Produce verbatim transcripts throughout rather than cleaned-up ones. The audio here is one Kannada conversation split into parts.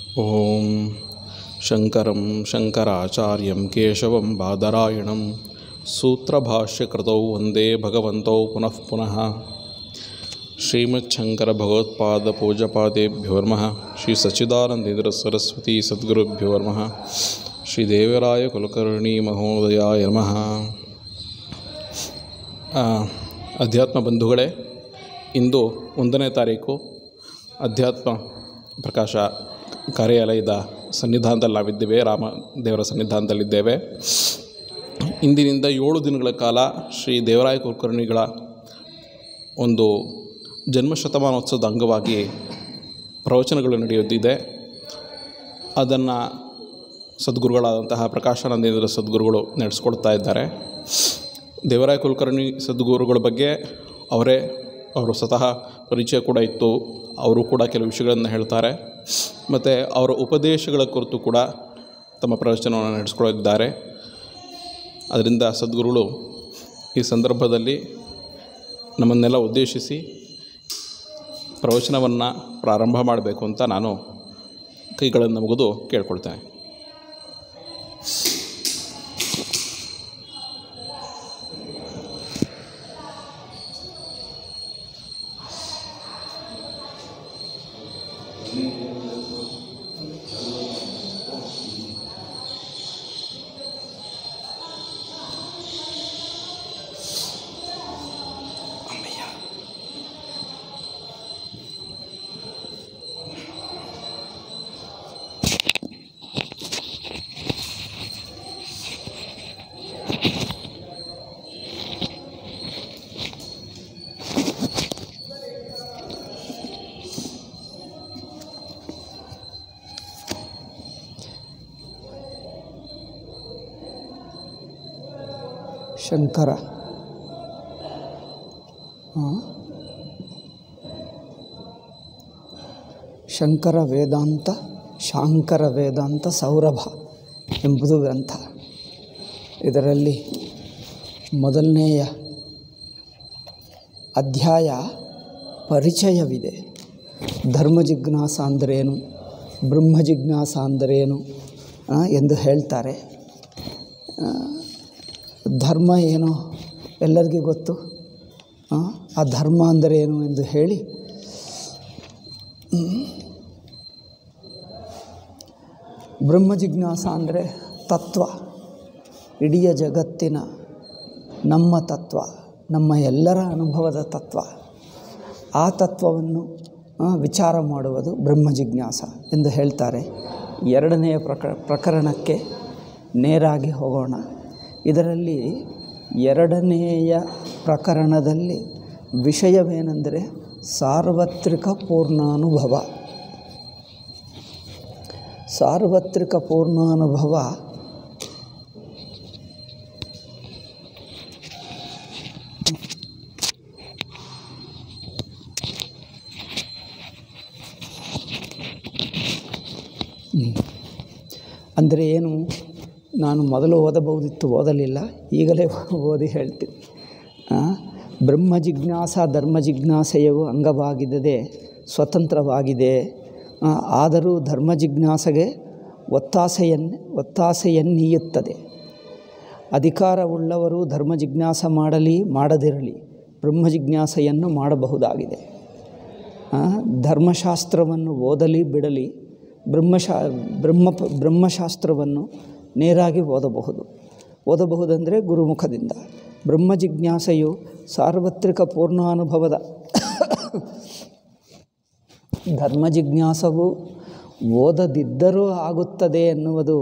ಓಂ ಶಂಕರಂ ಶಂಕರಾಚಾರ್ಯಂ ಕೇಶವಂ ಬಾದರಾಯಣಂ ಸೂತ್ರಭಾಷ್ಯಕೃತೌ ವಂದೇ ಭಗವಂತೌ ಪುನಃ ಪುನಃ. ಶ್ರೀಮಚ್ಛಂಕರ ಭಗವತ್ಪಾದ ಪೂಜ್ಯಪಾದೇಭ್ಯೋ ನಮಃ. ಶ್ರೀ ಸಚ್ಚಿದಾನಂದೇಂದ್ರ ಸರಸ್ವತಿ ಸದ್ಗುರುಭ್ಯೋ ನಮಃ. ಶ್ರೀ ದೇವರಾಯ ಕುಲಕರ್ಣಿ ಮಹೋದಯಾಯ ನಮಃ. ಅಧ್ಯಾತ್ಮ ಬಂಧುಗಳೇ, ಇಂದು ಒಂದನೇ ತಾರೀಕು ಅಧ್ಯಾತ್ಮ ಪ್ರಕಾಶ ಕಾರ್ಯಾಲಯದ ಸನ್ನಿಧಾನದಲ್ಲಿ ನಾವಿದ್ದೇವೆ, ರಾಮ ದೇವರ ಸನ್ನಿಧಾನದಲ್ಲಿದ್ದೇವೆ. ಇಂದಿನಿಂದ ಏಳು ದಿನಗಳ ಕಾಲ ಶ್ರೀ ದೇವರಾಯ ಕುಲಕರ್ಣಿಗಳ ಒಂದು ಜನ್ಮಶತಮಾನೋತ್ಸವದ ಅಂಗವಾಗಿ ಪ್ರವಚನಗಳು ನಡೆಯುತ್ತಿದೆ. ಅದನ್ನು ಸದ್ಗುರುಗಳಾದಂತಹ ಪ್ರಕಾಶಾನಂದೇಂದ್ರ ಸದ್ಗುರುಗಳು ನಡೆಸ್ಕೊಡ್ತಾ ಇದ್ದಾರೆ. ದೇವರಾಯ ಕುಲಕರ್ಣಿ ಸದ್ಗುರುಗಳ ಬಗ್ಗೆ ಅವರೇ ಅವರು ಸ್ವತಃ ಪರಿಚಯ ಕೂಡ ಇತ್ತು. ಅವರು ಕೂಡ ಕೆಲವು ವಿಷಯಗಳನ್ನು ಹೇಳ್ತಾರೆ ಮತ್ತು ಅವರ ಉಪದೇಶಗಳ ಕುರಿತು ಕೂಡ ತಮ್ಮ ಪ್ರವಚನವನ್ನು ನಡೆಸ್ಕೊಳ್ಳಿದ್ದಾರೆ. ಅದರಿಂದ ಸದ್ಗುರುಗಳು ಈ ಸಂದರ್ಭದಲ್ಲಿ ನಮ್ಮನ್ನೆಲ್ಲ ಉದ್ದೇಶಿಸಿ ಪ್ರವಚನವನ್ನು ಪ್ರಾರಂಭ ಮಾಡಬೇಕು ಅಂತ ನಾನು ಕೈಗಳನ್ನು ಮುಗಿದು ಕೇಳ್ಕೊಳ್ತೇನೆ. ಶಂಕರ ಶಂಕರ ವೇದಾಂತ ಶಾಂಕರ ವೇದಾಂತ ಸೌರಭ ಎಂಬುದು ಗ್ರಂಥ. ಇದರಲ್ಲಿ ಮೊದಲನೆಯ ಅಧ್ಯಾಯ ಪರಿಚಯವಿದೆ. ಧರ್ಮ ಜಿಜ್ಞಾಸ ಅಂದರೇನು, ಬ್ರಹ್ಮ ಜಿಜ್ಞಾಸ ಅಂದರೇನು ಎಂದು ಹೇಳ್ತಾರೆ. ಧರ್ಮ ಏನು ಎಲ್ಲರಿಗೂ ಗೊತ್ತು. ಆ ಧರ್ಮ ಅಂದರೆ ಏನು ಎಂದು ಹೇಳಿ ಬ್ರಹ್ಮ ಜಿಜ್ಞಾಸ ಅಂದರೆ ತತ್ವ, ಇಡೀ ಜಗತ್ತಿನ ನಮ್ಮ ತತ್ವ, ನಮ್ಮ ಎಲ್ಲರ ಅನುಭವದ ತತ್ವ. ಆ ತತ್ವವನ್ನು ವಿಚಾರ ಮಾಡುವುದು ಬ್ರಹ್ಮ ಜಿಜ್ಞಾಸ ಎಂದು ಹೇಳ್ತಾರೆ. ಎರಡನೆಯ ಪ್ರಕ ಪ್ರಕರಣಕ್ಕೆ ನೇರಾಗಿ ಹೋಗೋಣ. ಇದರಲ್ಲಿ ಎರಡನೆಯ ಪ್ರಕರಣದಲ್ಲಿ ವಿಷಯವೇನೆಂದರೆ ಸಾರ್ವತ್ರಿಕ ಪೂರ್ಣಾನುಭವ. ಸಾರ್ವತ್ರಿಕ ಪೂರ್ಣಾನುಭವ ಅಂದರೆ ಏನು? ನಾನು ಮೊದಲು ಓದಬಹುದಿತ್ತು, ಓದಲಿಲ್ಲ, ಈಗಲೇ ಓದಿ ಹೇಳ್ತೀನಿ. ಬ್ರಹ್ಮ ಜಿಜ್ಞಾಸ ಧರ್ಮ ಜಿಜ್ಞಾಸೆಯು ಅಂಗವಾಗಿದ್ದರೆ ಸ್ವತಂತ್ರವಾಗಿದೆ. ಆದರೂ ಧರ್ಮ ಜಿಜ್ಞಾಸೆಗೆ ಒತ್ತಾಸೆಯನ್ನು ಒತ್ತಾಸೆಯನ್ನೀಯುತ್ತದೆ. ಅಧಿಕಾರವುಳ್ಳವರು ಧರ್ಮ ಜಿಜ್ಞಾಸ ಮಾಡಲಿ ಮಾಡದಿರಲಿ ಬ್ರಹ್ಮ ಜಿಜ್ಞಾಸೆಯನ್ನು ಮಾಡಬಹುದಾಗಿದೆ. ಧರ್ಮಶಾಸ್ತ್ರವನ್ನು ಓದಲಿ ಬಿಡಲಿ ಬ್ರಹ್ಮಶಾ ಬ್ರಹ್ಮ ಬ್ರಹ್ಮಶಾಸ್ತ್ರವನ್ನು ನೇರಾಗಿ ಓದಬಹುದು. ಓದಬಹುದಂದರೆ ಗುರುಮುಖದಿಂದ. ಬ್ರಹ್ಮ ಜಿಜ್ಞಾಸೆಯು ಸಾರ್ವತ್ರಿಕ ಪೂರ್ಣಾನುಭವದ ಧರ್ಮ ಜಿಜ್ಞಾಸವು ಓದದಿದ್ದರೂ ಆಗುತ್ತದೆ ಎನ್ನುವುದು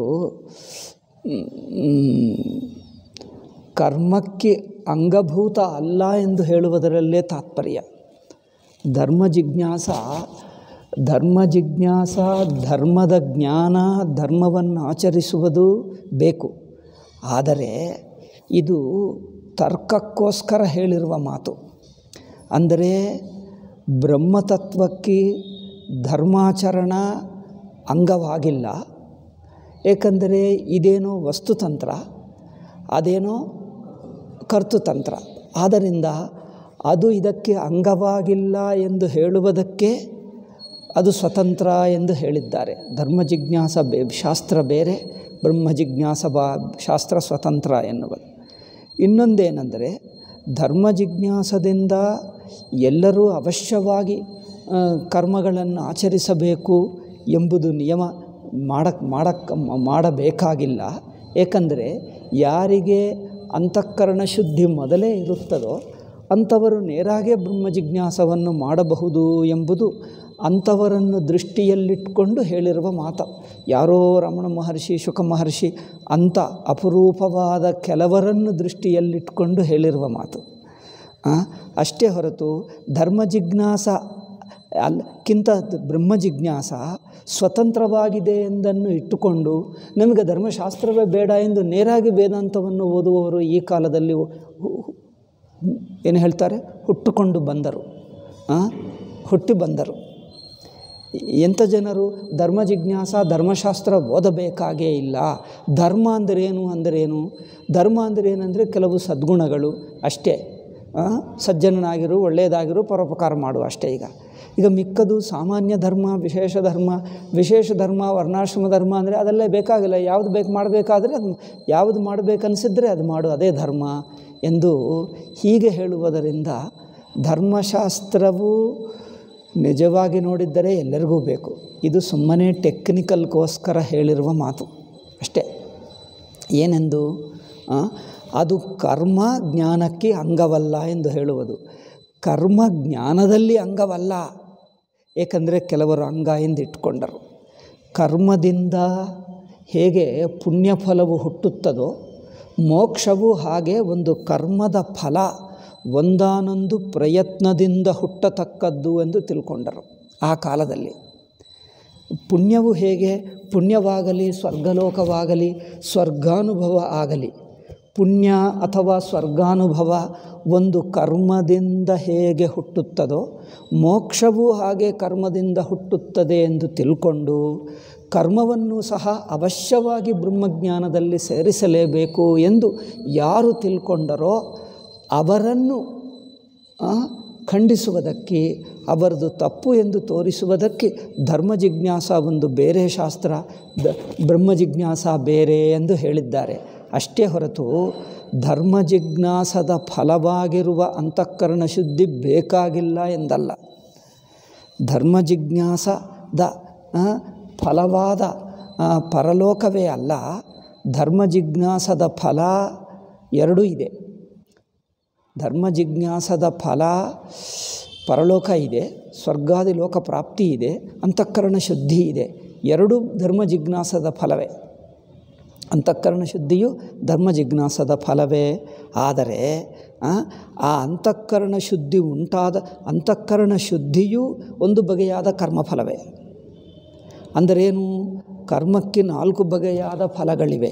ಕರ್ಮಕ್ಕೆ ಅಂಗಭೂತ ಅಲ್ಲ ಎಂದು ಹೇಳುವುದರಲ್ಲೇ ತಾತ್ಪರ್ಯ. ಧರ್ಮ ಜಿಜ್ಞಾಸ ಧರ್ಮ ಜಿಜ್ಞಾಸ ಧರ್ಮದ ಜ್ಞಾನ, ಧರ್ಮವನ್ನು ಆಚರಿಸುವುದು ಬೇಕು. ಆದರೆ ಇದು ತರ್ಕಕ್ಕೋಸ್ಕರ ಹೇಳಿರುವ ಮಾತು. ಅಂದರೆ ಬ್ರಹ್ಮತತ್ವಕ್ಕೆ ಧರ್ಮಾಚರಣ ಅಂಗವಾಗಿಲ್ಲ. ಏಕೆಂದರೆ ಇದೇನೋ ವಸ್ತುತಂತ್ರ, ಅದೇನೋ ಕರ್ತೃತಂತ್ರ. ಆದ್ದರಿಂದ ಅದು ಇದಕ್ಕೆ ಅಂಗವಾಗಿಲ್ಲ ಎಂದು ಹೇಳುವುದಕ್ಕೆ ಅದು ಸ್ವತಂತ್ರ ಎಂದು ಹೇಳಿದ್ದಾರೆ. ಧರ್ಮ ಜಿಜ್ಞಾಸ ಬೇ ಶಾಸ್ತ್ರ ಬೇರೆ, ಬ್ರಹ್ಮ ಜಿಜ್ಞಾಸ ಬಾ ಶಾಸ್ತ್ರ ಸ್ವತಂತ್ರ ಎನ್ನುವುದು. ಇನ್ನೊಂದೇನೆಂದರೆ ಧರ್ಮ ಜಿಜ್ಞಾಸದಿಂದ ಎಲ್ಲರೂ ಅವಶ್ಯವಾಗಿ ಕರ್ಮಗಳನ್ನು ಆಚರಿಸಬೇಕು ಎಂಬುದು ನಿಯಮ ಮಾಡಕ್ಕೆ ಮಾಡಕ್ಕೆ ಮಾಡಬೇಕಾಗಿಲ್ಲ. ಏಕೆಂದರೆ ಯಾರಿಗೆ ಅಂತಃಕರಣ ಶುದ್ಧಿ ಮೊದಲೇ ಇರುತ್ತದೋ ಅಂಥವರು ನೇರಾಗೆ ಬ್ರಹ್ಮ ಜಿಜ್ಞಾಸವನ್ನು ಮಾಡಬಹುದು ಎಂಬುದು ಅಂಥವರನ್ನು ದೃಷ್ಟಿಯಲ್ಲಿಟ್ಕೊಂಡು ಹೇಳಿರುವ ಮಾತು. ಯಾರೋ ರಮಣ ಮಹರ್ಷಿ, ಶುಕ ಮಹರ್ಷಿ ಅಂಥ ಅಪರೂಪವಾದ ಕೆಲವರನ್ನು ದೃಷ್ಟಿಯಲ್ಲಿಟ್ಕೊಂಡು ಹೇಳಿರುವ ಮಾತು ಅಷ್ಟೇ ಹೊರತು ಧರ್ಮ ಜಿಜ್ಞಾಸ ಅಲ್ಲಕ್ಕಿಂತ ಬ್ರಹ್ಮ ಜಿಜ್ಞಾಸ ಸ್ವತಂತ್ರವಾಗಿದೆ ಎಂದನ್ನು ಇಟ್ಟುಕೊಂಡು ನಮಗೆ ಧರ್ಮಶಾಸ್ತ್ರವೇ ಬೇಡ ಎಂದು ನೇರಾಗಿ ವೇದಾಂತವನ್ನು ಓದುವವರು ಈ ಕಾಲದಲ್ಲಿ ಏನು ಹೇಳ್ತಾರೆ, ಹುಟ್ಟುಕೊಂಡು ಬಂದರು, ಹುಟ್ಟಿ ಬಂದರು. ಎಂಥ ಜನರು ಧರ್ಮ ಜಿಜ್ಞಾಸ ಧರ್ಮಶಾಸ್ತ್ರ ಓದಬೇಕಾಗೇ ಇಲ್ಲ. ಧರ್ಮ ಅಂದರೇನು ಅಂದರೇನು ಧರ್ಮ ಅಂದರೆ ಏನಂದರೆ ಕೆಲವು ಸದ್ಗುಣಗಳು ಅಷ್ಟೇ. ಸಜ್ಜನನಾಗಿರು, ಒಳ್ಳೆಯದಾಗಿರು, ಪರೋಪಕಾರ ಮಾಡು ಅಷ್ಟೇ. ಈಗ ಈಗ ಮಿಕ್ಕದು ಸಾಮಾನ್ಯ ಧರ್ಮ, ವಿಶೇಷ ಧರ್ಮ, ವಿಶೇಷ ಧರ್ಮ, ವರ್ಣಾಶ್ರಮ ಧರ್ಮ ಅಂದರೆ ಅದೆಲ್ಲ ಬೇಕಾಗಿಲ್ಲ. ಯಾವುದು ಬೇಕು ಮಾಡಬೇಕಾದ್ರೆ ಅದು ಯಾವುದು ಮಾಡಬೇಕನ್ನಿಸಿದ್ರೆ ಅದು ಮಾಡು, ಅದೇ ಧರ್ಮ ಎಂದು ಹೀಗೆ ಹೇಳುವುದರಿಂದ ಧರ್ಮಶಾಸ್ತ್ರವು ನಿಜವಾಗಿ ನೋಡಿದ್ದರೆ ಎಲ್ಲರಿಗೂ ಬೇಕು. ಇದು ಸುಮ್ಮನೆ ಟೆಕ್ನಿಕಲ್ಗೋಸ್ಕರ ಹೇಳಿರುವ ಮಾತು ಅಷ್ಟೇ. ಏನೆಂದು ಅದು ಕರ್ಮ ಜ್ಞಾನಕ್ಕೆ ಅಂಗವಲ್ಲ ಎಂದು ಹೇಳುವುದು. ಕರ್ಮ ಜ್ಞಾನದಲ್ಲಿ ಅಂಗವಲ್ಲ, ಏಕೆಂದರೆ ಕೆಲವರು ಅಂಗ ಎಂದು ಇಟ್ಕೊಂಡರು. ಕರ್ಮದಿಂದ ಹೇಗೆ ಪುಣ್ಯಫಲವು ಹುಟ್ಟುತ್ತದೋ ಮೋಕ್ಷವು ಹಾಗೆ ಒಂದು ಕರ್ಮದ ಫಲ ಒಂದಾನೊಂದು ಪ್ರಯತ್ನದಿಂದ ಹುಟ್ಟತಕ್ಕದ್ದು ಎಂದು ತಿಳ್ಕೊಂಡರು ಆ ಕಾಲದಲ್ಲಿ. ಪುಣ್ಯವು ಹೇಗೆ ಪುಣ್ಯವಾಗಲಿ ಸ್ವರ್ಗಲೋಕವಾಗಲಿ ಸ್ವರ್ಗಾನುಭವ ಆಗಲಿ, ಪುಣ್ಯ ಅಥವಾ ಸ್ವರ್ಗಾನುಭವ ಒಂದು ಕರ್ಮದಿಂದ ಹೇಗೆ ಹುಟ್ಟುತ್ತದೋ ಮೋಕ್ಷವೂ ಹಾಗೆ ಕರ್ಮದಿಂದ ಹುಟ್ಟುತ್ತದೆ ಎಂದು ತಿಳ್ಕೊಂಡು ಕರ್ಮವನ್ನು ಸಹ ಅವಶ್ಯವಾಗಿ ಬ್ರಹ್ಮಜ್ಞಾನದಲ್ಲಿ ಸೇರಿಸಲೇಬೇಕು ಎಂದು ಯಾರು ತಿಳ್ಕೊಂಡರೋ ಅವರನ್ನು ಖಂಡಿಸುವುದಕ್ಕೆ, ಅವರದು ತಪ್ಪು ಎಂದು ತೋರಿಸುವುದಕ್ಕೆ ಧರ್ಮ ಜಿಜ್ಞಾಸ ಒಂದು ಬೇರೆ ಶಾಸ್ತ್ರ, ದ ಬ್ರಹ್ಮ ಜಿಜ್ಞಾಸ ಬೇರೆ ಎಂದು ಹೇಳಿದ್ದಾರೆ. ಅಷ್ಟೇ ಹೊರತು ಧರ್ಮ ಜಿಜ್ಞಾಸದ ಫಲವಾಗಿರುವ ಅಂತಃಕರಣ ಶುದ್ಧಿ ಬೇಕಾಗಿಲ್ಲ ಎಂದಲ್ಲ. ಧರ್ಮ ಜಿಜ್ಞಾಸದ ಫಲವಾದ ಪರಲೋಕವೇ ಅಲ್ಲ, ಧರ್ಮ ಜಿಜ್ಞಾಸದ ಫಲ ಎರಡೂ ಇದೆ. ಧರ್ಮ ಜಿಜ್ಞಾಸದ ಫಲ ಪರಲೋಕ ಇದೆ, ಸ್ವರ್ಗಾದಿ ಲೋಕ ಪ್ರಾಪ್ತಿ ಇದೆ, ಅಂತಃಕರಣ ಶುದ್ಧಿ ಇದೆ. ಎರಡೂ ಧರ್ಮ ಜಿಜ್ಞಾಸದ ಫಲವೇ. ಅಂತಃಕರಣ ಶುದ್ಧಿಯು ಧರ್ಮ ಜಿಜ್ಞಾಸದ ಫಲವೇ. ಆದರೆ ಆ ಅಂತಃಕರಣ ಶುದ್ಧಿ ಉಂಟಾದ ಅಂತಃಕರಣ ಶುದ್ಧಿಯು ಒಂದು ಬಗೆಯಾದ ಕರ್ಮಫಲವೇ. ಅಂದರೇನು? ಕರ್ಮಕ್ಕೆ ನಾಲ್ಕು ಬಗೆಯಾದ ಫಲಗಳಿವೆ.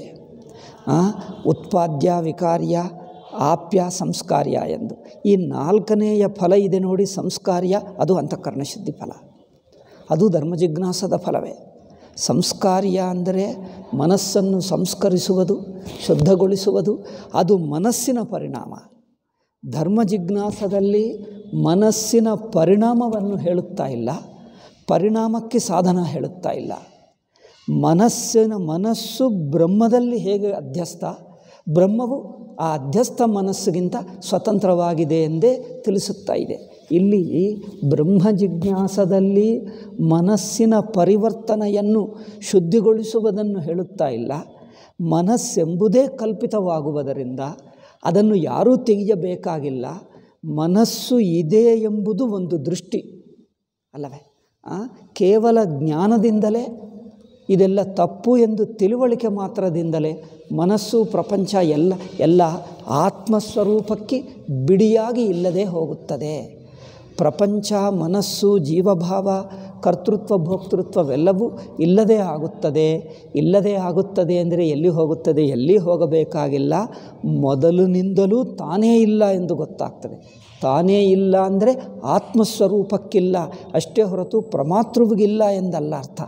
ಉತ್ಪಾದ್ಯ, ವಿಕಾರ್ಯ, ಆಪ್ಯ, ಸಂಸ್ಕಾರ್ಯ ಎಂದು. ಈ ನಾಲ್ಕನೆಯ ಫಲ ಇದೆ ನೋಡಿ, ಸಂಸ್ಕಾರ್ಯ, ಅದು ಅಂತಃಕರಣ ಶುದ್ಧಿ ಫಲ, ಅದು ಧರ್ಮ ಜಿಜ್ಞಾಸದ ಫಲವೇ. ಸಂಸ್ಕಾರ್ಯ ಅಂದರೆ ಮನಸ್ಸನ್ನು ಸಂಸ್ಕರಿಸುವುದು, ಶುದ್ಧಗೊಳಿಸುವುದು, ಅದು ಮನಸ್ಸಿನ ಪರಿಣಾಮ. ಧರ್ಮ ಜಿಜ್ಞಾಸದಲ್ಲಿ ಮನಸ್ಸಿನ ಪರಿಣಾಮವನ್ನು ಹೇಳುತ್ತಾ ಇಲ್ಲ, ಪರಿಣಾಮಕ್ಕೆ ಸಾಧನ ಹೇಳುತ್ತಾ ಇಲ್ಲ. ಮನಸ್ಸಿನ ಮನಸ್ಸು ಬ್ರಹ್ಮದಲ್ಲಿ ಹೇಗೆ ಅಧ್ಯಸ್ಥ, ಬ್ರಹ್ಮವು ಆ ಅಧ್ಯಸ್ಥ ಮನಸ್ಸಿಗಿಂತ ಸ್ವತಂತ್ರವಾಗಿದೆ ಎಂದೇ ತಿಳಿಸುತ್ತಾ ಇದೆ. ಇಲ್ಲಿ ಬ್ರಹ್ಮ ಜಿಜ್ಞಾಸದಲ್ಲಿ ಮನಸ್ಸಿನ ಪರಿವರ್ತನೆಯನ್ನು ಶುದ್ಧಿಗೊಳಿಸುವುದನ್ನು ಹೇಳುತ್ತಾ ಇಲ್ಲ. ಮನಸ್ಸೆಂಬುದೇ ಕಲ್ಪಿತವಾಗುವುದರಿಂದ ಅದನ್ನು ಯಾರೂ ತೆಗೆಯಬೇಕಾಗಿಲ್ಲ. ಮನಸ್ಸು ಇದೆ ಎಂಬುದು ಒಂದು ದೃಷ್ಟಿ ಅಲ್ಲವೇ? ಕೇವಲ ಜ್ಞಾನದಿಂದಲೇ ಇದೆಲ್ಲ ತಪ್ಪು ಎಂದು ತಿಳುವಳಿಕೆ ಮಾತ್ರದಿಂದಲೇ ಮನಸ್ಸು ಪ್ರಪಂಚ ಎಲ್ಲ ಎಲ್ಲ ಆತ್ಮಸ್ವರೂಪಕ್ಕೆ ಬಿಡಿಯಾಗಿ ಇಲ್ಲದೆ ಹೋಗುತ್ತದೆ. ಪ್ರಪಂಚ, ಮನಸ್ಸು, ಜೀವಭಾವ, ಕರ್ತೃತ್ವ, ಭೋಕ್ತೃತ್ವವೆಲ್ಲವೂ ಇಲ್ಲದೇ ಆಗುತ್ತದೆ. ಇಲ್ಲದೇ ಆಗುತ್ತದೆ ಅಂದರೆ ಎಲ್ಲಿ ಹೋಗುತ್ತದೆ? ಎಲ್ಲಿ ಹೋಗಬೇಕಾಗಿಲ್ಲ, ಮೊದಲಿನಿಂದಲೂ ತಾನೇ ಇಲ್ಲ ಎಂದು ಗೊತ್ತಾಗ್ತದೆ. ತಾನೇ ಇಲ್ಲ ಅಂದರೆ ಆತ್ಮಸ್ವರೂಪಕ್ಕಿಲ್ಲ ಅಷ್ಟೇ ಹೊರತು ಪ್ರಮಾತೃವಿಗಿಲ್ಲ ಎಂದಲ್ಲ ಅರ್ಥ.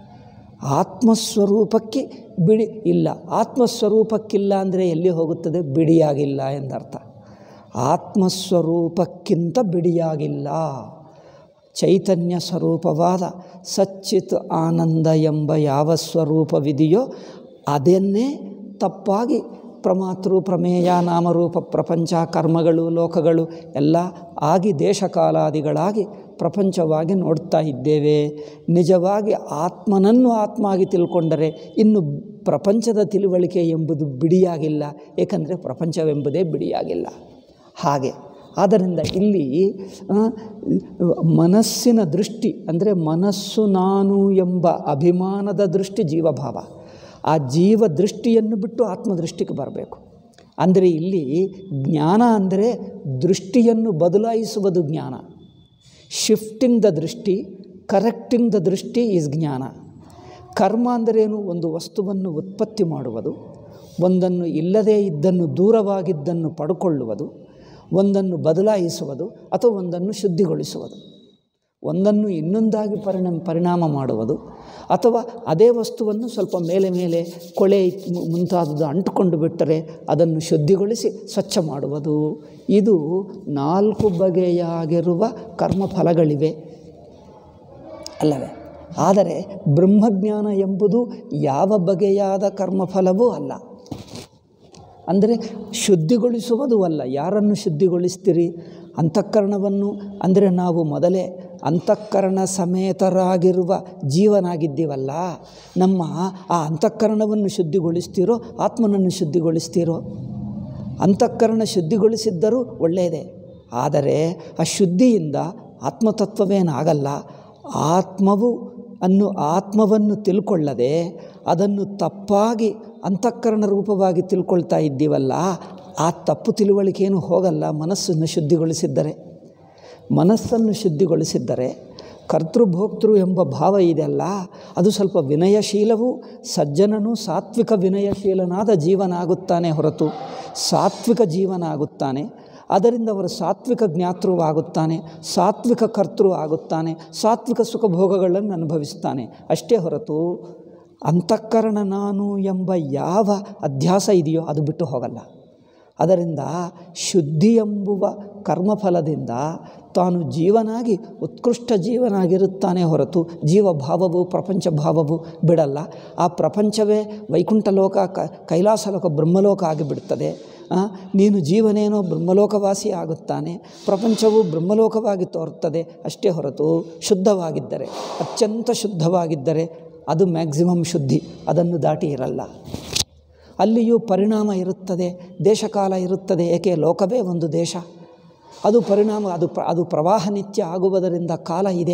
ಆತ್ಮಸ್ವರೂಪಕ್ಕೆ ಬಿಡಿ ಇಲ್ಲ, ಆತ್ಮಸ್ವರೂಪಕ್ಕಿಲ್ಲ ಅಂದರೆ ಎಲ್ಲಿ ಹೋಗುತ್ತದೆ? ಬಿಡಿಯಾಗಿಲ್ಲ ಎಂದರ್ಥ. ಆತ್ಮಸ್ವರೂಪಕ್ಕಿಂತ ಬಿಡಿಯಾಗಿಲ್ಲ. ಚೈತನ್ಯ ಸ್ವರೂಪವಾದ ಸಚ್ಚಿತ್ ಆನಂದ ಎಂಬ ಯಾವ ಸ್ವರೂಪವಿದೆಯೋ ಅದನ್ನೇ ತಪ್ಪಾಗಿ ಪ್ರಮಾತೃ ಪ್ರಮೇಯ ನಾಮರೂಪ ಪ್ರಪಂಚ ಕರ್ಮಗಳು ಲೋಕಗಳು ಎಲ್ಲ ಆಗಿ ದೇಶಕಾಲಾದಿಗಳಾಗಿ ಪ್ರಪಂಚವಾಗಿ ನೋಡ್ತಾ ಇದ್ದೇವೆ. ನಿಜವಾಗಿ ಆತ್ಮನನ್ನು ಆತ್ಮ ಆಗಿ ತಿಳ್ಕೊಂಡರೆ ಇನ್ನು ಪ್ರಪಂಚದ ತಿಳುವಳಿಕೆ ಎಂಬುದು ಬಿಡಿಯಾಗಿಲ್ಲ, ಏಕೆಂದರೆ ಪ್ರಪಂಚವೆಂಬುದೇ ಬಿಡಿಯಾಗಿಲ್ಲ. ಹಾಗೆ ಆದ್ದರಿಂದ ಇಲ್ಲಿ ಮನಸ್ಸಿನ ದೃಷ್ಟಿ ಅಂದರೆ ಮನಸ್ಸು ನಾನು ಎಂಬ ಅಭಿಮಾನದ ದೃಷ್ಟಿ ಜೀವಭಾವ. ಆ ಜೀವ ದೃಷ್ಟಿಯನ್ನು ಬಿಟ್ಟು ಆತ್ಮದೃಷ್ಟಿಗೆ ಬರಬೇಕು. ಅಂದರೆ ಇಲ್ಲಿ ಜ್ಞಾನ ಅಂದರೆ ದೃಷ್ಟಿಯನ್ನು ಬದಲಾಯಿಸುವುದು ಜ್ಞಾನ. ಶಿಫ್ಟಿಂಗ್ ದ ದೃಷ್ಟಿ, ಕರೆಕ್ಟಿಂಗ್ ದ ದೃಷ್ಟಿ ಈಸ್ ಜ್ಞಾನ. ಕರ್ಮ ಅಂದರೇನು? ಒಂದು ವಸ್ತುವನ್ನು ಉತ್ಪತ್ತಿ ಮಾಡುವುದು, ಒಂದನ್ನು ಇಲ್ಲದೇ ಇದ್ದನ್ನು ದೂರವಾಗಿದ್ದನ್ನು ಪಡ್ಕೊಳ್ಳುವುದು, ಒಂದನ್ನು ಬದಲಾಯಿಸುವುದು ಅಥವಾ ಒಂದನ್ನು ಶುದ್ಧಿಗೊಳಿಸುವುದು, ಒಂದನ್ನು ಇನ್ನೊಂದಾಗಿ ಪರಿಣಾಮ ಪರಿಣಾಮ ಮಾಡುವುದು ಅಥವಾ ಅದೇ ವಸ್ತುವನ್ನು ಸ್ವಲ್ಪ ಮೇಲೆ ಮೇಲೆ ಕೊಳೆ ಮುಂತಾದದ್ದು ಅಂಟುಕೊಂಡು ಬಿಟ್ಟರೆ ಅದನ್ನು ಶುದ್ಧಿಗೊಳಿಸಿ ಸ್ವಚ್ಛ ಮಾಡುವುದು. ಇದು ನಾಲ್ಕು ಬಗೆಯಾಗಿರುವ ಕರ್ಮಫಲಗಳಿವೆ ಅಲ್ಲವೇ? ಆದರೆ ಬ್ರಹ್ಮಜ್ಞಾನ ಎಂಬುದು ಯಾವ ಬಗೆಯಾದ ಕರ್ಮಫಲವೂ ಅಲ್ಲ. ಅಂದರೆ ಶುದ್ಧಿಗೊಳಿಸುವುದು ಅಲ್ಲ. ಯಾರನ್ನು ಶುದ್ಧಿಗೊಳಿಸ್ತೀರಿ? ಅಂತಃಕರಣವನ್ನು. ಅಂದರೆ ನಾವು ಮೊದಲೇ ಅಂತಃಕರಣ ಸಮೇತರಾಗಿರುವ ಜೀವನಾಗಿದ್ದೀವಲ್ಲ, ನಮ್ಮ ಆ ಅಂತಃಕರಣವನ್ನು ಶುದ್ಧಿಗೊಳಿಸ್ತೀರೋ ಆತ್ಮನನ್ನು ಶುದ್ಧಿಗೊಳಿಸ್ತೀರೋ? ಅಂತಃಕರಣ ಶುದ್ಧಿಗೊಳಿಸಿದ್ದರೂ ಒಳ್ಳೆಯದೇ, ಆದರೆ ಆ ಶುದ್ಧಿಯಿಂದ ಆತ್ಮತತ್ವವೇನಾಗಲ್ಲ. ಆತ್ಮವು ಅನ್ನು ಆತ್ಮವನ್ನು ತಿಳ್ಕೊಳ್ಳದೆ ಅದನ್ನು ತಪ್ಪಾಗಿ ಅಂತಃಕರಣ ರೂಪವಾಗಿ ತಿಳ್ಕೊಳ್ತಾ ಇದ್ದೀವಲ್ಲ, ಆ ತಪ್ಪು ತಿಳುವಳಿಕೆಯೂ ಹೋಗಲ್ಲ. ಮನಸ್ಸನ್ನು ಶುದ್ಧಿಗೊಳಿಸಿದ್ದರೆ ಮನಸ್ಸನ್ನು ಶುದ್ಧಿಗೊಳಿಸಿದ್ದರೆ ಕರ್ತೃಭೋಕ್ತೃ ಎಂಬ ಭಾವ ಇದೆಯಲ್ಲ, ಅದು ಸ್ವಲ್ಪ ವಿನಯಶೀಲವೂ ಸಜ್ಜನನು ಸಾತ್ವಿಕ ವಿನಯಶೀಲನಾದ ಜೀವನ ಆಗುತ್ತಾನೆ ಹೊರತು ಸಾತ್ವಿಕ ಜೀವನ ಆಗುತ್ತಾನೆ. ಅದರಿಂದ ಅವರು ಸಾತ್ವಿಕ ಜ್ಞಾತೃವಾಗುತ್ತಾನೆ, ಸಾತ್ವಿಕ ಕರ್ತೃ ಆಗುತ್ತಾನೆ, ಸಾತ್ವಿಕ ಸುಖ ಭೋಗಗಳನ್ನು ಅನುಭವಿಸ್ತಾನೆ. ಅಷ್ಟೇ ಹೊರತು ಅಂತಃಕರಣ ನಾನು ಎಂಬ ಯಾವ ಅಧ್ಯಾಸ ಇದೆಯೋ ಅದು ಬಿಟ್ಟು ಹೋಗಲ್ಲ. ಅದರಿಂದ ಶುದ್ಧಿ ಎಂಬುವ ಕರ್ಮಫಲದಿಂದ ತಾನು ಜೀವನಾಗಿ ಉತ್ಕೃಷ್ಟ ಜೀವನಾಗಿರುತ್ತಾನೆ ಹೊರತು ಜೀವಭಾವವು ಪ್ರಪಂಚ ಭಾವವು ಬಿಡಲ್ಲ. ಆ ಪ್ರಪಂಚವೇ ವೈಕುಂಠ ಲೋಕ, ಕ ಕೈಲಾಸ ಲೋಕ, ಬ್ರಹ್ಮಲೋಕ ಆಗಿಬಿಡ್ತದೆ. ನೀನು ಜೀವನೇನೋ ಬ್ರಹ್ಮಲೋಕವಾಸಿ ಆಗುತ್ತಾನೆ, ಪ್ರಪಂಚವು ಬ್ರಹ್ಮಲೋಕವಾಗಿ ತೋರುತ್ತದೆ. ಅಷ್ಟೇ ಹೊರತು ಶುದ್ಧವಾಗಿದ್ದರೆ, ಅತ್ಯಂತ ಶುದ್ಧವಾಗಿದ್ದರೆ ಅದು ಮ್ಯಾಕ್ಸಿಮಮ್ ಶುದ್ಧಿ, ಅದನ್ನು ದಾಟಿ ಇರಲ್ಲ. ಅಲ್ಲಿಯೂ ಪರಿಣಾಮ ಇರುತ್ತದೆ, ದೇಶಕಾಲ ಇರುತ್ತದೆ. ಏಕೆ? ಲೋಕವೇ ಒಂದು ದೇಶ. ಅದು ಪರಿಣಾಮ, ಅದು ಪ್ರ ಅದು ಪ್ರವಾಹ ನಿತ್ಯ ಆಗುವುದರಿಂದ ಕಾಲ ಇದೆ,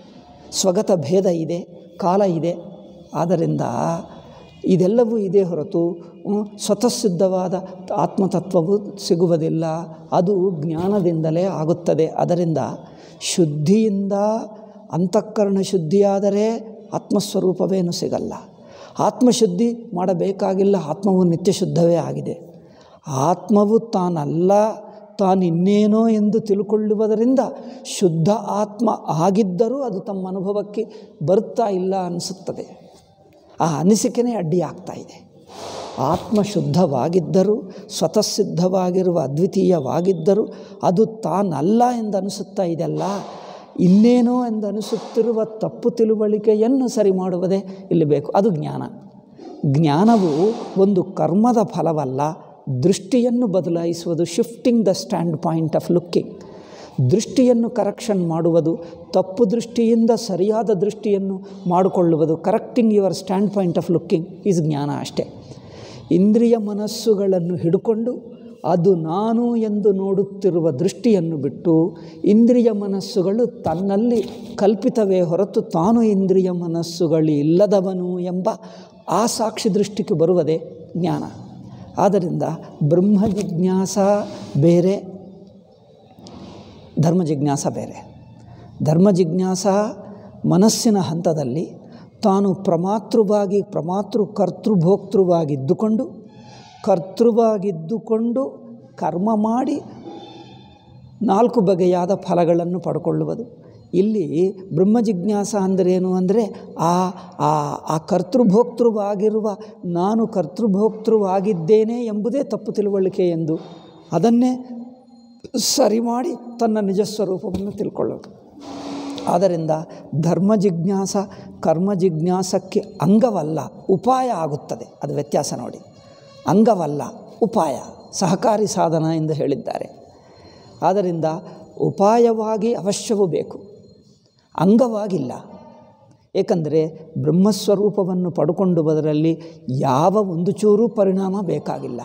ಸ್ವಗತ ಭೇದ ಇದೆ, ಕಾಲ ಇದೆ. ಆದ್ದರಿಂದ ಇದೆಲ್ಲವೂ ಇದೆ ಹೊರತು ಸ್ವತಃಸಿದ್ಧವಾದ ಆತ್ಮತತ್ವವು ಸಿಗುವುದಿಲ್ಲ. ಅದು ಜ್ಞಾನದಿಂದಲೇ ಆಗುತ್ತದೆ. ಅದರಿಂದ ಶುದ್ಧಿಯಿಂದ ಅಂತಃಕರಣ ಶುದ್ಧಿಯಾದರೆ ಆತ್ಮಸ್ವರೂಪವೇನು ಸಿಗಲ್ಲ. ಆತ್ಮಶುದ್ಧಿ ಮಾಡಬೇಕಾಗಿಲ್ಲ, ಆತ್ಮವು ನಿತ್ಯ ಶುದ್ಧವೇ ಆಗಿದೆ. ಆತ್ಮವು ತಾನಲ್ಲ, ತಾನಿನ್ನೇನೋ ಎಂದು ತಿಳ್ಕೊಳ್ಳುವುದರಿಂದ ಶುದ್ಧ ಆತ್ಮ ಆಗಿದ್ದರೂ ಅದು ತಮ್ಮ ಅನುಭವಕ್ಕೆ ಬರ್ತಾ ಇಲ್ಲ ಅನಿಸುತ್ತದೆ. ಆ ಅನಿಸಿಕೆನೇ ಅಡ್ಡಿಯಾಗ್ತಾ ಇದೆ. ಆತ್ಮ ಶುದ್ಧವಾಗಿದ್ದರೂ ಸ್ವತಃಸಿದ್ಧವಾಗಿರುವ ಅದ್ವಿತೀಯವಾಗಿದ್ದರೂ ಅದು ತಾನಲ್ಲ ಎಂದು ಅನಿಸುತ್ತಾ ಇದೆಯಲ್ಲ, ಇನ್ನೇನೋ ಎಂದು ಅನಿಸುತ್ತಿರುವ ತಪ್ಪು ತಿಳುವಳಿಕೆಯನ್ನು ಸರಿ ಮಾಡುವುದೇ ಇಲ್ಲಿ ಬೇಕು. ಅದು ಜ್ಞಾನ. ಜ್ಞಾನವು ಒಂದು ಕರ್ಮದ ಫಲವಲ್ಲ, ದೃಷ್ಟಿಯನ್ನು ಬದಲಾಯಿಸುವುದು. Shifting the standpoint of looking. ದೃಷ್ಟಿಯನ್ನು ಕರೆಕ್ಷನ್ ಮಾಡುವುದು, ತಪ್ಪು ದೃಷ್ಟಿಯಿಂದ ಸರಿಯಾದ ದೃಷ್ಟಿಯನ್ನು ಮಾಡಿಕೊಳ್ಳುವುದು. Correcting your standpoint of looking is ಜ್ಞಾನ ಅಷ್ಟೇ. ಇಂದ್ರಿಯ ಮನಸ್ಸುಗಳನ್ನು ಹಿಡ್ಕೊಂಡು ಅದು ನಾನು ಎಂದು ನೋಡುತ್ತಿರುವ ದೃಷ್ಟಿಯನ್ನು ಬಿಟ್ಟು ಇಂದ್ರಿಯ ಮನಸ್ಸುಗಳು ತನ್ನಲ್ಲಿ ಕಲ್ಪಿತವೇ ಹೊರತು ತಾನು ಇಂದ್ರಿಯ ಮನಸ್ಸುಗಳು ಇಲ್ಲದವನು ಎಂಬ ಆ ಸಾಕ್ಷಿ ದೃಷ್ಟಿಗೆ ಬರುವುದೇ ಜ್ಞಾನ. ಆದ್ದರಿಂದ ಬ್ರಹ್ಮ ಜಿಜ್ಞಾಸ ಬೇರೆ, ಧರ್ಮ ಜಿಜ್ಞಾಸ ಬೇರೆ. ಧರ್ಮ ಜಿಜ್ಞಾಸ ಮನಸ್ಸಿನ ಹಂತದಲ್ಲಿ ತಾನು ಪ್ರಮಾತೃವಾಗಿ ಪ್ರಮಾತೃ ಕರ್ತೃಭೋಕ್ತೃವಾಗಿದ್ದುಕೊಂಡು ಕರ್ತೃವಾಗಿದ್ದುಕೊಂಡು ಕರ್ಮ ಮಾಡಿ ನಾಲ್ಕು ಬಗೆಯಾದ ಫಲಗಳನ್ನು ಪಡ್ಕೊಳ್ಳುವುದು. ಇಲ್ಲಿ ಬ್ರಹ್ಮ ಜಿಜ್ಞಾಸ ಅಂದರೇನು ಅಂದರೆ ಆ ಆ ಕರ್ತೃಭೋಕ್ತೃವಾಗಿರುವ ನಾನು ಕರ್ತೃಭೋಕ್ತೃವಾಗಿದ್ದೇನೆ ಎಂಬುದೇ ತಪ್ಪು ತಿಳುವಳಿಕೆ ಎಂದು ಅದನ್ನೇ ಸರಿ ಮಾಡಿ ತನ್ನ ನಿಜ ಸ್ವರೂಪವನ್ನು ತಿಳ್ಕೊಳ್ಳೋದು. ಆದ್ದರಿಂದ ಧರ್ಮ ಜಿಜ್ಞಾಸ ಕರ್ಮ ಜಿಜ್ಞಾಸಕ್ಕೆ ಅಂಗವಲ್ಲ, ಉಪಾಯ ಆಗುತ್ತದೆ. ಅದು ವ್ಯತ್ಯಾಸ ನೋಡಿ. ಅಂಗವಲ್ಲ, ಉಪಾಯ, ಸಹಕಾರಿ ಸಾಧನ ಎಂದು ಹೇಳಿದ್ದಾರೆ. ಆದ್ದರಿಂದ ಉಪಾಯವಾಗಿ ಅವಶ್ಯವೂ ಬೇಕು, ಅಂಗವಾಗಿಲ್ಲ. ಏಕೆಂದರೆ ಬ್ರಹ್ಮಸ್ವರೂಪವನ್ನು ಪಡ್ಕೊಂಡು ಬದರಲ್ಲಿ ಯಾವ ಒಂದು ಚೂರು ಪರಿಣಾಮ ಬೇಕಾಗಿಲ್ಲ.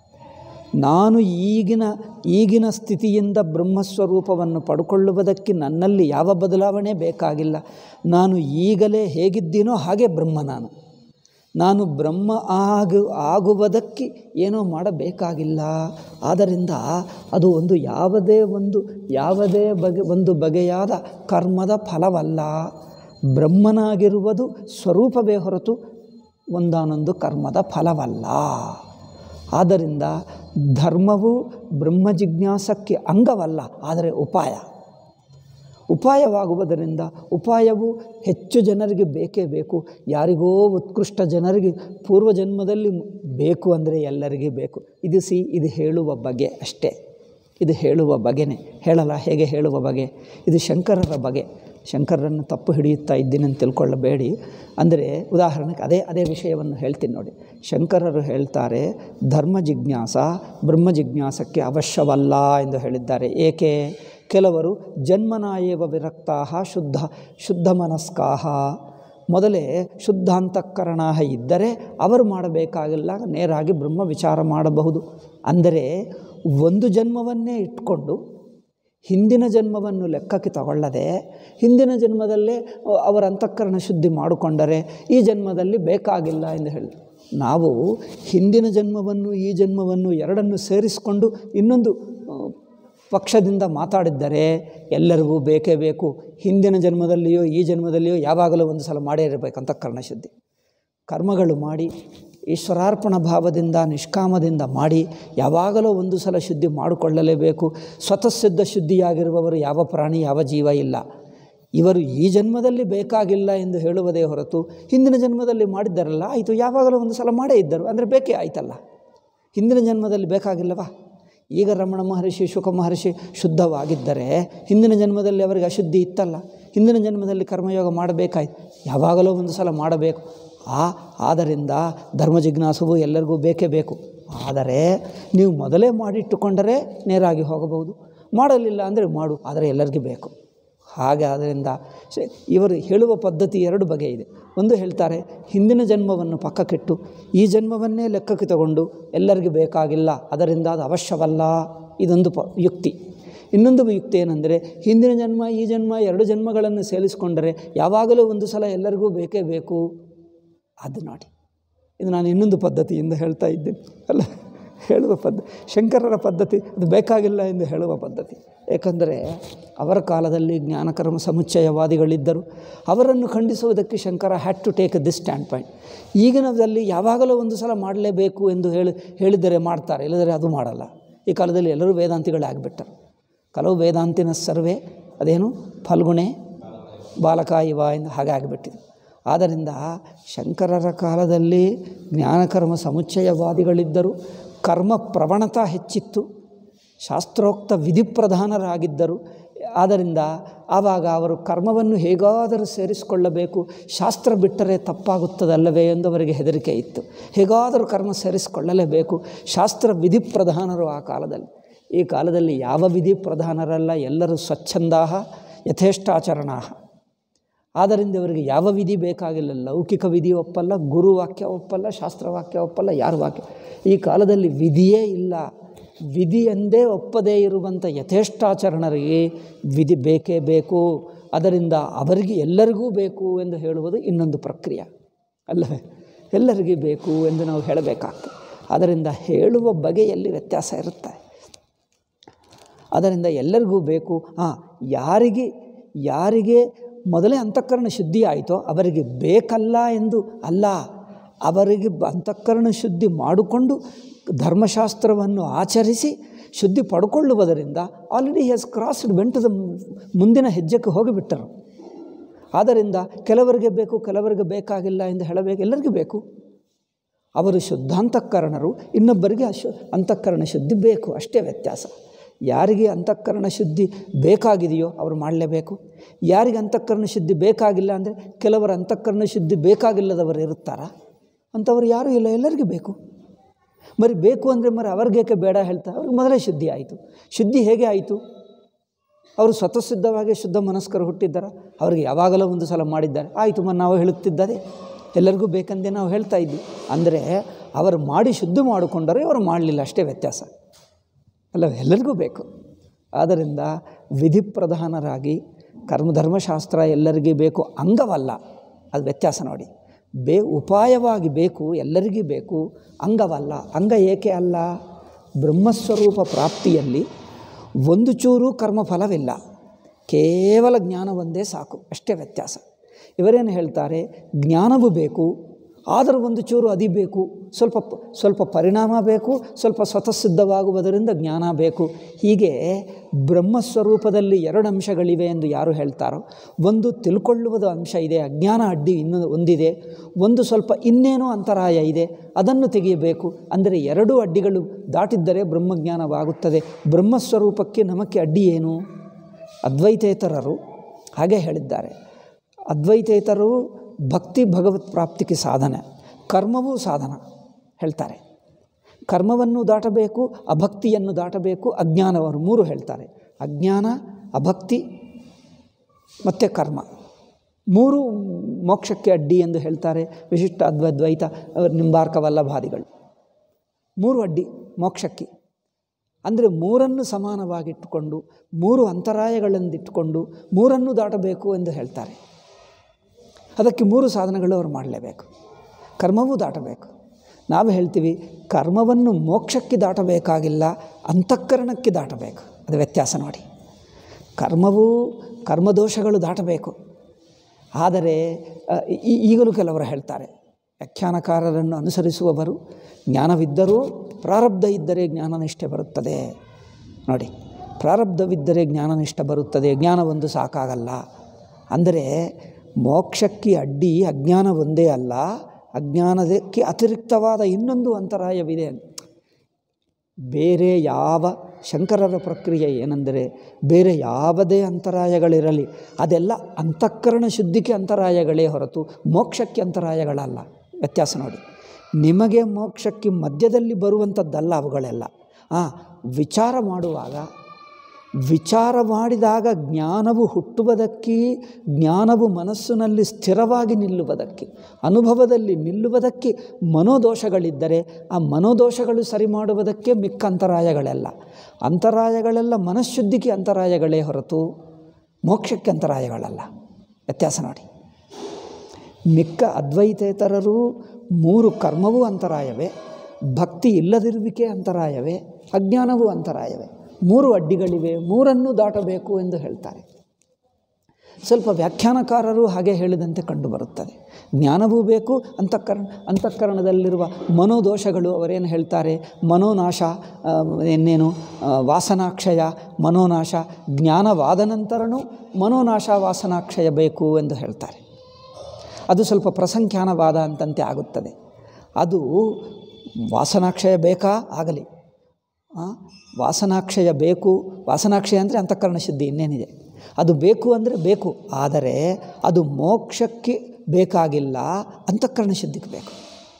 ನಾನು ಈಗಿನ ಈಗಿನ ಸ್ಥಿತಿಯಿಂದ ಬ್ರಹ್ಮಸ್ವರೂಪವನ್ನು ಪಡ್ಕೊಳ್ಳುವುದಕ್ಕೆ ನನ್ನಲ್ಲಿ ಯಾವ ಬದಲಾವಣೆ ಬೇಕಾಗಿಲ್ಲ. ನಾನು ಈಗಲೇ ಹೇಗಿದ್ದೀನೋ ಹಾಗೆ ಬ್ರಹ್ಮ. ನಾನು ನಾನು ಬ್ರಹ್ಮ ಆಗು ಆಗುವುದಕ್ಕೆ ಏನೋ ಮಾಡಬೇಕಾಗಿಲ್ಲ. ಆದ್ದರಿಂದ ಅದು ಒಂದು ಯಾವುದೇ ಒಂದು ಯಾವುದೇ ಬಗೆ ಒಂದು ಬಗೆಯಾದ ಕರ್ಮದ ಫಲವಲ್ಲ. ಬ್ರಹ್ಮನಾಗಿರುವುದು ಸ್ವರೂಪವೇ ಹೊರತು ಒಂದಾನೊಂದು ಕರ್ಮದ ಫಲವಲ್ಲ. ಆದ್ದರಿಂದ ಧರ್ಮವು ಬ್ರಹ್ಮ ಜಿಜ್ಞಾಸಕ್ಕೆ ಅಂಗವಲ್ಲ, ಆದರೆ ಉಪಾಯ. ಉಪಾಯವಾಗುವುದರಿಂದ ಉಪಾಯವು ಹೆಚ್ಚು ಜನರಿಗೆ ಬೇಕೇ ಬೇಕು. ಯಾರಿಗೋ ಉತ್ಕೃಷ್ಟ ಜನರಿಗೆ ಪೂರ್ವಜನ್ಮದಲ್ಲಿ ಬೇಕು ಅಂದರೆ ಎಲ್ಲರಿಗೂ ಬೇಕು. ಇದು ಸಿ ಇದು ಹೇಳುವ ಬಗೆ ಅಷ್ಟೇ. ಇದು ಹೇಳುವ ಬಗೆನೇ, ಹೇಳಲ್ಲ ಹೇಗೆ ಹೇಳುವ ಬಗೆ. ಇದು ಶಂಕರರ ಬಗೆ. ಶಂಕರರನ್ನು ತಪ್ಪು ಹಿಡಿಯುತ್ತಾ ಇದ್ದೀನಿ ಅಂತ ತಿಳ್ಕೊಳ್ಳಬೇಡಿ. ಅಂದರೆ ಉದಾಹರಣೆಗೆ ಅದೇ ಅದೇ ವಿಷಯವನ್ನು ಹೇಳ್ತೀನಿ ನೋಡಿ. ಶಂಕರರು ಹೇಳ್ತಾರೆ ಧರ್ಮ ಜಿಜ್ಞಾಸ ಬ್ರಹ್ಮ ಜಿಜ್ಞಾಸಕ್ಕೆ ಅವಶ್ಯವಲ್ಲ ಎಂದು ಹೇಳಿದ್ದಾರೆ. ಏಕೆ? ಕೆಲವರು ಜನ್ಮನಾಯೇವ ವಿರಕ್ತಾಃ ಶುದ್ಧ ಶುದ್ಧ ಮನಸ್ಕಾಃ. ಮೊದಲೇ ಶುದ್ಧ ಅಂತಃಕರಣ ಇದ್ದರೆ ಅವರು ಮಾಡಬೇಕಾಗಿಲ್ಲ, ನೇರಾಗಿ ಬ್ರಹ್ಮ ವಿಚಾರ ಮಾಡಬಹುದು. ಅಂದರೆ ಒಂದು ಜನ್ಮವನ್ನೇ ಇಟ್ಕೊಂಡು ಹಿಂದಿನ ಜನ್ಮವನ್ನು ಲೆಕ್ಕಕ್ಕೆ ತಗೊಳ್ಳದೆ ಹಿಂದಿನ ಜನ್ಮದಲ್ಲೇ ಅವರ ಅಂತಃಕರಣ ಶುದ್ಧಿ ಮಾಡಿಕೊಂಡರೆ ಈ ಜನ್ಮದಲ್ಲಿ ಬೇಕಾಗಿಲ್ಲ ಎಂದು ಹೇಳಿ, ನಾವು ಹಿಂದಿನ ಜನ್ಮವನ್ನು ಈ ಜನ್ಮವನ್ನು ಎರಡನ್ನು ಸೇರಿಸಿಕೊಂಡು ಇನ್ನೊಂದು ಪಕ್ಷದಿಂದ ಮಾತಾಡಿದ್ದರೆ ಎಲ್ಲರಿಗೂ ಬೇಕೇ ಬೇಕು. ಹಿಂದಿನ ಜನ್ಮದಲ್ಲಿಯೋ ಈ ಜನ್ಮದಲ್ಲಿಯೋ ಯಾವಾಗಲೂ ಒಂದು ಸಲ ಮಾಡೇ ಇರಬೇಕು ಅಂತಃಕರಣ ಶುದ್ಧಿ. ಕರ್ಮಗಳು ಮಾಡಿ ಈಶ್ವರಾರ್ಪಣ ಭಾವದಿಂದ ನಿಷ್ಕಾಮದಿಂದ ಮಾಡಿ ಯಾವಾಗಲೂ ಒಂದು ಸಲ ಶುದ್ಧಿ ಮಾಡಿಕೊಳ್ಳಲೇಬೇಕು. ಸ್ವತಃಸಿದ್ಧ ಶುದ್ಧಿಯಾಗಿರುವವರು ಯಾವ ಪ್ರಾಣಿ ಯಾವ ಜೀವ ಇಲ್ಲ. ಇವರು ಈ ಜನ್ಮದಲ್ಲಿ ಬೇಕಾಗಿಲ್ಲ ಎಂದು ಹೇಳುವುದೇ ಹೊರತು ಹಿಂದಿನ ಜನ್ಮದಲ್ಲಿ ಮಾಡಿದ್ದಾರಲ್ಲ, ಆಯಿತು ಯಾವಾಗಲೂ ಒಂದು ಸಲ ಮಾಡೇ ಇದ್ದರು ಅಂದರೆ ಬೇಕೇ ಆಯ್ತಲ್ಲ. ಹಿಂದಿನ ಜನ್ಮದಲ್ಲಿ ಬೇಕಾಗಿಲ್ಲವಾ? ಈಗ ರಮಣ ಮಹರ್ಷಿ ಶುಕ ಮಹರ್ಷಿ ಶುದ್ಧವಾಗಿದ್ದರೆ ಹಿಂದಿನ ಜನ್ಮದಲ್ಲಿ ಅವರಿಗೆ ಅಶುದ್ಧಿ ಇತ್ತಲ್ಲ. ಹಿಂದಿನ ಜನ್ಮದಲ್ಲಿ ಕರ್ಮಯೋಗ ಮಾಡಬೇಕಾಯ್ತು, ಯಾವಾಗಲೂ ಒಂದು ಸಲ ಮಾಡಬೇಕು. ಆ ಆದ್ದರಿಂದ ಧರ್ಮ ಜಿಜ್ಞಾಸವು ಎಲ್ಲರಿಗೂ ಬೇಕೇ ಬೇಕು. ಆದರೆ ನೀವು ಮೊದಲೇ ಮಾಡಿಟ್ಟುಕೊಂಡರೆ ನೇರಾಗಿ ಹೋಗಬಹುದು, ಮಾಡಲಿಲ್ಲ ಅಂದರೆ ಮಾಡು, ಆದರೆ ಎಲ್ಲರಿಗೂ ಬೇಕು. ಹಾಗೆ ಆದ್ದರಿಂದ ಇವರು ಹೇಳುವ ಪದ್ಧತಿ ಎರಡು ಬಗೆ ಇದೆ. ಒಂದು ಹೇಳ್ತಾರೆ ಹಿಂದಿನ ಜನ್ಮವನ್ನು ಪಕ್ಕಕ್ಕಿಟ್ಟು ಈ ಜನ್ಮವನ್ನೇ ಲೆಕ್ಕಕ್ಕೆ ತಗೊಂಡು ಎಲ್ಲರಿಗೂ ಬೇಕಾಗಿಲ್ಲ, ಅದರಿಂದ ಅದು ಅವಶ್ಯವಲ್ಲ, ಇದೊಂದು ಪ ಯುಕ್ತಿ. ಇನ್ನೊಂದು ಯುಕ್ತಿ ಏನೆಂದರೆ ಹಿಂದಿನ ಜನ್ಮ ಈ ಜನ್ಮ ಎರಡು ಜನ್ಮಗಳನ್ನು ಸೇರಿಸಿಕೊಂಡರೆ ಯಾವಾಗಲೂ ಒಂದು ಸಲ ಎಲ್ಲರಿಗೂ ಬೇಕೇ ಬೇಕು. ಅದು ನೋಡಿ, ಇದು ನಾನು ಇನ್ನೊಂದು ಪದ್ಧತಿಯಿಂದ ಹೇಳ್ತಾ ಇದ್ದೇನೆ ಅಲ್ಲ, ಹೇಳುವ ಪದ್ಧತಿ ಶಂಕರರ ಪದ್ಧತಿ. ಅದು ಬೇಕಾಗಿಲ್ಲ ಎಂದು ಹೇಳುವ ಪದ್ಧತಿ. ಏಕೆಂದರೆ ಅವರ ಕಾಲದಲ್ಲಿ ಜ್ಞಾನಕರ್ಮ ಸಮುಚ್ಚಯವಾದಿಗಳಿದ್ದರು. ಅವರನ್ನು ಖಂಡಿಸುವುದಕ್ಕೆ Shankara had to take this standpoint. ಈಗಿನದಲ್ಲಿ ಯಾವಾಗಲೂ ಒಂದು ಸಲ ಮಾಡಲೇಬೇಕು ಎಂದು ಹೇಳಿ ಹೇಳಿದರೆ ಮಾಡ್ತಾರೆ, ಇಲ್ಲದರೆ ಅದು ಮಾಡಲ್ಲ. ಈ ಕಾಲದಲ್ಲಿ ಎಲ್ಲರೂ ವೇದಾಂತಿಗಳೇ ಆಗಿಬಿಟ್ಟರು. ಕೆಲವು ವೇದಾಂತಿನ ಸರ್ವೇ ಅದೇನು ಫಲ್ಗುಣೆ ಬಾಲಕ ಇವ ಎಂದು ಹಾಗೆ ಆಗಿಬಿಟ್ಟಿದೆ. ಆದ್ದರಿಂದ ಶಂಕರರ ಕಾಲದಲ್ಲಿ ಜ್ಞಾನಕರ್ಮ ಸಮುಚ್ಚಯವಾದಿಗಳಿದ್ದರು. ಕರ್ಮ ಪ್ರವಣತಾ ಹೆಚ್ಚಿತ್ತು, ಶಾಸ್ತ್ರೋಕ್ತ ವಿಧಿಪ್ರಧಾನರಾಗಿದ್ದರು. ಆದ್ದರಿಂದ ಆವಾಗ ಅವರು ಕರ್ಮವನ್ನು ಹೇಗಾದರೂ ಸೇರಿಸಿಕೊಳ್ಳಬೇಕು, ಶಾಸ್ತ್ರ ಬಿಟ್ಟರೆ ತಪ್ಪಾಗುತ್ತದಲ್ಲವೇ ಎಂದು ಅವರಿಗೆ ಹೆದರಿಕೆ ಇತ್ತು. ಹೇಗಾದರೂ ಕರ್ಮ ಸೇರಿಸಿಕೊಳ್ಳಲೇಬೇಕು, ಶಾಸ್ತ್ರ ವಿಧಿಪ್ರಧಾನರು ಆ ಕಾಲದಲ್ಲಿ. ಈ ಕಾಲದಲ್ಲಿ ಯಾವ ವಿಧಿ ಪ್ರಧಾನರಲ್ಲ, ಎಲ್ಲರೂ ಸ್ವಚ್ಛಂದಾಹ ಯಥೇಷ್ಟಾಚರಣಾಹ. ಆದ್ದರಿಂದ ಇವರಿಗೆ ಯಾವ ವಿಧಿ ಬೇಕಾಗಿಲ್ಲ. ಲೌಕಿಕ ವಿಧಿ ಒಪ್ಪಲ್ಲ, ಗುರುವಾಕ್ಯ ಒಪ್ಪಲ್ಲ, ಶಾಸ್ತ್ರವಾಕ್ಯ ಒಪ್ಪಲ್ಲ, ಯಾರ ವಾಕ್ಯ. ಈ ಕಾಲದಲ್ಲಿ ವಿಧಿಯೇ ಇಲ್ಲ. ವಿಧಿ ಎಂದೇ ಒಪ್ಪದೇ ಇರುವಂಥ ಯಥೇಷ್ಟಾಚರಣರಿಗೆ ವಿಧಿ ಬೇಕೇ ಬೇಕು. ಅದರಿಂದ ಅವರಿಗೆ ಎಲ್ಲರಿಗೂ ಬೇಕು ಎಂದು ಹೇಳುವುದು ಇನ್ನೊಂದು ಪ್ರಕ್ರಿಯೆ ಅಲ್ಲವೇ? ಎಲ್ಲರಿಗೂ ಬೇಕು ಎಂದು ನಾವು ಹೇಳಬೇಕಾಗ್ತದೆ. ಅದರಿಂದ ಹೇಳುವ ಬಗೆಯಲ್ಲಿ ವ್ಯತ್ಯಾಸ ಇರುತ್ತೆ. ಅದರಿಂದ ಎಲ್ಲರಿಗೂ ಬೇಕು. ಹಾಂ, ಯಾರಿಗೆ ಯಾರಿಗೆ ಮೊದಲೇ ಅಂತಃಕರಣ ಶುದ್ಧಿ ಆಯಿತೋ ಅವರಿಗೆ ಬೇಕಲ್ಲ ಎಂದು ಅಲ್ಲ, ಅವರಿಗೆ ಅಂತಃಕರಣ ಶುದ್ಧಿ ಮಾಡಿಕೊಂಡು ಧರ್ಮಶಾಸ್ತ್ರವನ್ನು ಆಚರಿಸಿ ಶುದ್ಧಿ ಪಡ್ಕೊಳ್ಳುವುದರಿಂದ already has crossed went the ಮುಂದಿನ ಹೆಜ್ಜೆಗೆ ಹೋಗಿಬಿಟ್ಟರು. ಆದ್ದರಿಂದ ಕೆಲವರಿಗೆ ಬೇಕು ಕೆಲವರಿಗೆ ಬೇಕಾಗಿಲ್ಲ ಎಂದು ಹೇಳಬೇಕು, ಎಲ್ಲರಿಗೂ ಬೇಕು. ಅವರು ಶುದ್ಧಾಂತಃಕರಣರು, ಇನ್ನೊಬ್ಬರಿಗೆ ಅಶು ಅಂತಃಕರಣ ಶುದ್ಧಿ ಬೇಕು, ಅಷ್ಟೇ ವ್ಯತ್ಯಾಸ. ಯಾರಿಗೆ ಅಂತಃಕರಣ ಶುದ್ಧಿ ಬೇಕಾಗಿದೆಯೋ ಅವರು ಮಾಡಲೇಬೇಕು. ಯಾರಿಗೆ ಅಂತಃಕರಣ ಶುದ್ಧಿ ಬೇಕಾಗಿಲ್ಲ ಅಂದರೆ ಕೆಲವರ ಅಂತಃಕರಣ ಶುದ್ಧಿ ಬೇಕಾಗಿಲ್ಲದವರು ಇರುತ್ತಾರಾ? ಅಂಥವ್ರು ಯಾರೂ ಇಲ್ಲ, ಎಲ್ಲರಿಗೂ ಬೇಕು. ಮರಿ ಬೇಕು ಅಂದರೆ ಮರಿ ಅವ್ರಿಗೇಕೆ ಬೇಡ ಹೇಳ್ತಾರೆ? ಅವ್ರಿಗೆ ಮೊದಲೇ ಶುದ್ಧಿ ಆಯಿತು. ಶುದ್ಧಿ ಹೇಗೆ ಆಯಿತು? ಅವರು ಸ್ವತಃಸಿದ್ಧವಾಗಿ ಶುದ್ಧ ಮನಸ್ಕರು ಹುಟ್ಟಿದ್ದಾರೆ. ಅವ್ರಿಗೆ ಯಾವಾಗಲೂ ಒಂದು ಸಲ ಮಾಡಿದ್ದಾರೆ, ಆಯಿತು ಮ ನಾವು ಹೇಳುತ್ತಿದ್ದರೆ ಎಲ್ಲರಿಗೂ ಬೇಕಂದೇ ನಾವು ಹೇಳ್ತಾ ಇದ್ವಿ. ಅಂದರೆ ಅವರು ಮಾಡಿ ಶುದ್ಧ ಮಾಡಿಕೊಂಡರೆ ಅವರು ಮಾಡಲಿಲ್ಲ, ಅಷ್ಟೇ ವ್ಯತ್ಯಾಸ ಅಲ್ಲ, ಎಲ್ಲರಿಗೂ ಬೇಕು. ಆದ್ದರಿಂದ ವಿಧಿ ಪ್ರಧಾನರಾಗಿ ಕರ್ಮಧರ್ಮಶಾಸ್ತ್ರ ಎಲ್ಲರಿಗೂ ಬೇಕು ಅಂಗವಲ್ಲ, ಅದು ವ್ಯತ್ಯಾಸ ನೋಡಿ. ಬೇ ಉಪಾಯವಾಗಿ ಬೇಕು, ಎಲ್ಲರಿಗೂ ಬೇಕು, ಅಂಗವಲ್ಲ. ಅಂಗ ಏಕೆ ಅಲ್ಲ? ಬ್ರಹ್ಮಸ್ವರೂಪ ಪ್ರಾಪ್ತಿಯಲ್ಲಿ ಒಂದು ಚೂರು ಕರ್ಮಫಲವಿಲ್ಲ, ಕೇವಲ ಜ್ಞಾನ ಒಂದೇ ಸಾಕು, ಅಷ್ಟೇ ವ್ಯತ್ಯಾಸ. ಇವರೇನು ಹೇಳ್ತಾರೆ? ಜ್ಞಾನವೂ ಬೇಕು, ಆದರೆ ಒಂದು ಚೂರು ಅದಿ ಬೇಕು, ಸ್ವಲ್ಪ ಸ್ವಲ್ಪ ಪರಿಣಾಮ ಬೇಕು, ಸ್ವಲ್ಪ ಸ್ವತಃಸಿದ್ಧವಾಗುವುದರಿಂದ ಜ್ಞಾನ ಬೇಕು. ಹೀಗೆ ಬ್ರಹ್ಮಸ್ವರೂಪದಲ್ಲಿ ಎರಡು ಅಂಶಗಳಿವೆ ಎಂದು ಯಾರು ಹೇಳ್ತಾರೋ, ಒಂದು ತಿಳ್ಕೊಳ್ಳುವುದ ಅಂಶ ಇದೆ, ಅಜ್ಞಾನ ಅಡ್ಡಿ ಇನ್ನೊಂದು ಒಂದಿದೆ, ಒಂದು ಸ್ವಲ್ಪ ಇನ್ನೇನೋ ಅಂತರಾಯ ಇದೆ, ಅದನ್ನು ತೆಗೆಯಬೇಕು. ಅಂದರೆ ಎರಡೂ ಅಡ್ಡಿಗಳು ದಾಟಿದ್ದರೆ ಬ್ರಹ್ಮಜ್ಞಾನವಾಗುತ್ತದೆ. ಬ್ರಹ್ಮಸ್ವರೂಪಕ್ಕೆ ನಮಗೆ ಅಡ್ಡಿ ಏನು? ಅದ್ವೈತೇತರರು ಹಾಗೆ ಹೇಳಿದ್ದಾರೆ. ಅದ್ವೈತೇತರು ಭಕ್ತಿ ಭಗವತ್ ಪ್ರಾಪ್ತಿಗೆ ಸಾಧನೆ, ಕರ್ಮವೂ ಸಾಧನ ಹೇಳ್ತಾರೆ. ಕರ್ಮವನ್ನು ದಾಟಬೇಕು, ಅಭಕ್ತಿಯನ್ನು ದಾಟಬೇಕು, ಅಜ್ಞಾನವರು ಮೂರು ಹೇಳ್ತಾರೆ. ಅಜ್ಞಾನ, ಅಭಕ್ತಿ ಮತ್ತು ಕರ್ಮ ಮೂರು ಮೋಕ್ಷಕ್ಕೆ ಅಡ್ಡಿ ಎಂದು ಹೇಳ್ತಾರೆ ವಿಶಿಷ್ಟ ಅದ್ವೈತ ನಿಂಬಾರ್ಕ ವಲ್ಲಭಾದಿಗಳು. ಮೂರು ಅಡ್ಡಿ ಮೋಕ್ಷಕ್ಕೆ. ಅಂದರೆ ಮೂರನ್ನು ಸಮಾನವಾಗಿಟ್ಟುಕೊಂಡು, ಮೂರು ಅಂತರಾಯಗಳನ್ನಿಟ್ಟುಕೊಂಡು ಮೂರನ್ನು ದಾಟಬೇಕು ಎಂದು ಹೇಳ್ತಾರೆ. ಅದಕ್ಕೆ ಮೂರು ಸಾಧನಗಳು ಅವರು ಮಾಡಲೇಬೇಕು. ಕರ್ಮವೂ ದಾಟಬೇಕು. ನಾವು ಹೇಳ್ತೀವಿ ಕರ್ಮವನ್ನು ಮೋಕ್ಷಕ್ಕೆ ದಾಟಬೇಕಾಗಿಲ್ಲ, ಅಂತಃಕರಣಕ್ಕೆ ದಾಟಬೇಕು. ಅದು ವ್ಯತ್ಯಾಸ ನೋಡಿ. ಕರ್ಮವೂ ಕರ್ಮದೋಷಗಳು ದಾಟಬೇಕು. ಆದರೆ ಈಗಲೂ ಕೆಲವರು ಹೇಳ್ತಾರೆ, ವ್ಯಾಖ್ಯಾನಕಾರರನ್ನು ಅನುಸರಿಸುವವರು ಜ್ಞಾನವಿದ್ದರೂ ಪ್ರಾರಬ್ಧ ಇದ್ದರೆ ಜ್ಞಾನನಿಷ್ಠೆ ಬರುತ್ತದೆ. ನೋಡಿ, ಪ್ರಾರಬ್ಧವಿದ್ದರೆ ಜ್ಞಾನನಿಷ್ಠೆ ಬರುತ್ತದೆ, ಜ್ಞಾನ ಒಂದು ಸಾಕಾಗಲ್ಲ. ಅಂದರೆ ಮೋಕ್ಷಕ್ಕೆ ಅಡ್ಡಿ ಅಜ್ಞಾನ ಒಂದೇ ಅಲ್ಲ, ಅಜ್ಞಾನದಕ್ಕೆ ಅತಿರಿಕ್ತವಾದ ಇನ್ನೊಂದು ಅಂತರಾಯವಿದೆ. ಬೇರೆ ಯಾವ ಶಂಕರರ ಪ್ರಕ್ರಿಯೆ ಏನೆಂದರೆ, ಬೇರೆ ಯಾವುದೇ ಅಂತರಾಯಗಳಿರಲಿ ಅದೆಲ್ಲ ಅಂತಃಕರಣ ಶುದ್ಧಿಗೆ ಅಂತರಾಯಗಳೇ ಹೊರತು ಮೋಕ್ಷಕ್ಕೆ ಅಂತರಾಯಗಳಲ್ಲ. ವ್ಯತ್ಯಾಸ ನೋಡಿ. ನಿಮಗೆ ಮೋಕ್ಷಕ್ಕೆ ಮಧ್ಯದಲ್ಲಿ ಬರುವಂಥದ್ದಲ್ಲ ಅವುಗಳೆಲ್ಲ. ಹಾಂ, ವಿಚಾರ ಮಾಡುವಾಗ ವಿಚಾರ ಮಾಡಿದಾಗ ಜ್ಞಾನವು ಹುಟ್ಟುವುದಕ್ಕೆ, ಜ್ಞಾನವು ಮನಸ್ಸಿನಲ್ಲಿ ಸ್ಥಿರವಾಗಿ ನಿಲ್ಲುವುದಕ್ಕೆ, ಅನುಭವದಲ್ಲಿ ನಿಲ್ಲುವುದಕ್ಕೆ ಮನೋದೋಷಗಳಿದ್ದರೆ ಆ ಮನೋದೋಷಗಳು ಸರಿ ಮಾಡುವುದಕ್ಕೆ ಮಿಕ್ಕ ಅಂತರಾಯಗಳೆಲ್ಲ ಅಂತರಾಯಗಳೆಲ್ಲ ಮನಃಶುದ್ಧಿಗೆ ಅಂತರಾಯಗಳೇ ಹೊರತು ಮೋಕ್ಷಕ್ಕೆ ಅಂತರಾಯಗಳಲ್ಲ. ವ್ಯತ್ಯಾಸ ನೋಡಿ. ಮಿಕ್ಕ ಅದ್ವೈತೇತರರು ಮೂರು ಕರ್ಮವೂ ಅಂತರಾಯವೇ, ಭಕ್ತಿ ಇಲ್ಲದಿರುವಿಕೆ ಅಂತರಾಯವೇ, ಅಜ್ಞಾನವೂ ಅಂತರಾಯವೇ. ಮೂರು ಅಡ್ಡಿಗಳಿವೆ, ಮೂರನ್ನು ದಾಟಬೇಕು ಎಂದು ಹೇಳ್ತಾರೆ. ಸ್ವಲ್ಪ ವ್ಯಾಖ್ಯಾನಕಾರರು ಹಾಗೆ ಹೇಳಿದಂತೆ ಕಂಡುಬರುತ್ತದೆ. ಜ್ಞಾನವೂ ಬೇಕು, ಅಂತಃಕರಣ ಅಂತಃಕರಣದಲ್ಲಿರುವ ಮನೋದೋಷಗಳು ಅವರೇನು ಹೇಳ್ತಾರೆ, ಮನೋನಾಶ, ಇನ್ನೇನು ವಾಸನಾಕ್ಷಯ, ಮನೋನಾಶ, ಜ್ಞಾನವಾದ ನಂತರನೂ ಮನೋನಾಶ ವಾಸನಾಕ್ಷಯ ಬೇಕು ಎಂದು ಹೇಳ್ತಾರೆ. ಅದು ಸ್ವಲ್ಪ ಪ್ರಸಂಖ್ಯಾನವಾದ ಅಂತಂತೆ ಆಗುತ್ತದೆ. ಅದು ವಾಸನಾಕ್ಷಯ ಬೇಕಾ ಆಗಲಿ, ವಾಸನಾಕ್ಷಯ ಬೇಕು. ವಾಸನಾಕ್ಷಯ ಅಂದರೆ ಅಂತಃಕರಣ ಶುದ್ಧಿ, ಇನ್ನೇನಿದೆ ಅದು ಬೇಕು ಅಂದರೆ ಬೇಕು. ಆದರೆ ಅದು ಮೋಕ್ಷಕ್ಕೆ ಬೇಕಾಗಿಲ್ಲ, ಅಂತಃಕರಣ ಶುದ್ಧಿಗೆ ಬೇಕು.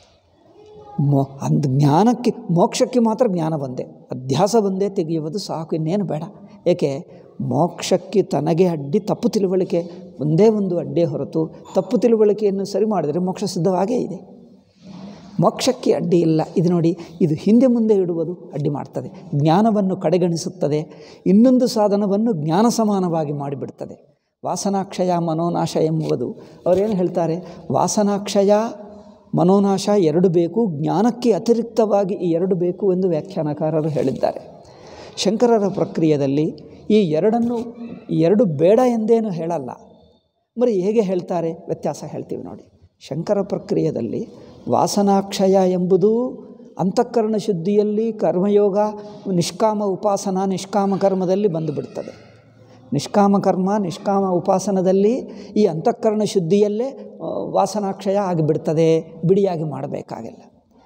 ಮೋ ಅಂದ್ ಜ್ಞಾನಕ್ಕೆ ಮೋಕ್ಷಕ್ಕೆ ಮಾತ್ರ ಜ್ಞಾನ ಒಂದೇ, ಅಧ್ಯಾಸ ಒಂದೇ ತೆಗೆಯುವುದು ಸಾಕು, ಇನ್ನೇನು ಬೇಡ. ಏಕೆ? ಮೋಕ್ಷಕ್ಕೆ ತನಗೆ ಅಡ್ಡಿ ತಪ್ಪು ತಿಳುವಳಿಕೆ ಒಂದೇ ಒಂದು ಅಡ್ಡಿ ಹೊರತು ತಪ್ಪು ತಿಳುವಳಿಕೆಯನ್ನು ಸರಿ ಮಾಡಿದರೆ ಮೋಕ್ಷ ಸಿದ್ಧವಾಗೇ ಇದೆ. ಮೋಕ್ಷಕ್ಕೆ ಅಡ್ಡಿ ಇಲ್ಲ. ಇದು ನೋಡಿ, ಇದು ಹಿಂದೆ ಮುಂದೆ ಇಡುವುದು ಅಡ್ಡಿ ಮಾಡ್ತದೆ, ಜ್ಞಾನವನ್ನು ಕಡೆಗಣಿಸುತ್ತದೆ, ಇನ್ನೊಂದು ಸಾಧನವನ್ನು ಜ್ಞಾನ ಸಮಾನವಾಗಿ ಮಾಡಿಬಿಡ್ತದೆ. ವಾಸನಾಕ್ಷಯ ಮನೋನಾಶ ಎಂಬುದು ಅವರೇನು ಹೇಳ್ತಾರೆ, ವಾಸನಾಕ್ಷಯ ಮನೋನಾಶ ಎರಡು ಬೇಕು, ಜ್ಞಾನಕ್ಕೆ ಅತಿರಿಕ್ತವಾಗಿ ಈ ಎರಡು ಬೇಕು ಎಂದು ವ್ಯಾಖ್ಯಾನಕಾರರು ಹೇಳಿದ್ದಾರೆ. ಶಂಕರರ ಪ್ರಕ್ರಿಯೆಯಲ್ಲಿ ಈ ಎರಡನ್ನು ಎರಡು ಬೇಡ ಎಂದೇನು ಹೇಳಲ್ಲ. మరి ಹೇಗೆ ಹೇಳ್ತಾರೆ? ವ್ಯತ್ಯಾಸ ಹೇಳ್ತೀವಿ ನೋಡಿ. ಶಂಕರ ಪ್ರಕ್ರಿಯೆಯಲ್ಲಿ ವಾಸನಾಕ್ಷಯ ಎಂಬುದು ಅಂತಃಕರಣ ಶುದ್ಧಿಯಲ್ಲಿ ಕರ್ಮಯೋಗ, ನಿಷ್ಕಾಮ ಉಪಾಸನ, ನಿಷ್ಕಾಮ ಕರ್ಮದಲ್ಲಿ ಬಂದುಬಿಡ್ತದೆ. ನಿಷ್ಕಾಮ ಕರ್ಮ, ನಿಷ್ಕಾಮ ಉಪಾಸನದಲ್ಲಿ ಈ ಅಂತಃಕರಣ ಶುದ್ಧಿಯಲ್ಲೇ ವಾಸನಾಕ್ಷಯ ಆಗಿಬಿಡ್ತದೆ, ಬಿಡಿಯಾಗಿ ಮಾಡಬೇಕಾಗಿಲ್ಲ.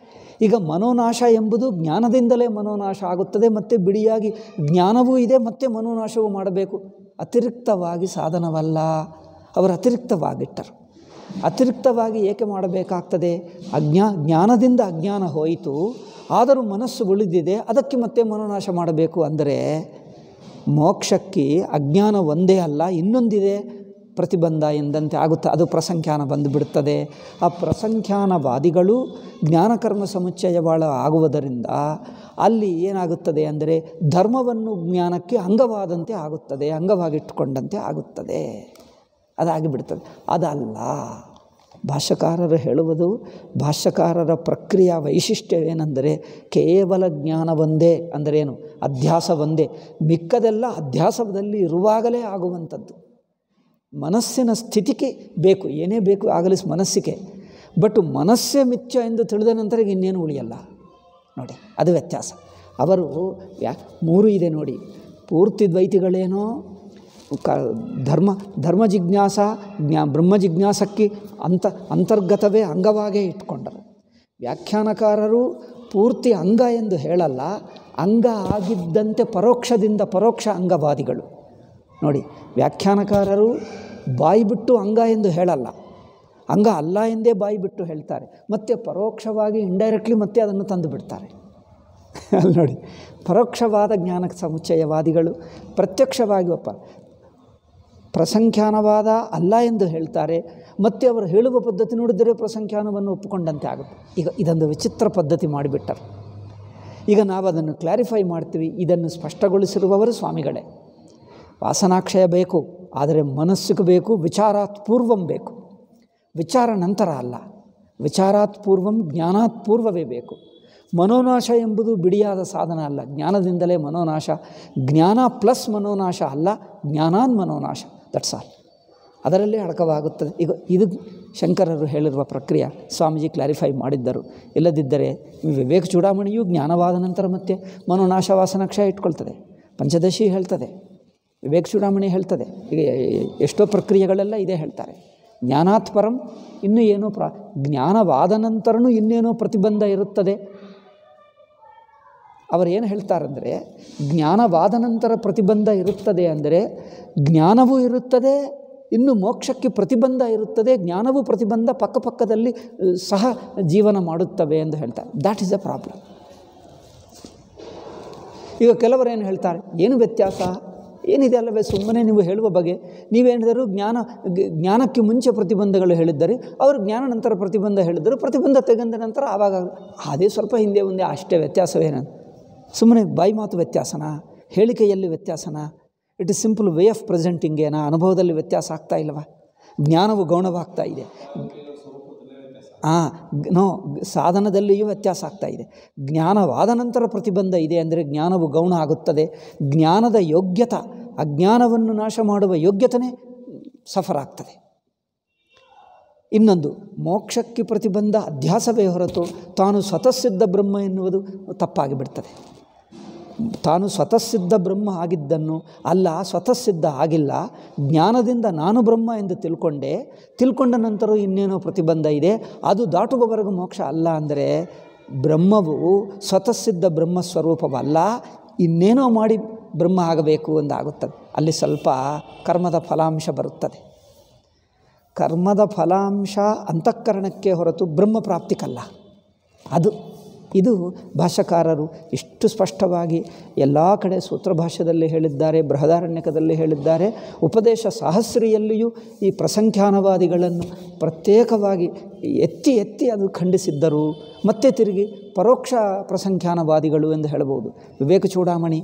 ಈಗ ಮನೋನಾಶ ಎಂಬುದು ಜ್ಞಾನದಿಂದಲೇ ಮನೋನಾಶ ಆಗುತ್ತದೆ, ಮತ್ತು ಬಿಡಿಯಾಗಿ ಜ್ಞಾನವೂ ಇದೆ ಮತ್ತು ಮನೋನಾಶವೂ ಮಾಡಬೇಕು. ಅತಿರಿಕ್ತವಾಗಿ ಸಾಧನವಲ್ಲ, ಅವರು ಅತಿರಿಕ್ತವಾಗಿಟ್ಟರು. ಅತಿರಿಕ್ತವಾಗಿ ಏಕೆ ಮಾಡಬೇಕಾಗ್ತದೆ? ಅಜ್ಞಾ ಜ್ಞಾನದಿಂದ ಅಜ್ಞಾನ ಹೋಯಿತು, ಆದರೂ ಮನಸ್ಸು ಉಳಿದಿದೆ, ಅದಕ್ಕೆ ಮತ್ತೆ ಮನೋನಾಶ ಮಾಡಬೇಕು ಅಂದರೆ ಮೋಕ್ಷಕ್ಕೆ ಅಜ್ಞಾನ ಒಂದೇ ಅಲ್ಲ, ಇನ್ನೊಂದಿದೆ ಪ್ರತಿಬಂಧ ಎಂದಂತೆ ಆಗುತ್ತೆ. ಅದು ಪ್ರಸಂಖ್ಯಾನ ಬಂದುಬಿಡುತ್ತದೆ. ಆ ಪ್ರಸಂಖ್ಯಾನವಾದಿಗಳು ಜ್ಞಾನಕರ್ಮ ಸಮುಚ್ಚಯವಾಳ ಆಗುವುದರಿಂದ ಅಲ್ಲಿ ಏನಾಗುತ್ತದೆ ಅಂದರೆ ಧರ್ಮವನ್ನು ಜ್ಞಾನಕ್ಕೆ ಅಂಗವಾದಂತೆ ಆಗುತ್ತದೆ, ಅಂಗವಾಗಿಟ್ಟುಕೊಂಡಂತೆ ಆಗುತ್ತದೆ, ಅದಾಗಿಬಿಡ್ತದೆ. ಅದಲ್ಲ ಭಾಷ್ಯಕಾರರು ಹೇಳುವುದು. ಭಾಷ್ಯಕಾರರ ಪ್ರಕ್ರಿಯೆ ವೈಶಿಷ್ಟ್ಯವೇನೆಂದರೆ ಕೇವಲ ಜ್ಞಾನ ಒಂದೇ ಅಂದರೇನು? ಅಧ್ಯಾಸ ಒಂದೇ. ಮಿಕ್ಕದೆಲ್ಲ ಅಧ್ಯಾಸದಲ್ಲಿ ಇರುವಾಗಲೇ ಆಗುವಂಥದ್ದು. ಮನಸ್ಸಿನ ಸ್ಥಿತಿಗೆ ಬೇಕು, ಏನೇ ಬೇಕು ಆಗಲಿ ಮನಸ್ಸಿಗೆ. ಬಟ್ ಮನಸ್ಸೇ ಮಿಥ್ಯ ಎಂದು ತಿಳಿದ ನಂತರ ಇನ್ನೇನು ಉಳಿಯಲ್ಲ ನೋಡಿ, ಅದು ವ್ಯತ್ಯಾಸ. ಅವರು ಯಾ ಮೂರು ಇದೆ ನೋಡಿ. ಪೂರ್ತಿ ದ್ವೈತಿಗಳೇನೋ ಕ ಧರ್ಮ ಧರ್ಮ ಜಿಜ್ಞಾಸ ಜ್ಞಾ ಬ್ರಹ್ಮ ಜಿಜ್ಞಾಸಕ್ಕೆ ಅಂತ ಅಂತರ್ಗತವೇ ಅಂಗವಾಗೇ ಇಟ್ಕೊಂಡರು. ವ್ಯಾಖ್ಯಾನಕಾರರು ಪೂರ್ತಿ ಅಂಗ ಎಂದು ಹೇಳಲ್ಲ, ಅಂಗ ಆಗಿದ್ದಂತೆ ಪರೋಕ್ಷದಿಂದ ಪರೋಕ್ಷ ಅಂಗವಾದಿಗಳು ನೋಡಿ. ವ್ಯಾಖ್ಯಾನಕಾರರು ಬಾಯಿ ಬಿಟ್ಟು ಅಂಗ ಎಂದು ಹೇಳಲ್ಲ, ಅಂಗ ಅಲ್ಲ ಎಂದೇ ಬಾಯಿ ಬಿಟ್ಟು ಹೇಳ್ತಾರೆ, ಮತ್ತು ಪರೋಕ್ಷವಾಗಿ ಇಂಡೈರೆಕ್ಟ್ಲಿ ಮತ್ತೆ ಅದನ್ನು ತಂದು ಬಿಡ್ತಾರೆ. ಅಲ್ಲಿ ನೋಡಿ, ಪರೋಕ್ಷವಾದ ಜ್ಞಾನ ಸಮುಚ್ಚಯವಾದಿಗಳು ಪ್ರತ್ಯಕ್ಷವಾಗಿ ಒಪ್ಪ ಪ್ರಸಂಖ್ಯಾನವಾದ ಅಲ್ಲ ಎಂದು ಹೇಳ್ತಾರೆ, ಮತ್ತು ಅವರು ಹೇಳುವ ಪದ್ಧತಿ ನೋಡಿದರೆ ಪ್ರಸಂಖ್ಯಾನವನ್ನು ಒಪ್ಪಿಕೊಂಡಂತೆ ಆಗುತ್ತೆ. ಈಗ ಇದೊಂದು ವಿಚಿತ್ರ ಪದ್ಧತಿ ಮಾಡಿಬಿಟ್ಟರು. ಈಗ ನಾವು ಅದನ್ನು ಕ್ಲಾರಿಫೈ ಮಾಡ್ತೀವಿ. ಇದನ್ನು ಸ್ಪಷ್ಟಗೊಳಿಸಿರುವವರು ಸ್ವಾಮಿಗಳೇ. ವಾಸನಾಕ್ಷಯ ಬೇಕು, ಆದರೆ ಮನಸ್ಸಿಗೆ ಬೇಕು, ವಿಚಾರಾತ್ ಪೂರ್ವಂ ಬೇಕು. ವಿಚಾರ ನಂತರ ಅಲ್ಲ, ವಿಚಾರಾತ್ ಪೂರ್ವಂ ಜ್ಞಾನಾತ್ ಪೂರ್ವವೇ ಬೇಕು. ಮನೋನಾಶ ಎಂಬುದು ಬಿಡಿಯಾದ ಸಾಧನ ಅಲ್ಲ, ಜ್ಞಾನದಿಂದಲೇ ಮನೋನಾಶ. ಜ್ಞಾನ ಪ್ಲಸ್ ಮನೋನಾಶ ಅಲ್ಲ, ಜ್ಞಾನಾನ್ ಮನೋನಾಶ, ದಟ್ಸ್ ಆಲ್. ಅದರಲ್ಲೇ ಅಡಕವಾಗುತ್ತದೆ. ಈಗ ಇದು ಶಂಕರರು ಹೇಳಿರುವ ಪ್ರಕ್ರಿಯೆ ಸ್ವಾಮೀಜಿ ಕ್ಲಾರಿಫೈ ಮಾಡಿದ್ದರು. ಇಲ್ಲದಿದ್ದರೆ ವಿವೇಕ ಚೂಡಾಮಣಿಯು ಜ್ಞಾನವಾದ ನಂತರ ಮತ್ತೆ ಮನೋನಾಶ ವಾಸನಾಕ್ಷಯ ಇಟ್ಕೊಳ್ತದೆ. ಪಂಚದಶಿ ಹೇಳ್ತದೆ, ವಿವೇಕ ಚೂಡಾಮಣಿ ಹೇಳ್ತದೆ. ಈಗ ಎಷ್ಟೋ ಪ್ರಕ್ರಿಯೆಗಳೆಲ್ಲ ಇದೇ ಹೇಳ್ತಾರೆ. ಜ್ಞಾನಾತ್ ಪರಂ ಇನ್ನೂ ಏನೋ ಪ್ರ ಜ್ಞಾನವಾದ ನಂತರನೂ ಇನ್ನೇನೋ ಪ್ರತಿಬಂಧ ಇರುತ್ತದೆ. ಅವರೇನು ಹೇಳ್ತಾರಂದರೆ, ಜ್ಞಾನವಾದ ನಂತರ ಪ್ರತಿಬಂಧ ಇರುತ್ತದೆ ಅಂದರೆ ಜ್ಞಾನವೂ ಇರುತ್ತದೆ, ಇನ್ನು ಮೋಕ್ಷಕ್ಕೆ ಪ್ರತಿಬಂಧ ಇರುತ್ತದೆ, ಜ್ಞಾನವೂ ಪ್ರತಿಬಂಧ ಪಕ್ಕಪಕ್ಕದಲ್ಲಿ ಸಹ ಜೀವನ ಮಾಡುತ್ತವೆ ಎಂದು ಹೇಳ್ತಾರೆ. That is a problem. ಈಗ ಕೆಲವರೇನು ಹೇಳ್ತಾರೆ, ಏನು ವ್ಯತ್ಯಾಸ ಏನಿದೆ ಅಲ್ಲವೇ, ಸುಮ್ಮನೆ ನೀವು ಹೇಳುವ ಬಗೆ. ನೀವೇನಿದರೂ ಜ್ಞಾನ ಜ್ಞಾನಕ್ಕೆ ಮುಂಚೆ ಪ್ರತಿಬಂಧಗಳು ಹೇಳಿದ್ದರೆ, ಅವರು ಜ್ಞಾನ ನಂತರ ಪ್ರತಿಬಂಧ ಹೇಳಿದ್ದರು, ಪ್ರತಿಬಂಧ ತೆಗೆದ ನಂತರ ಆವಾಗ ಅದೇ ಸ್ವಲ್ಪ ಹಿಂದೆ ಒಂದೇ, ಅಷ್ಟೇ ವ್ಯತ್ಯಾಸವೇನು? ಸುಮ್ಮನೆ ಬಾಯಿ ಮಾತು ವ್ಯತ್ಯಾಸನ, ಹೇಳಿಕೆಯಲ್ಲಿ ವ್ಯತ್ಯಾಸನ? It is simple way of presenting. ಏನೋ ಅನುಭವದಲ್ಲಿ ವ್ಯತ್ಯಾಸ ಆಗ್ತಾ ಇಲ್ಲವ? ಜ್ಞಾನವು ಗೌಣವಾಗ್ತಾ ಇದೆ. ಹಾಂ ನೋ ಸಾಧನದಲ್ಲಿಯೂ ವ್ಯತ್ಯಾಸ ಆಗ್ತಾ ಇದೆ. ಜ್ಞಾನವಾದ ನಂತರ ಪ್ರತಿಬಂಧ ಇದೆ ಅಂದರೆ ಜ್ಞಾನವು ಗೌಣ ಆಗುತ್ತದೆ. ಜ್ಞಾನದ ಯೋಗ್ಯತೆ, ಅಜ್ಞಾನವನ್ನು ನಾಶ ಮಾಡುವ ಯೋಗ್ಯತೆಯೇ ಸಫರ್ ಆಗ್ತದೆ. ಇನ್ನೊಂದು, ಮೋಕ್ಷಕ್ಕೆ ಪ್ರತಿಬಂಧ ಅಧ್ಯಾಸವೇ ಹೊರತು ತಾನು ಸ್ವತಃಸಿದ್ಧ ಬ್ರಹ್ಮ ಎನ್ನುವುದು ತಪ್ಪಾಗಿಬಿಡ್ತದೆ. ತಾನು ಸ್ವತಃಸಿದ್ಧ ಬ್ರಹ್ಮ ಆಗಿದ್ದನ್ನು ಅಲ್ಲ, ಸ್ವತಃಸಿದ್ಧ ಆಗಿಲ್ಲ, ಜ್ಞಾನದಿಂದ ನಾನು ಬ್ರಹ್ಮ ಎಂದು ತಿಳ್ಕೊಂಡೆ, ತಿಳ್ಕೊಂಡ ನಂತರ ಇನ್ನೇನೋ ಪ್ರತಿಬಂಧ ಇದೆ, ಅದು ದಾಟುವವರೆಗೂ ಮೋಕ್ಷ ಅಲ್ಲ ಅಂದರೆ ಬ್ರಹ್ಮವು ಸ್ವತಃಸಿದ್ಧ ಬ್ರಹ್ಮಸ್ವರೂಪವಲ್ಲ, ಇನ್ನೇನೋ ಮಾಡಿ ಬ್ರಹ್ಮ ಆಗಬೇಕು ಎಂದಾಗುತ್ತದೆ. ಅಲ್ಲಿ ಸ್ವಲ್ಪ ಕರ್ಮದ ಫಲಾಂಶ ಬರುತ್ತದೆ. ಕರ್ಮದ ಫಲಾಂಶ ಅಂತಃಕರಣಕ್ಕೆ ಹೊರತು ಬ್ರಹ್ಮ ಪ್ರಾಪ್ತಿಕಲ್ಲ. ಅದು ಇದು ಭಾಷ್ಯಕಾರರು ಇಷ್ಟು ಸ್ಪಷ್ಟವಾಗಿ ಎಲ್ಲ ಕಡೆ ಸೂತ್ರ ಭಾಷ್ಯದಲ್ಲಿ ಹೇಳಿದ್ದಾರೆ, ಬೃಹದಾರಣ್ಯಕದಲ್ಲಿ ಹೇಳಿದ್ದಾರೆ. ಉಪದೇಶ ಸಹಸ್ರಿಯಲ್ಲಿಯೂ ಈ ಪ್ರಸಂಖ್ಯಾನವಾದಿಗಳನ್ನು ಪ್ರತ್ಯೇಕವಾಗಿ ಎತ್ತಿ ಎತ್ತಿ ಅದು ಖಂಡಿಸಿದ್ದರು. ಮತ್ತೆ ತಿರುಗಿ ಪರೋಕ್ಷ ಪ್ರಸಂಖ್ಯಾನವಾದಿಗಳು ಎಂದು ಹೇಳಬಹುದು. ವಿವೇಕ ಚೂಡಾಮಣಿ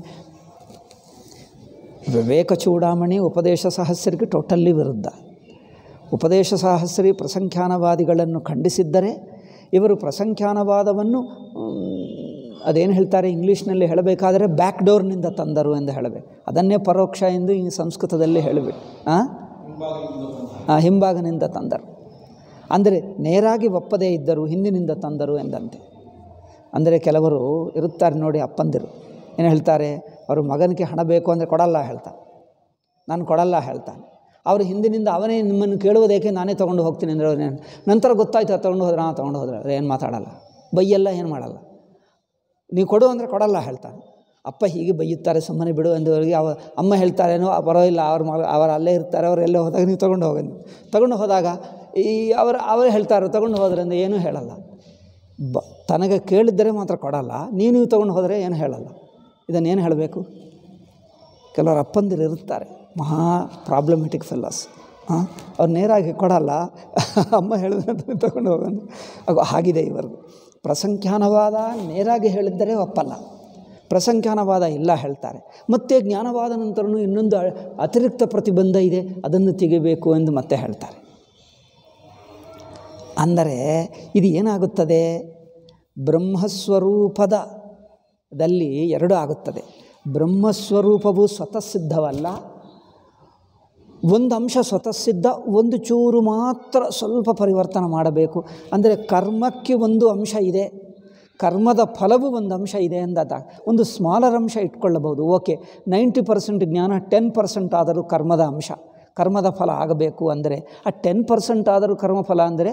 ವಿವೇಕ ಚೂಡಾಮಣಿ ಉಪದೇಶ ಸಹಸ್ರಿಗೆ ಟೋಟಲ್ಲಿ ವಿರುದ್ಧ. ಉಪದೇಶ ಸಹಸ್ರಿ ಪ್ರಸಂಖ್ಯಾನವಾದಿಗಳನ್ನು ಖಂಡಿಸಿದ್ದರೆ, ಇವರು ಪ್ರಸಂಖ್ಯಾನವಾದವನ್ನು ಅದೇನು ಹೇಳ್ತಾರೆ ಇಂಗ್ಲೀಷ್ನಲ್ಲಿ ಹೇಳಬೇಕಾದರೆ ಬ್ಯಾಕ್ ಡೋರ್ನಿಂದ ತಂದರು ಎಂದು ಹೇಳಬೇಕು. ಅದನ್ನೇ ಪರೋಕ್ಷ ಎಂದು ಈ ಸಂಸ್ಕೃತದಲ್ಲಿ ಹೇಳಬೇಕು. ಹಾಂ ಹಿಂಭಾಗನಿಂದ ತಂದರು ಅಂದರೆ ನೇರಾಗಿ ಒಪ್ಪದೇ ಇದ್ದರು, ಹಿಂದಿನಿಂದ ತಂದರು ಎಂದಂತೆ. ಅಂದರೆ ಕೆಲವರು ಇರುತ್ತಾರೆ ನೋಡಿ, ಅಪ್ಪಂದಿರು ಏನು ಹೇಳ್ತಾರೆ, ಅವರು ಮಗನಿಗೆ ಹಣ ಬೇಕು ಅಂದರೆ ಕೊಡಲ್ಲ ಹೇಳ್ತಾನೆ, ನಾನು ಕೊಡಲ್ಲ ಹೇಳ್ತಾನೆ. ಅವರು ಹಿಂದಿನಿಂದ ಅವನೇ ನಿಮ್ಮನ್ನು ಕೇಳುವುದೇಕೆ, ನಾನೇ ತೊಗೊಂಡು ಹೋಗ್ತೀನಿ ಅಂದರೆ ಅವ್ರೇನು ನಂತರ ಗೊತ್ತಾಯ್ತು ತೊಗೊಂಡು ಹೋದ್ರೆ, ಹಾಂ ತೊಗೊಂಡು ಹೋದ್ರೆ ಏನು ಮಾತಾಡಲ್ಲ. ಬೈಯೆಲ್ಲ ಏನು ಮಾಡಲ್ಲ. ನೀವು ಕೊಡು ಅಂದರೆ ಕೊಡಲ್ಲ ಹೇಳ್ತಾನೆ. ಅಪ್ಪ ಹೀಗೆ ಬೈಯುತ್ತಾರೆ ಸುಮ್ಮನೆ ಬಿಡು ಅಂದವರಿಗೆ ಅವ ಅಮ್ಮ ಹೇಳ್ತಾರೇನೋ ಪರವಾಗಿಲ್ಲ, ಅವ್ರ ಮಗ ಅವರು ಅಲ್ಲೇ ಇರ್ತಾರೆ, ಅವರು ಎಲ್ಲೇ ಹೋದಾಗ ನೀವು ತೊಗೊಂಡು ಹೋಗಿ ತೊಗೊಂಡು ಹೋದಾಗ ಈ ಅವರು ಅವರು ಹೇಳ್ತಾರೆ ತೊಗೊಂಡು ಹೋದ್ರಿಂದ ಏನೂ ಹೇಳಲ್ಲ. ಬ ತನಗೆ ಕೇಳಿದ್ದರೆ ಮಾತ್ರ ಕೊಡಲ್ಲ, ನೀವು ನೀವು ತೊಗೊಂಡು ಹೋದರೆ ಏನು ಹೇಳಲ್ಲ. ಇದನ್ನೇನು ಹೇಳಬೇಕು? ಕೆಲವರು ಅಪ್ಪಂದಿರು ಇರುತ್ತಾರೆ ಮಹಾ ಪ್ರಾಬ್ಲಮೆಟಿಕ್ ಫೆಲ್ಲಸ್. ಹಾಂ, ಅವ್ರು ನೇರಾಗಿ ಕೊಡಲ್ಲ, ಅಮ್ಮ ಹೇಳಿದ್ರೆ ತೊಗೊಂಡು ಹೋಗೋದು. ಅದು ಆಗಿದೆ ಇವ್ರದ್ದು. ಪ್ರಸಂಖ್ಯಾನವಾದ ನೇರಾಗಿ ಹೇಳಿದ್ದರೆ ಒಪ್ಪಲ್ಲ, ಪ್ರಸಂಖ್ಯಾನವಾದ ಇಲ್ಲ ಹೇಳ್ತಾರೆ. ಮತ್ತು ಜ್ಞಾನವಾದ ನಂತರನೂ ಇನ್ನೊಂದು ಅತಿರಿಕ್ತ ಪ್ರತಿಬಂಧ ಇದೆ, ಅದನ್ನು ತೆಗಿಬೇಕು ಎಂದು ಮತ್ತೆ ಹೇಳ್ತಾರೆ. ಅಂದರೆ ಇದು ಏನಾಗುತ್ತದೆ? ಬ್ರಹ್ಮಸ್ವರೂಪದಲ್ಲಿ ಎರಡು ಆಗುತ್ತದೆ. ಬ್ರಹ್ಮಸ್ವರೂಪವು ಸ್ವತಃ ಸಿದ್ಧವಲ್ಲ, ಒಂದು ಅಂಶ ಸ್ವತಃ ಸಿದ್ಧ, ಒಂದು ಚೂರು ಮಾತ್ರ ಸ್ವಲ್ಪ ಪರಿವರ್ತನೆ ಮಾಡಬೇಕು. ಅಂದರೆ ಕರ್ಮಕ್ಕೆ ಒಂದು ಅಂಶ ಇದೆ, ಕರ್ಮದ ಫಲವು ಒಂದು ಅಂಶ ಇದೆ ಎಂದಾಗ ಒಂದು ಸ್ಮಾಲರ್ ಅಂಶ ಇಟ್ಕೊಳ್ಳಬಹುದು. ಓಕೆ, ನೈಂಟಿ ಪರ್ಸೆಂಟ್ ಜ್ಞಾನ, ಟೆನ್ ಪರ್ಸೆಂಟ್ ಆದರೂ ಕರ್ಮದ ಅಂಶ, ಕರ್ಮದ ಫಲ ಆಗಬೇಕು. ಅಂದರೆ ಆ ಟೆನ್ ಪರ್ಸೆಂಟ್ ಆದರೂ ಕರ್ಮಫಲ ಅಂದರೆ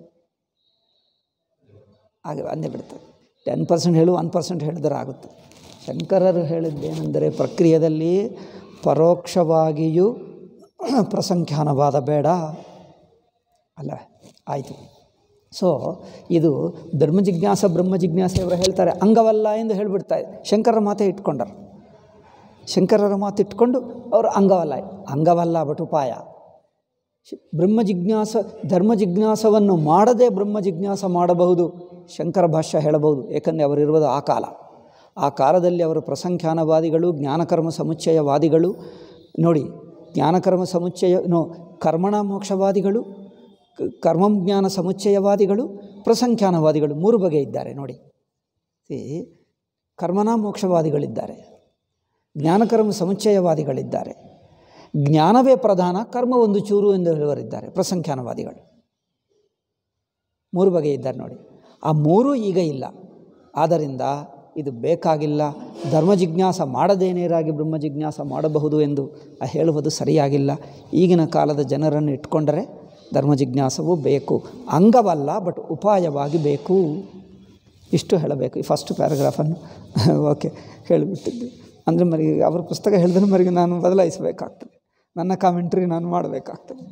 ಹಾಗೆ ಅಂದೇ ಬಿಡ್ತದೆ. ಟೆನ್ ಪರ್ಸೆಂಟ್ ಹೇಳು, ಒನ್ ಪರ್ಸೆಂಟ್ ಹೇಳಿದರೆ ಆಗುತ್ತೆ. ಶಂಕರರು ಹೇಳಿದ್ದೇನೆಂದರೆ ಪ್ರಕ್ರಿಯೆಯಲ್ಲಿ ಪರೋಕ್ಷವಾಗಿಯೂ ಪ್ರಸಂಖ್ಯಾನವಾದ ಬೇಡ ಅಲ್ಲ. ಆಯಿತು. ಸೊ ಇದು ಧರ್ಮ ಜಿಜ್ಞಾಸ ಬ್ರಹ್ಮ ಜಿಜ್ಞಾಸೆ ಅವರು ಹೇಳ್ತಾರೆ ಅಂಗವಲ್ಲ ಎಂದು ಹೇಳಿಬಿಡ್ತಾರೆ. ಶಂಕರರ ಮಾತೇ ಇಟ್ಕೊಂಡರು, ಶಂಕರರ ಮಾತು ಇಟ್ಕೊಂಡು ಅವರು ಅಂಗವಲ್ಲ ಅಂಗವಲ್ಲ ಬಟ್ ಉಪಾಯ. ಬ್ರಹ್ಮ ಜಿಜ್ಞಾಸ ಧರ್ಮ ಜಿಜ್ಞಾಸವನ್ನು ಮಾಡದೆ ಬ್ರಹ್ಮ ಜಿಜ್ಞಾಸ ಮಾಡಬಹುದು, ಶಂಕರ ಭಾಷ್ಯ ಹೇಳಬಹುದು. ಏಕೆಂದರೆ ಅವರಿರುವುದು ಆ ಕಾಲ. ಆ ಕಾಲದಲ್ಲಿ ಅವರು ಪ್ರಸಂಖ್ಯಾನವಾದಿಗಳು, ಜ್ಞಾನಕರ್ಮ ಸಮುಚ್ಚಯವಾದಿಗಳು. ನೋಡಿ, ಜ್ಞಾನಕರ್ಮ ಸಮುಚ್ಚಯ ನೋ ಕರ್ಮಣ ಮೋಕ್ಷವಾದಿಗಳು, ಕರ್ಮಂ ಜ್ಞಾನ ಸಮುಚ್ಚಯವಾದಿಗಳು, ಪ್ರಸಂಖ್ಯಾನವಾದಿಗಳು, ಮೂರು ಬಗೆ ಇದ್ದಾರೆ ನೋಡಿ. ಕರ್ಮಣ ಮೋಕ್ಷವಾದಿಗಳಿದ್ದಾರೆ, ಜ್ಞಾನಕರ್ಮ ಸಮುಚ್ಚಯವಾದಿಗಳಿದ್ದಾರೆ, ಜ್ಞಾನವೇ ಪ್ರಧಾನ ಕರ್ಮ ಒಂದು ಚೂರು ಎಂದು ಹೇಳುವರಿದ್ದಾರೆ ಪ್ರಸಂಖ್ಯಾನವಾದಿಗಳು. ಮೂರು ಬಗೆ ಇದ್ದಾರೆ ನೋಡಿ. ಆ ಮೂರೂ ಈಗ ಇಲ್ಲ. ಆದ್ದರಿಂದ ಇದು ಬೇಕಾಗಿಲ್ಲ. ಧರ್ಮ ಜಿಜ್ಞಾಸ ಮಾಡದೇ ನೇರಾಗಿ ಬ್ರಹ್ಮ ಜಿಜ್ಞಾಸ ಮಾಡಬಹುದು ಎಂದು ಹೇಳುವುದು ಸರಿಯಾಗಿಲ್ಲ. ಈಗಿನ ಕಾಲದ ಜನರನ್ನು ಇಟ್ಕೊಂಡರೆ ಧರ್ಮ ಜಿಜ್ಞಾಸವೂ ಬೇಕು, ಅಂಗವಲ್ಲ ಬಟ್ ಉಪಾಯವಾಗಿ ಬೇಕು. ಇಷ್ಟು ಹೇಳಬೇಕು ಈ ಫಸ್ಟ್ ಪ್ಯಾರಾಗ್ರಾಫನ್ನು. ಓಕೆ, ಹೇಳಿಬಿಟ್ಟಿದ್ದೆ. ಅಂದರೆ ಮರಿ ಅವ್ರ ಪುಸ್ತಕ ಹೇಳಿದ್ರೆ ಮರಿಗೆ ನಾನು ಬದಲಾಯಿಸಬೇಕಾಗ್ತದೆ, ನನ್ನ ಕಾಮೆಂಟ್ರಿ ನಾನು ಮಾಡಬೇಕಾಗ್ತದೆ.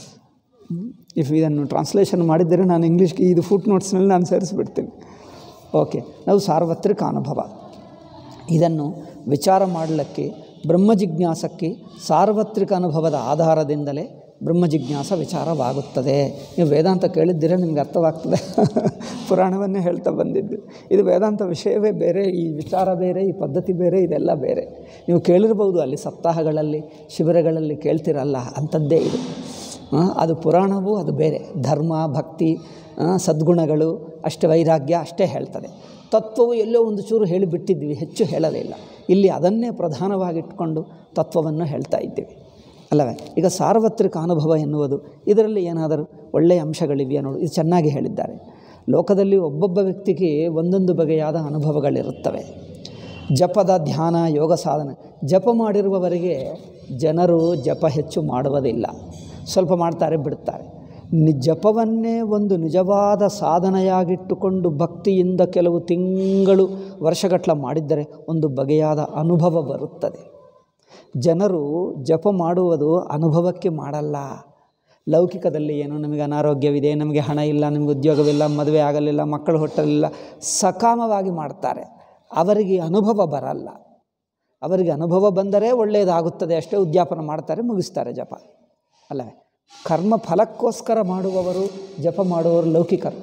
ಇಫ್ ಇದನ್ನು ಟ್ರಾನ್ಸ್ಲೇಷನ್ ಮಾಡಿದ್ದರೆ ನಾನು ಇಂಗ್ಲೀಷ್ಗೆ ಇದು ಫುಟ್ ನೋಟ್ಸ್ನಲ್ಲಿ ನಾನು ಸೇರಿಸ್ಬಿಡ್ತೀನಿ. ಓಕೆ, ನಾವು ಸಾರ್ವತ್ರಿಕ ಅನುಭವ ಇದನ್ನು ವಿಚಾರ ಮಾಡಲಿಕ್ಕೆ ಬ್ರಹ್ಮ ಜಿಜ್ಞಾಸಕ್ಕೆ ಸಾರ್ವತ್ರಿಕ ಅನುಭವದ ಆಧಾರದಿಂದಲೇ ಬ್ರಹ್ಮ ಜಿಜ್ಞಾಸ ವಿಚಾರವಾಗುತ್ತದೆ. ನೀವು ವೇದಾಂತ ಕೇಳಿದ್ದೀರ ನಿಮ್ಗೆ ಅರ್ಥವಾಗ್ತದೆ. ಪುರಾಣವನ್ನೇ ಹೇಳ್ತಾ ಬಂದಿದ್ದು. ಇದು ವೇದಾಂತ ವಿಷಯವೇ ಬೇರೆ, ಈ ವಿಚಾರ ಬೇರೆ, ಈ ಪದ್ಧತಿ ಬೇರೆ, ಇದೆಲ್ಲ ಬೇರೆ. ನೀವು ಕೇಳಿರ್ಬೋದು ಅಲ್ಲಿ ಸಪ್ತಾಹಗಳಲ್ಲಿ ಶಿಬಿರಗಳಲ್ಲಿ ಕೇಳ್ತಿರಲ್ಲ, ಅಂಥದ್ದೇ ಇದು. ಅದು ಪುರಾಣವೂ ಅದು ಬೇರೆ. ಧರ್ಮ, ಭಕ್ತಿ, ಸದ್ಗುಣಗಳು, ಅಷ್ಟೇ ವೈರಾಗ್ಯ ಅಷ್ಟೇ ಹೇಳ್ತದೆ. ತತ್ವವು ಎಲ್ಲೋ ಒಂದು ಚೂರು ಹೇಳಿಬಿಟ್ಟಿದ್ವಿ, ಹೆಚ್ಚು ಹೇಳಲಿಲ್ಲ. ಇಲ್ಲಿ ಅದನ್ನೇ ಪ್ರಧಾನವಾಗಿಟ್ಕೊಂಡು ತತ್ವವನ್ನು ಹೇಳ್ತಾ ಇದ್ದೀವಿ ಅಲ್ಲವೇ. ಈಗ ಸಾರ್ವತ್ರಿಕ ಅನುಭವ ಎನ್ನುವುದು ಇದರಲ್ಲಿ ಏನಾದರೂ ಒಳ್ಳೆಯ ಅಂಶಗಳಿವೆಯಾ ನೋಡಿ. ಇದು ಚೆನ್ನಾಗಿ ಹೇಳಿದ್ದಾರೆ. ಲೋಕದಲ್ಲಿ ಒಬ್ಬೊಬ್ಬ ವ್ಯಕ್ತಿಗೆ ಒಂದೊಂದು ಬಗೆಯಾದ ಅನುಭವಗಳಿರುತ್ತವೆ. ಜಪದ ಧ್ಯಾನ ಯೋಗ ಸಾಧನೆ ಜಪ ಮಾಡಿರುವವರಿಗೆ ಜನರು ಜಪ ಹೆಚ್ಚು ಮಾಡುವುದಿಲ್ಲ, ಸ್ವಲ್ಪ ಮಾಡ್ತಾರೆ ಬಿಡ್ತಾರೆ. ನಿ ಜಪವನ್ನೇ ಒಂದು ನಿಜವಾದ ಸಾಧನೆಯಾಗಿಟ್ಟುಕೊಂಡು ಭಕ್ತಿಯಿಂದ ಕೆಲವು ತಿಂಗಳು ವರ್ಷಗಟ್ಟಲೆ ಮಾಡಿದ್ದರೆ ಒಂದು ಬಗೆಯಾದ ಅನುಭವ ಬರುತ್ತದೆ. ಜನರು ಜಪ ಮಾಡುವುದು ಅನುಭವಕ್ಕೆ ಮಾಡಲ್ಲ. ಲೌಕಿಕದಲ್ಲಿ ಏನು ನಮಗೆ ಅನಾರೋಗ್ಯವಿದೆ, ನಮಗೆ ಹಣ ಇಲ್ಲ, ನಮಗೆ ಉದ್ಯೋಗವಿಲ್ಲ, ಮದುವೆ ಆಗಲಿಲ್ಲ, ಮಕ್ಕಳು ಹುಟ್ಟಲಿಲ್ಲ, ಸಕಾಮವಾಗಿ ಮಾಡ್ತಾರೆ. ಅವರಿಗೆ ಅನುಭವ ಬರಲ್ಲ. ಅವರಿಗೆ ಅನುಭವ ಬಂದರೆ ಒಳ್ಳೆಯದಾಗುತ್ತದೆ ಅಷ್ಟೇ, ಉದ್ಯಾಪನ ಮಾಡ್ತಾರೆ, ಮುಗಿಸ್ತಾರೆ ಜಪ ಅಲ್ಲವೇ. ಕರ್ಮ ಫಲಕ್ಕೋಸ್ಕರ ಮಾಡುವವರು ಜಪ ಮಾಡುವವರು ಲೌಕಿಕರು.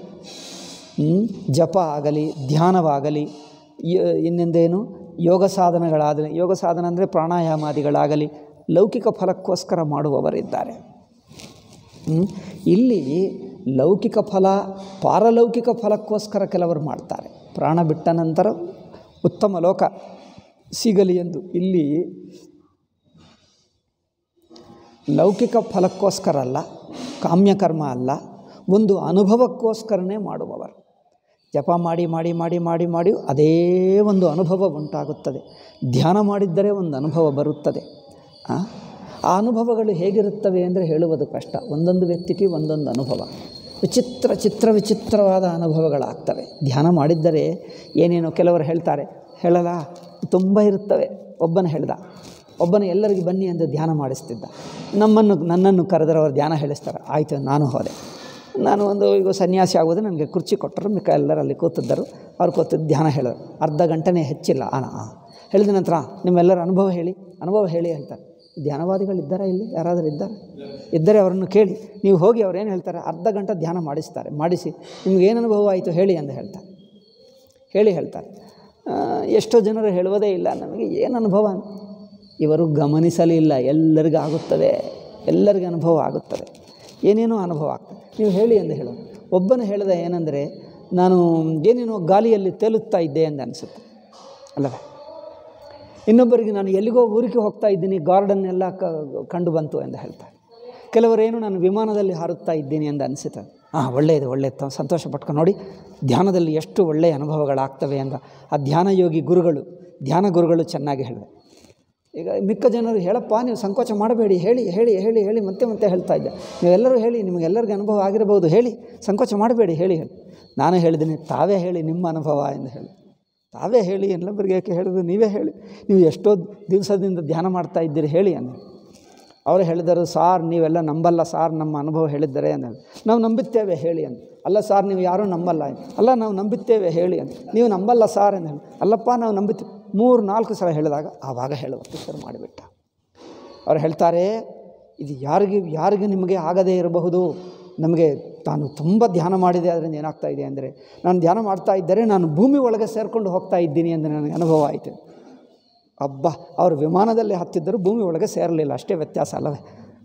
ಜಪ ಆಗಲಿ ಧ್ಯಾನವಾಗಲಿ ಇನ್ನೊಂದೇನು ಯೋಗ ಸಾಧನಗಳಾಗಲಿ, ಯೋಗ ಸಾಧನ ಅಂದರೆ ಪ್ರಾಣಾಯಾಮಾದಿಗಳಾಗಲಿ ಲೌಕಿಕ ಫಲಕ್ಕೋಸ್ಕರ ಮಾಡುವವರಿದ್ದಾರೆ. ಇಲ್ಲಿ ಲೌಕಿಕ ಫಲ ಪಾರಲೌಕಿಕ ಫಲಕ್ಕೋಸ್ಕರ ಕೆಲವರು ಮಾಡ್ತಾರೆ. ಪ್ರಾಣ ಬಿಟ್ಟ ನಂತರ ಉತ್ತಮ ಲೋಕ ಸಿಗಲಿ ಎಂದು. ಇಲ್ಲಿ ಲೌಕಿಕ ಫಲಕ್ಕೋಸ್ಕರ ಅಲ್ಲ, ಕಾಮ್ಯಕರ್ಮ ಅಲ್ಲ, ಒಂದು ಅನುಭವಕ್ಕೋಸ್ಕರನೇ ಮಾಡುವವರು. ಜಪ ಮಾಡಿ ಮಾಡಿ ಮಾಡಿ ಮಾಡಿ ಮಾಡಿ ಅದೇ ಒಂದು ಅನುಭವ ಉಂಟಾಗುತ್ತದೆ. ಧ್ಯಾನ ಮಾಡಿದ್ದರೆ ಒಂದು ಅನುಭವ ಬರುತ್ತದೆ. ಆ ಅನುಭವಗಳು ಹೇಗಿರುತ್ತವೆ ಅಂದರೆ ಹೇಳುವುದು ಕಷ್ಟ. ಒಂದೊಂದು ವ್ಯಕ್ತಿಗೆ ಒಂದೊಂದು ಅನುಭವ. ವಿಚಿತ್ರ ಚಿತ್ರ ವಿಚಿತ್ರವಾದ ಅನುಭವಗಳಾಗ್ತವೆ. ಧ್ಯಾನ ಮಾಡಿದ್ದರೆ ಏನೇನೋ ಕೆಲವರು ಹೇಳ್ತಾರೆ, ಹೇಳಲ್ಲ ತುಂಬ ಇರುತ್ತವೆ. ಒಬ್ಬನ ಹೇಳ್ದ, ಒಬ್ಬನ ಎಲ್ಲರಿಗೆ ಬನ್ನಿ ಎಂದು ಧ್ಯಾನ ಮಾಡಿಸ್ತಿದ್ದ. ನಮ್ಮನ್ನು ನನ್ನನ್ನು ಕರೆದರೆ ಅವರು ಧ್ಯಾನ ಹೇಳಿಸ್ತಾರೆ. ಆಯಿತು, ನಾನು ಹೋದೆ. ನಾನು ಒಂದು ಈಗ ಸನ್ಯಾಸಿ ಆಗೋದು, ನನಗೆ ಕುರ್ಚಿ ಕೊಟ್ಟರು, ಮಿಕ್ಕ ಎಲ್ಲರೂ ಅಲ್ಲಿ ಕೂತಿದ್ದರು. ಅವ್ರು ಕೂತಿದ್ದು ಧ್ಯಾನ ಹೇಳೋರು. ಅರ್ಧ ಗಂಟೆನೇ ಹೆಚ್ಚಿಲ್ಲ. ಅಣ್ಣ ಹೇಳಿದ ನಂತರ ನಿಮ್ಮೆಲ್ಲರ ಅನುಭವ ಹೇಳಿ, ಅನುಭವ ಹೇಳಿ ಹೇಳ್ತಾರೆ. ಧ್ಯಾನವಾದಿಗಳಿದ್ದಾರೆ ಇಲ್ಲಿ ಯಾರಾದರೂ ಇದ್ದಾರೆ? ಇದ್ದರೆ ಅವರನ್ನು ಕೇಳಿ. ನೀವು ಹೋಗಿ ಅವ್ರು ಏನು ಹೇಳ್ತಾರೆ, ಅರ್ಧ ಗಂಟೆ ಧ್ಯಾನ ಮಾಡಿಸ್ತಾರೆ. ಮಾಡಿಸಿ ನಿಮ್ಗೆ ಏನು ಅನುಭವ ಆಯಿತು ಹೇಳಿ ಅಂತ ಹೇಳ್ತಾರೆ. ಹೇಳಿ ಹೇಳ್ತಾರೆ. ಎಷ್ಟೋ ಜನರು ಹೇಳುವುದೇ ಇಲ್ಲ ನಮಗೆ ಏನು ಅನುಭವ. ಇವರು ಗಮನಿಸಲಿಲ್ಲ. ಎಲ್ಲರಿಗೂ ಆಗುತ್ತದೆ, ಎಲ್ಲರಿಗೂ ಅನುಭವ ಆಗುತ್ತದೆ, ಏನೇನೋ ಅನುಭವ ಆಗ್ತದೆ. ನೀವು ಹೇಳಿ ಎಂದು ಹೇಳೋದು. ಒಬ್ಬನು ಹೇಳಿದ ಏನಂದರೆ, ನಾನು ಏನೇನೋ ಗಾಳಿಯಲ್ಲಿ ತೇಲುತ್ತಾ ಇದ್ದೆ ಎಂದು ಅನಿಸುತ್ತೆ ಅಲ್ಲವೇ. ಇನ್ನೊಬ್ಬರಿಗೆ ನಾನು ಎಲ್ಲಿಗೋ ಊರಿಗೆ ಹೋಗ್ತಾ ಇದ್ದೀನಿ, ಗಾರ್ಡನ್ ಎಲ್ಲ ಕ ಕಂಡು ಬಂತು ಎಂದು ಹೇಳ್ತಾರೆ. ಕೆಲವರೇನು ನಾನು ವಿಮಾನದಲ್ಲಿ ಹಾರುತ್ತಾ ಇದ್ದೀನಿ ಎಂದು ಅನಿಸುತ್ತೆ. ಹಾಂ, ಒಳ್ಳೆಯದು ಒಳ್ಳೆಯದು, ಸಂತೋಷ ಪಟ್ಕೊಂಡು ನೋಡಿ ಧ್ಯಾನದಲ್ಲಿ ಎಷ್ಟು ಒಳ್ಳೆಯ ಅನುಭವಗಳಾಗ್ತವೆ ಅಂತ ಆ ಧ್ಯಾನ ಯೋಗಿ ಗುರುಗಳು, ಧ್ಯಾನ ಗುರುಗಳು ಚೆನ್ನಾಗಿ ಹೇಳಿದೆ. ಈಗ ಮಿಕ್ಕ ಜನರು ಹೇಳಪ್ಪ ನೀವು ಸಂಕೋಚ ಮಾಡಬೇಡಿ, ಹೇಳಿ ಹೇಳಿ ಹೇಳಿ ಹೇಳಿ ಮತ್ತೆ ಮತ್ತೆ ಹೇಳ್ತಾ ಇದ್ದೆ. ನೀವೆಲ್ಲರೂ ಹೇಳಿ, ನಿಮಗೆಲ್ಲರಿಗೂ ಅನುಭವ ಆಗಿರಬಹುದು, ಹೇಳಿ, ಸಂಕೋಚ ಮಾಡಬೇಡಿ, ಹೇಳಿ ಹೇಳಿ. ನಾನು ಹೇಳಿದ್ದೀನಿ, ತಾವೇ ಹೇಳಿ ನಿಮ್ಮ ಅನುಭವ ಎಂದು ಹೇಳಿ. ತಾವೇ ಹೇಳಿ, ಎಲ್ಲೊಬ್ಬರಿಗೆ ಯಾಕೆ ಹೇಳೋದು, ನೀವೇ ಹೇಳಿ, ನೀವು ಎಷ್ಟೋ ದಿವಸದಿಂದ ಧ್ಯಾನ ಮಾಡ್ತಾ ಇದ್ದೀರಿ ಹೇಳಿ ಅಂದರು. ಅವರು ಹೇಳಿದರು, ಸಾರ್ ನೀವೆಲ್ಲ ನಂಬಲ್ಲ ಸಾರ್, ನಮ್ಮ ಅನುಭವ ಹೇಳಿದ್ದಾರೆ ಅಂತ. ನಾವು ನಂಬುತ್ತೇವೆ ಹೇಳಿ ಅಂತ. ಅಲ್ಲ ಸಾರ್ ನೀವು ಯಾರೂ ನಂಬಲ್ಲ. ಅಲ್ಲ ನಾವು ನಂಬುತ್ತೇವೆ ಹೇಳಿ ಅಂತ. ನೀವು ನಂಬಲ್ಲ ಸಾರ್ ಅಂತ ಹೇಳಿ. ಅಲ್ಲಪ್ಪ ನಾವು ನಂಬುತ್ತೇವೆ. ಮೂರು ನಾಲ್ಕು ಸಲ ಹೇಳಿದಾಗ ಆವಾಗ ಹೇಳುವಷ್ಟು ಶುರು ಮಾಡಿಬಿಟ್ಟ. ಅವ್ರು ಹೇಳ್ತಾರೆ, ಇದು ಯಾರಿಗೆ ಯಾರಿಗೆ ನಿಮಗೆ ಆಗದೇ ಇರಬಹುದು. ನಮಗೆ ತಾನು ತುಂಬ ಧ್ಯಾನ ಮಾಡಿದೆ, ಅದರಿಂದ ಏನಾಗ್ತಾ ಇದೆ ಅಂದರೆ, ನಾನು ಧ್ಯಾನ ಮಾಡ್ತಾ ಇದ್ದರೆ ನಾನು ಭೂಮಿ ಒಳಗೆ ಸೇರಿಕೊಂಡು ಹೋಗ್ತಾ ಇದ್ದೀನಿ ಎಂದು ನನಗೆ ಅನುಭವ ಆಯಿತು. ಅಬ್ಬಾ, ಅವರು ವಿಮಾನದಲ್ಲಿ ಹತ್ತಿದ್ದರು, ಭೂಮಿ ಒಳಗೆ ಸೇರಲಿಲ್ಲ, ಅಷ್ಟೇ ವ್ಯತ್ಯಾಸ ಅಲ್ಲವೇ.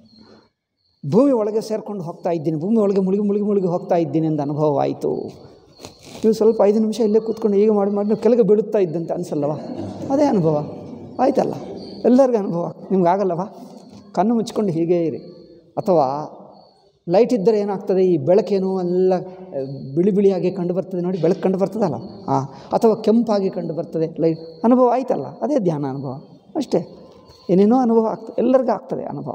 ಭೂಮಿ ಒಳಗೆ ಸೇರಿಕೊಂಡು ಹೋಗ್ತಾ ಇದ್ದೀನಿ, ಭೂಮಿ ಒಳಗೆ ಮುಳುಗಿ ಮುಳುಗಿ ಮುಳುಗಿ ಹೋಗ್ತಾ ಇದ್ದೀನಿ ಎಂದು ಅನುಭವವಾಯಿತು. ನೀವು ಸ್ವಲ್ಪ ಐದು ನಿಮಿಷ ಇಲ್ಲೇ ಕೂತ್ಕೊಂಡು ಈಗ ಮಾಡಿ ಮಾಡಿ ನೀವು ಕೆಳಗೆ ಬೀಳುತ್ತಾ ಇದ್ದಂತೆ ಅನಿಸಲ್ಲವ? ಅದೇ ಅನುಭವ ಆಯ್ತಲ್ಲ, ಎಲ್ಲರಿಗೂ ಅನುಭವ. ನಿಮ್ಗೆ ಆಗಲ್ಲವಾ? ಕಣ್ಣು ಮುಚ್ಕೊಂಡು ಹೀಗೇ ಇರಿ. ಅಥವಾ ಲೈಟ್ ಇದ್ದರೆ ಏನಾಗ್ತದೆ, ಈ ಬೆಳಕೇನು ಎಲ್ಲ ಬಿಳಿ ಬಿಳಿಯಾಗಿ ಕಂಡು ಬರ್ತದೆ ನೋಡಿ, ಬೆಳಕು ಕಂಡು ಬರ್ತದಲ್ಲ, ಹಾಂ, ಅಥವಾ ಕೆಂಪಾಗಿ ಕಂಡು ಬರ್ತದೆ ಲೈಟ್, ಅನುಭವ ಆಯ್ತಲ್ಲ, ಅದೇ ಧ್ಯಾನ ಅನುಭವ ಅಷ್ಟೇ. ಏನೇನೋ ಅನುಭವ ಆಗ್ತದೆ, ಎಲ್ಲರಿಗೂ ಆಗ್ತದೆ ಅನುಭವ.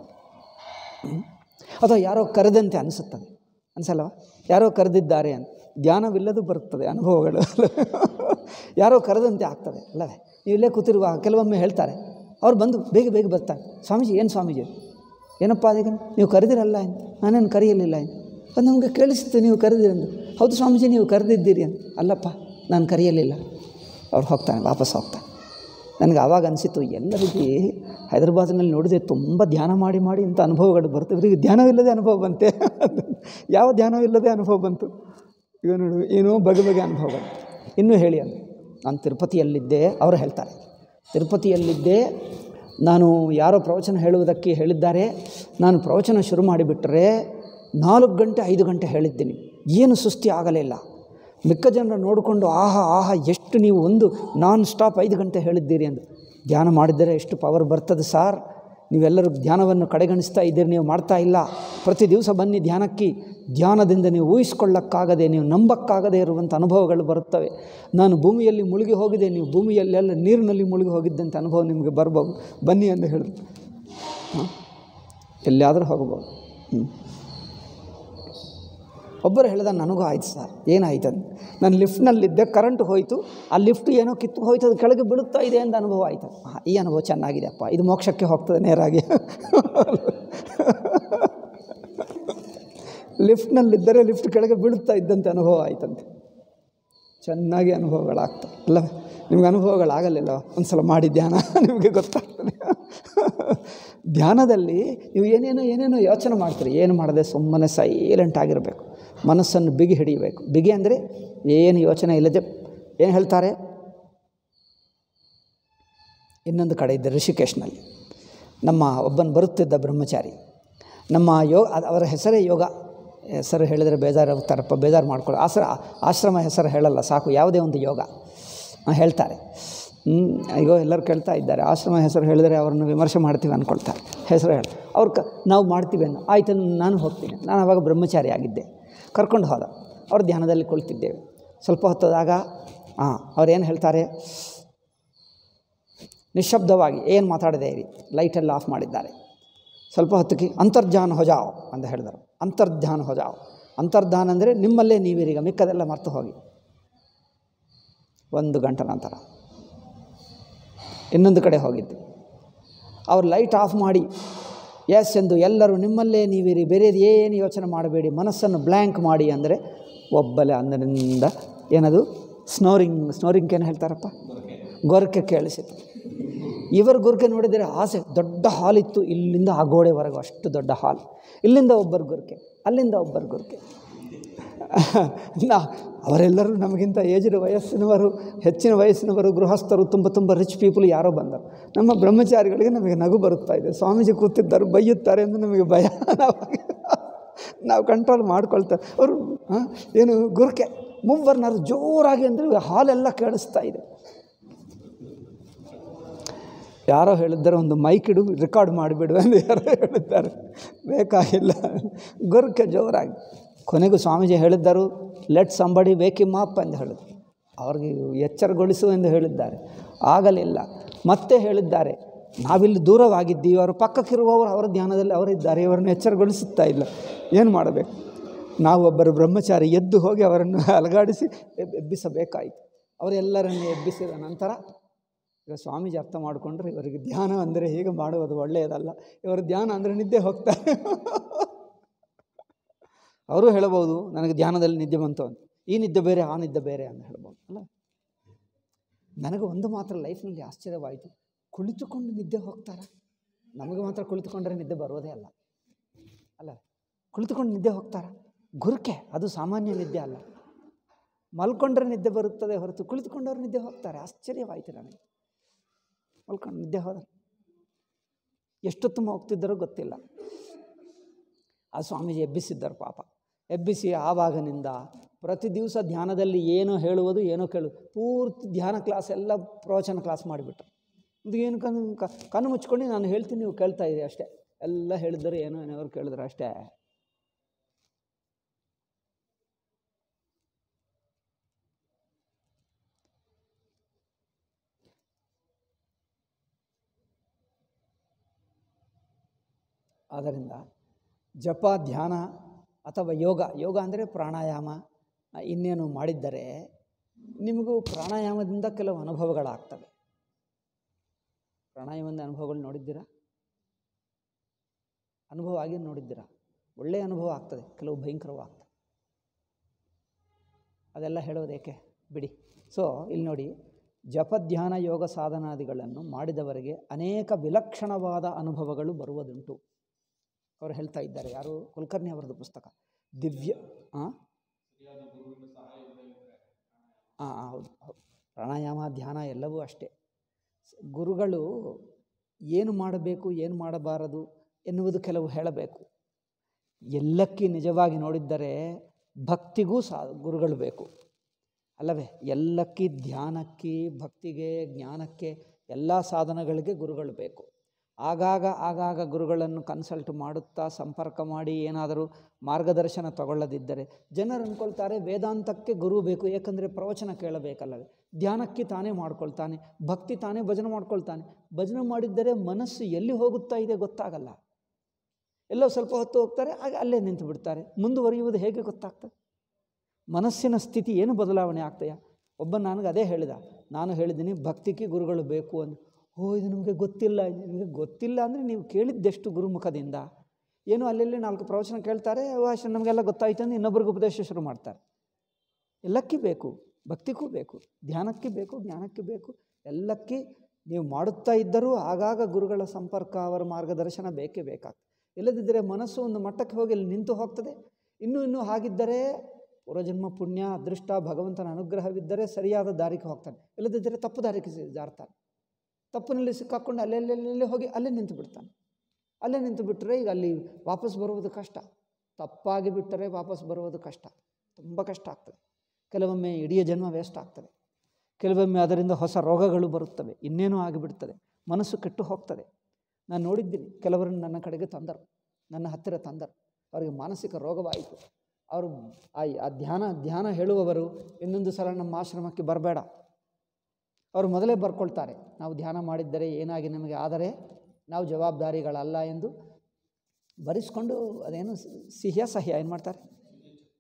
ಅಥವಾ ಯಾರೋ ಕರೆದಂತೆ ಅನಿಸುತ್ತದೆ, ಅನಿಸಲ್ಲವ? ಯಾರೋ ಕರೆದಿದ್ದಾರೆ ಅಂತ. ಧ್ಯಾನವಿಲ್ಲದು ಬರುತ್ತದೆ ಅನುಭವಗಳು. ಯಾರೋ ಕರೆದಂತೆ ಆಗ್ತದೆ ಅಲ್ಲವೇ. ನೀವು ಇಲ್ಲೇ ಕೂತಿರುವಾಗ ಕೆಲವೊಮ್ಮೆ ಹೇಳ್ತಾರೆ, ಅವ್ರು ಬಂದು ಬೇಗ ಬೇಗ ಬರ್ತಾರೆ. ಸ್ವಾಮೀಜಿ, ಏನು ಸ್ವಾಮೀಜಿ, ಏನಪ್ಪ ಅದಕ್ಕೆ ನೀವು ಕರೆದಿರಲ್ಲ ಅಂತ. ನಾನೇನು ಕರೆಯಲಿಲ್ಲ ಅಂತ. ಅದು ನಮಗೆ ಕೇಳಿಸುತ್ತೆ ನೀವು ಕರೆದಿರಂದು. ಹೌದು ಸ್ವಾಮೀಜಿ ನೀವು ಕರೆದಿದ್ದೀರಿ ಅಂತ. ಅಲ್ಲಪ್ಪ ನಾನು ಕರೆಯಲಿಲ್ಲ. ಅವ್ರು ಹೋಗ್ತಾನೆ, ವಾಪಸ್ ಹೋಗ್ತಾನೆ. ನನಗೆ ಆವಾಗ ಅನಿಸಿತು, ಎಲ್ಲರಿಗೆ ಹೈದರಾಬಾದ್ನಲ್ಲಿ ನೋಡಿದೆ ತುಂಬ ಧ್ಯಾನ ಮಾಡಿ ಮಾಡಿ ಇಂಥ ಅನುಭವಗಳು ಬರ್ತವೆ, ಇವರಿಗೆ ಧ್ಯಾನವಿಲ್ಲದೆ ಅನುಭವ ಬಂತೆ. ಯಾವ ಧ್ಯಾನವಿಲ್ಲದೆ ಅನುಭವ ಬಂತು? ಈಗ ನೋಡು, ಏನೋ ಬಗೆ ಬಗೆ ಅನುಭವಗಳು. ಇನ್ನೂ ಹೇಳಿ ಅಂತ. ನಾನು ತಿರುಪತಿಯಲ್ಲಿದ್ದೆ, ಅವರು ಹೇಳ್ತಾರೆ, ತಿರುಪತಿಯಲ್ಲಿದ್ದೆ, ನಾನು ಯಾರೋ ಪ್ರವಚನ ಹೇಳುವುದಕ್ಕೆ ಹೇಳಿದ್ದಾರೆ. ನಾನು ಪ್ರವಚನ ಶುರು ಮಾಡಿಬಿಟ್ಟರೆ ನಾಲ್ಕು ಗಂಟೆ ಐದು ಗಂಟೆ ಹೇಳಿದ್ದೀನಿ, ಏನು ಸುಸ್ತಿ ಆಗಲಿಲ್ಲ. ಮಿಕ್ಕ ಜನರ ನೋಡಿಕೊಂಡು ಆಹಾ ಆಹಾ ಎಷ್ಟು ನೀವು ಒಂದು ನಾನ್ ಸ್ಟಾಪ್ ಐದು ಗಂಟೆ ಹೇಳಿದ್ದೀರಿ ಎಂದು. ಧ್ಯಾನ ಮಾಡಿದರೆ ಎಷ್ಟು ಪವರ್ ಬರ್ತದೆ ಸಾರ್, ನೀವೆಲ್ಲರೂ ಧ್ಯಾನವನ್ನು ಕಡೆಗಣಿಸ್ತಾ ಇದ್ದೀರಿ, ನೀವು ಮಾಡ್ತಾ ಇಲ್ಲ. ಪ್ರತಿ ದಿವಸ ಬನ್ನಿ ಧ್ಯಾನಕ್ಕೆ. ಧ್ಯಾನದಿಂದ ನೀವು ಊಹಿಸ್ಕೊಳ್ಳೋಕ್ಕಾಗದೆ, ನೀವು ನಂಬಕ್ಕಾಗದೇ ಇರುವಂಥ ಅನುಭವಗಳು ಬರುತ್ತವೆ. ನಾನು ಭೂಮಿಯಲ್ಲಿ ಮುಳುಗಿ ಹೋಗಿದೆ, ನೀವು ಭೂಮಿಯಲ್ಲೆಲ್ಲ ನೀರಿನಲ್ಲಿ ಮುಳುಗಿ ಹೋಗಿದ್ದಂಥ ಅನುಭವ ನಿಮಗೆ ಬರ್ಬೋದು, ಬನ್ನಿ ಎಂದು ಹೇಳಿದ್ರು. ಹಾಂ, ಎಲ್ಲಿಯಾದರೂ ಹೋಗ್ಬೋದು. ಹ್ಞೂ ಒಬ್ಬರು ಹೇಳಿದ, ನನಗೂ ಆಯ್ತು ಸರ್. ಏನಾಯ್ತು ಅಂತ. ನಾನು ಲಿಫ್ಟ್ನಲ್ಲಿದ್ದೆ, ಕರೆಂಟ್ ಹೋಯಿತು, ಆ ಲಿಫ್ಟ್ ಏನೋ ಕಿತ್ತು ಹೋಯ್ತು, ಅದು ಕೆಳಗೆ ಬೀಳುತ್ತಾ ಇದೆ ಅಂತ ಅನುಭವ ಆಯಿತು. ಹಾಂ, ಈ ಅನುಭವ ಚೆನ್ನಾಗಿದೆಯಪ್ಪ, ಇದು ಮೋಕ್ಷಕ್ಕೆ ಹೋಗ್ತದೆ ನೇರಾಗಿ. ಲಿಫ್ಟ್ನಲ್ಲಿದ್ದರೆ ಲಿಫ್ಟ್ ಕೆಳಗೆ ಬೀಳುತ್ತಾ ಇದ್ದಂತೆ ಅನುಭವ ಆಯ್ತಂತೆ. ಚೆನ್ನಾಗಿ ಅನುಭವಗಳಾಗ್ತವೆ ಅಲ್ಲ? ನಿಮ್ಗೆ ಅನುಭವಗಳಾಗಲಿಲ್ಲ? ಒಂದು ಸಲ ಮಾಡಿ ಧ್ಯಾನ, ನಿಮಗೆ ಗೊತ್ತಾಗ್ತದೆ. ಧ್ಯಾನದಲ್ಲಿ ನೀವು ಏನೇನೋ ಏನೇನೋ ಯೋಚನೆ ಮಾಡ್ತೀರಿ, ಏನು ಮಾಡದೆ ಸುಮ್ಮನೆ ಸೈಲೆಂಟ್ ಆಗಿರಬೇಕು, ಮನಸ್ಸನ್ನು ಬಿಗಿ ಹಿಡಿಯಬೇಕು. ಬಿಗಿ ಅಂದರೆ ಏನು ಯೋಚನೆ ಇಲ್ಲದೆ. ಏನು ಹೇಳ್ತಾರೆ, ಇನ್ನೊಂದು ಕಡೆ ಇದ್ದ ಋಷಿಕೇಶ್ನಲ್ಲಿ ನಮ್ಮ ಒಬ್ಬನು ಬರುತ್ತಿದ್ದ ಬ್ರಹ್ಮಚಾರಿ. ನಮ್ಮ ಯೋಗ, ಅವರ ಹೆಸರೇ ಯೋಗ. ಹೆಸರು ಹೇಳಿದರೆ ಬೇಜಾರಾಗ್ತಾರಪ್ಪ, ಬೇಜಾರು ಮಾಡ್ಕೊಳ್ಳೋ. ಆಶ್ರ ಆಶ್ರಮ ಹೆಸರು ಹೇಳಲ್ಲ ಸಾಕು, ಯಾವುದೇ ಒಂದು ಯೋಗ ಹೇಳ್ತಾರೆ. ಈಗ ಎಲ್ಲರೂ ಕೇಳ್ತಾ ಇದ್ದಾರೆ, ಆಶ್ರಮ ಹೆಸರು ಹೇಳಿದರೆ ಅವ್ರನ್ನ ವಿಮರ್ಶೆ ಮಾಡ್ತೀವಿ ಅಂದ್ಕೊಳ್ತಾರೆ. ಹೆಸರು ಹೇಳಿ ಅವ್ರು ಕ ನಾವು ಮಾಡ್ತೀವಿ ಅನ್ನೋ. ಆಯಿತು, ನಾನು ಹೋಗ್ತೀನಿ. ನಾನು ಆವಾಗ ಬ್ರಹ್ಮಚಾರಿ ಆಗಿದ್ದೆ. ಕರ್ಕೊಂಡು ಹೋದ. ಅವ್ರು ಧ್ಯಾನದಲ್ಲಿ ಕುಳಿತಿದ್ದೇವೆ. ಸ್ವಲ್ಪ ಹೊತ್ತದಾಗ ಹಾಂ ಅವ್ರೇನು ಹೇಳ್ತಾರೆ, ನಿಶ್ಶಬ್ದವಾಗಿ ಏನು ಮಾತಾಡದೇ ಇರಿ, ಲೈಟೆಲ್ಲ ಆಫ್ ಮಾಡಿದ್ದಾರೆ. ಸ್ವಲ್ಪ ಹೊತ್ತಿಗೆ ಅಂತರ್ಧ್ಯಾನ ಹೊಜಾವ್ ಅಂತ ಹೇಳಿದರು. ಅಂತರ್ಧ್ಯಾನ ಹೊಜಾವ್ ಅಂತರ್ಧಾನ ಅಂದರೆ ನಿಮ್ಮಲ್ಲೇ ನೀವಿರೀಗ, ಮಿಕ್ಕದೆಲ್ಲ ಮರ್ತು ಹೋಗಿ. ಒಂದು ಗಂಟೆ ನಂತರ ಇನ್ನೊಂದು ಕಡೆ ಹೋಗಿದ್ದು. ಅವ್ರು ಲೈಟ್ ಆಫ್ ಮಾಡಿ ಎಸ್ ಎಂದು ಎಲ್ಲರೂ ನಿಮ್ಮಲ್ಲೇ ನೀವಿರಿ, ಬೇರೆದು ಏನು ಯೋಚನೆ ಮಾಡಬೇಡಿ, ಮನಸ್ಸನ್ನು ಬ್ಲ್ಯಾಂಕ್ ಮಾಡಿ ಅಂದರೆ ಒಬ್ಬಲೆ ಅಂದಿನಿಂದ ಏನದು ಸ್ನೋರಿಂಗ್ ಸ್ನೋರಿಂಗ್ ಏನು ಹೇಳ್ತಾರಪ್ಪ, ಗೊರಕೆ ಕೇಳಿಸಿತು. ಇವರು ಗುರ್ಕೆ ನೋಡಿದರೆ ಆಸೆ, ದೊಡ್ಡ ಹಾಲ್ ಇತ್ತು, ಇಲ್ಲಿಂದ ಆ ಗೋಡೆವರೆಗೂ ಅಷ್ಟು ದೊಡ್ಡ ಹಾಲ್, ಇಲ್ಲಿಂದ ಒಬ್ಬರು ಗುರ್ಕೆ, ಅಲ್ಲಿಂದ ಒಬ್ಬರು ಗುರ್ಕೆ. ನಾ ಅವರೆಲ್ಲರೂ ನಮಗಿಂತ ಏಜ್ಡ್ ವಯಸ್ಸಿನವರು, ಹೆಚ್ಚಿನ ವಯಸ್ಸಿನವರು, ಗೃಹಸ್ಥರು, ತುಂಬ ತುಂಬ ರಿಚ್ ಪೀಪಲ್ ಯಾರೋ ಬಂದರು. ನಮ್ಮ ಬ್ರಹ್ಮಚಾರಿಗಳಿಗೆ ನಮಗೆ ನಗು ಬರುತ್ತಾ ಇದೆ. ಸ್ವಾಮೀಜಿ ಕೂತಿದ್ದರು, ಬೈಯುತ್ತಾರೆ ಎಂದು ನಮಗೆ ಭಯ. ನಾವು ನಾವು ಕಂಟ್ರೋಲ್ ಮಾಡ್ಕೊಳ್ತಾರೆ. ಅವರು ಏನು ಗುರ್ಕೆ ಮೂವರ್ನರು ಜೋರಾಗಿ ಅಂದರೆ ಹಾಲೆಲ್ಲ ಕೇಳಿಸ್ತಾ ಇದೆ. ಯಾರೋ ಹೇಳಿದ್ದಾರೆ ಒಂದು ಮೈಕ್ ಇಡು ರೆಕಾರ್ಡ್ ಮಾಡಿಬಿಡು ಎಂದು ಯಾರೋ ಹೇಳಿದ್ದಾರೆ. ಬೇಕಾಗಿಲ್ಲ, ಗುರ್ಕೆ ಜೋರಾಗಿ. ಕೊನೆಗೂ ಸ್ವಾಮೀಜಿ ಹೇಳಿದ್ದರು, let somebody wake him up ಎಂದು ಹೇಳಿದ್ರು. ಅವ್ರಿಗೆ ಎಚ್ಚರಗೊಳಿಸು ಎಂದು ಹೇಳಿದ್ದಾರೆ, ಆಗಲಿಲ್ಲ. ಮತ್ತೆ ಹೇಳಿದ್ದಾರೆ, ನಾವಿಲ್ಲಿ ದೂರವಾಗಿದ್ದೀವಿ, ಅವರು ಪಕ್ಕಕ್ಕಿರುವವರು ಅವರ ಧ್ಯಾನದಲ್ಲಿ ಅವರಿದ್ದಾರೆ, ಇವರನ್ನು ಎಚ್ಚರಗೊಳಿಸುತ್ತಾ ಇಲ್ಲ, ಏನು ಮಾಡಬೇಕು? ನಾವು ಒಬ್ಬರು ಬ್ರಹ್ಮಚಾರಿ ಎದ್ದು ಹೋಗಿ ಅವರನ್ನು ಅಲಗಾಡಿಸಿ ಎಬ್ಬಿಸಬೇಕಾಯಿತು. ಅವರೆಲ್ಲರನ್ನು ಎಬ್ಬಿಸಿದ ನಂತರ ಈಗ ಸ್ವಾಮೀಜಿ ಅರ್ಥ ಮಾಡಿಕೊಂಡ್ರೆ ಇವರಿಗೆ ಧ್ಯಾನ ಅಂದರೆ ಹೀಗೆ ಮಾಡುವುದು ಒಳ್ಳೆಯದಲ್ಲ, ಇವರ ಧ್ಯಾನ ಅಂದರೆ ನಿದ್ದೆ ಹೋಗ್ತಾರೆ. ಅವರು ಹೇಳಬಹುದು, ನನಗೆ ಧ್ಯಾನದಲ್ಲಿ ನಿದ್ದೆ ಬಂತು ಅಂತ. ಈ ನಿದ್ದೆ ಬೇರೆ, ಆ ನಿದ್ದೆ ಬೇರೆ ಅಂತ ಹೇಳ್ಬೋದು ಅಲ್ಲ. ನನಗೆ ಒಂದು ಮಾತ್ರ ಲೈಫ್ನಲ್ಲಿ ಆಶ್ಚರ್ಯವಾಯಿತು, ಕುಳಿತುಕೊಂಡು ನಿದ್ದೆ ಹೋಗ್ತಾರಾ? ನಮಗೆ ಮಾತ್ರ ಕುಳಿತುಕೊಂಡ್ರೆ ನಿದ್ದೆ ಬರೋದೇ ಅಲ್ಲ ಅಲ್ಲ. ಕುಳಿತುಕೊಂಡು ನಿದ್ದೆ ಹೋಗ್ತಾರಾ? ಗುರ್ಕೆ, ಅದು ಸಾಮಾನ್ಯ ನಿದ್ದೆ ಅಲ್ಲ. ಮಲ್ಕೊಂಡ್ರೆ ನಿದ್ದೆ ಬರುತ್ತದೆ ಹೊರತು ಕುಳಿತುಕೊಂಡವ್ರು ನಿದ್ದೆ ಹೋಗ್ತಾರೆ. ಆಶ್ಚರ್ಯವಾಯಿತು ನನಗೆ. ಮಲ್ಕೊಂಡು ನಿದ್ದೆ ಹೋದರೆ ಎಷ್ಟೊತ್ತು ಹೋಗ್ತಿದ್ದಾರೋ ಗೊತ್ತಿಲ್ಲ. ಆ ಸ್ವಾಮೀಜಿ ಎಬ್ಬಿಸಿದ್ದರು ಪಾಪ. ಎಬ್ಬಿಸಿ ಆವಾಗಿನಿಂದ ಪ್ರತಿ ದಿವಸ ಧ್ಯಾನದಲ್ಲಿ ಏನೋ ಹೇಳುವುದು, ಏನೋ ಕೇಳುವುದು, ಪೂರ್ತಿ ಧ್ಯಾನ ಕ್ಲಾಸ್ ಎಲ್ಲ ಪ್ರವಚನ ಕ್ಲಾಸ್ ಮಾಡಿಬಿಟ್ರು. ಇದು ಏನು ಕಣ್ಣು ಕಣ್ಣು ಮುಚ್ಕೊಂಡು ನಾನು ಹೇಳ್ತೀನಿ, ನೀವು ಕೇಳ್ತಾ ಇದ್ದೀರಿ ಅಷ್ಟೇ. ಎಲ್ಲ ಹೇಳಿದ್ರು, ಏನೋ ಏನಾದ್ರು ಕೇಳಿದ್ರು ಅಷ್ಟೇ. ಆದ್ದರಿಂದ ಜಪ, ಧ್ಯಾನ ಅಥವಾ ಯೋಗ, ಯೋಗ ಅಂದರೆ ಪ್ರಾಣಾಯಾಮ ಇನ್ನೇನು ಮಾಡಿದ್ದರೆ ನಿಮಗೂ ಪ್ರಾಣಾಯಾಮದಿಂದ ಕೆಲವು ಅನುಭವಗಳಾಗ್ತವೆ. ಪ್ರಾಣಾಯಾಮದ ಅನುಭವಗಳು ನೋಡಿದ್ದೀರಾ? ಅನುಭವ ಆಗಿ ನೋಡಿದ್ದೀರಾ? ಒಳ್ಳೆಯ ಅನುಭವ ಆಗ್ತದೆ, ಕೆಲವು ಭಯಂಕರವಾಗ್ತದೆ. ಅದೆಲ್ಲ ಹೇಳೋದೇಕೆ ಬಿಡಿ. ಸೊ ಇಲ್ಲಿ ನೋಡಿ, ಜಪಧ್ಯಾನ ಯೋಗ ಸಾಧನಾದಿಗಳನ್ನು ಮಾಡಿದವರಿಗೆ ಅನೇಕ ವಿಲಕ್ಷಣವಾದ ಅನುಭವಗಳು ಬರುವುದುಂಟು. ಅವರು ಹೇಳ್ತಾ ಇದ್ದಾರೆ. ಯಾರು? ಕುಲಕರ್ಣಿ ಅವರದ್ದು ಪುಸ್ತಕ ದಿವ್ಯ. ಹಾಂ ಹಾಂ ಹೌದು ಹೌದು. ಪ್ರಾಣಾಯಾಮ, ಧ್ಯಾನ ಎಲ್ಲವೂ ಅಷ್ಟೇ. ಗುರುಗಳು ಏನು ಮಾಡಬೇಕು, ಏನು ಮಾಡಬಾರದು ಎನ್ನುವುದು ಕೆಲವು ಹೇಳಬೇಕು. ಎಲ್ಲಕ್ಕೆ ನಿಜವಾಗಿ ನೋಡಿದ್ದರೆ ಭಕ್ತಿಗೂ ಸಾ ಗುರುಗಳು ಬೇಕು ಅಲ್ಲವೇ? ಎಲ್ಲಕ್ಕೆ, ಧ್ಯಾನಕ್ಕೆ, ಭಕ್ತಿಗೆ, ಜ್ಞಾನಕ್ಕೆ, ಎಲ್ಲ ಸಾಧನಗಳಿಗೆ ಗುರುಗಳು ಬೇಕು. ಆಗಾಗ ಆಗಾಗ ಗುರುಗಳನ್ನು ಕನ್ಸಲ್ಟ್ ಮಾಡುತ್ತಾ ಸಂಪರ್ಕ ಮಾಡಿ ಏನಾದರೂ ಮಾರ್ಗದರ್ಶನ ತಗೊಳ್ಳದಿದ್ದರೆ ಜನರು ಅಂದ್ಕೊಳ್ತಾರೆ ವೇದಾಂತಕ್ಕೆ ಗುರು ಬೇಕು, ಏಕೆಂದರೆ ಪ್ರವಚನ ಕೇಳಬೇಕಲ್ಲವೇ. ಧ್ಯಾನಕ್ಕೆ ತಾನೇ ಮಾಡ್ಕೊಳ್ತಾನೆ, ಭಕ್ತಿ ತಾನೇ ಭಜನೆ ಮಾಡ್ಕೊಳ್ತಾನೆ. ಭಜನೆ ಮಾಡಿದ್ದರೆ ಮನಸ್ಸು ಎಲ್ಲಿ ಹೋಗುತ್ತಾ ಇದೆ ಗೊತ್ತಾಗಲ್ಲ. ಎಲ್ಲೋ ಸ್ವಲ್ಪ ಹೊತ್ತು ಹೋಗ್ತಾರೆ, ಆಗ ಅಲ್ಲೇ ನಿಂತು ಬಿಡ್ತಾರೆ. ಮುಂದುವರಿಯುವುದು ಹೇಗೆ ಗೊತ್ತಾಗ್ತದೆ? ಮನಸ್ಸಿನ ಸ್ಥಿತಿ ಏನು ಬದಲಾವಣೆ ಆಗ್ತಯಾ? ಒಬ್ಬ ನನಗೆ ಅದೇ ಹೇಳಿದ, ನಾನು ಹೇಳಿದ್ದೀನಿ ಭಕ್ತಿಗೆ ಗುರುಗಳು ಬೇಕು ಅಂತ. ಓ ಇದು ನಿಮಗೆ ಗೊತ್ತಿಲ್ಲ. ನಿಮಗೆ ಗೊತ್ತಿಲ್ಲ ಅಂದರೆ ನೀವು ಕೇಳಿದ್ದೆಷ್ಟು ಗುರುಮುಖದಿಂದ? ಏನೋ ಅಲ್ಲೆಲ್ಲಿ ನಾಲ್ಕು ಪ್ರವಚನ ಕೇಳ್ತಾರೆ, ಅಷ್ಟು ನಮಗೆಲ್ಲ ಗೊತ್ತಾಯ್ತು ಅಂದರೆ ಇನ್ನೊಬ್ಬರಿಗೆ ಉಪದೇಶ ಶುರು ಮಾಡ್ತಾರೆ. ಎಲ್ಲಕ್ಕೆ ಬೇಕು, ಭಕ್ತಿಗೂ ಬೇಕು, ಧ್ಯಾನಕ್ಕೆ ಬೇಕು, ಜ್ಞಾನಕ್ಕೆ ಬೇಕು. ಎಲ್ಲಕ್ಕೆ ನೀವು ಮಾಡುತ್ತಾ ಇದ್ದರೂ ಆಗಾಗ ಗುರುಗಳ ಸಂಪರ್ಕ, ಅವರ ಮಾರ್ಗದರ್ಶನ ಬೇಕೇ ಬೇಕಾಗ್ತದೆ. ಇಲ್ಲದಿದ್ದರೆ ಮನಸ್ಸು ಒಂದು ಮಟ್ಟಕ್ಕೆ ಹೋಗಿ ಅಲ್ಲಿ ನಿಂತು ಹೋಗ್ತದೆ. ಇನ್ನೂ ಇನ್ನೂ ಹಾಗಿದ್ದರೆ ಪೂರ್ವಜನ್ಮ ಪುಣ್ಯ, ಅದೃಷ್ಟ, ಭಗವಂತನ ಅನುಗ್ರಹವಿದ್ದರೆ ಸರಿಯಾದ ದಾರಿಗೆ ಹೋಗ್ತಾನೆ. ಇಲ್ಲದಿದ್ದರೆ ತಪ್ಪು ದಾರಿಗೆ ಜಾರ್ತಾನೆ. ತಪ್ಪಿನಲ್ಲಿ ಸಿಕ್ಕಾಕೊಂಡು ಅಲ್ಲೆಲ್ಲೆಲ್ಲೇ ಹೋಗಿ ಅಲ್ಲೇ ನಿಂತು ಬಿಡ್ತಾನೆ. ಅಲ್ಲೇ ನಿಂತು ಬಿಟ್ಟರೆ ಈಗ ಅಲ್ಲಿ ವಾಪಸ್ ಬರುವುದು ಕಷ್ಟ. ತಪ್ಪಾಗಿ ಬಿಟ್ಟರೆ ವಾಪಸ್ ಬರುವುದು ಕಷ್ಟ, ತುಂಬ ಕಷ್ಟ ಆಗ್ತದೆ. ಕೆಲವೊಮ್ಮೆ ಇಡೀ ಜನ್ಮ ವೇಸ್ಟ್ ಆಗ್ತದೆ. ಕೆಲವೊಮ್ಮೆ ಅದರಿಂದ ಹೊಸ ರೋಗಗಳು ಬರುತ್ತವೆ, ಇನ್ನೇನೂ ಆಗಿಬಿಡ್ತದೆ, ಮನಸ್ಸು ಕೆಟ್ಟು ಹೋಗ್ತದೆ. ನಾನು ನೋಡಿದ್ದೀನಿ, ಕೆಲವರನ್ನು ನನ್ನ ಕಡೆಗೆ ತಂದರು, ನನ್ನ ಹತ್ತಿರ ತಂದರು. ಅವರಿಗೆ ಮಾನಸಿಕ ರೋಗವಾಯಿತು. ಅವರು ಆ ಧ್ಯಾನ ಧ್ಯಾನ ಹೇಳುವವರು ಇನ್ನೊಂದು ಸಲ ನಮ್ಮ ಆಶ್ರಮಕ್ಕೆ ಬರಬೇಡ. ಅವರು ಮೊದಲೇ ಬರ್ಕೊಳ್ತಾರೆ, ನಾವು ಧ್ಯಾನ ಮಾಡಿದ್ದರೆ ಏನಾಗಿ ನಮಗೆ ಆದರೆ ನಾವು ಜವಾಬ್ದಾರಿಗಳಲ್ಲ ಎಂದು ಬರೆಸ್ಕೊಂಡು, ಅದೇನು ಸಿಹಿಯ ಸಹ್ಯ ಏನು ಮಾಡ್ತಾರೆ,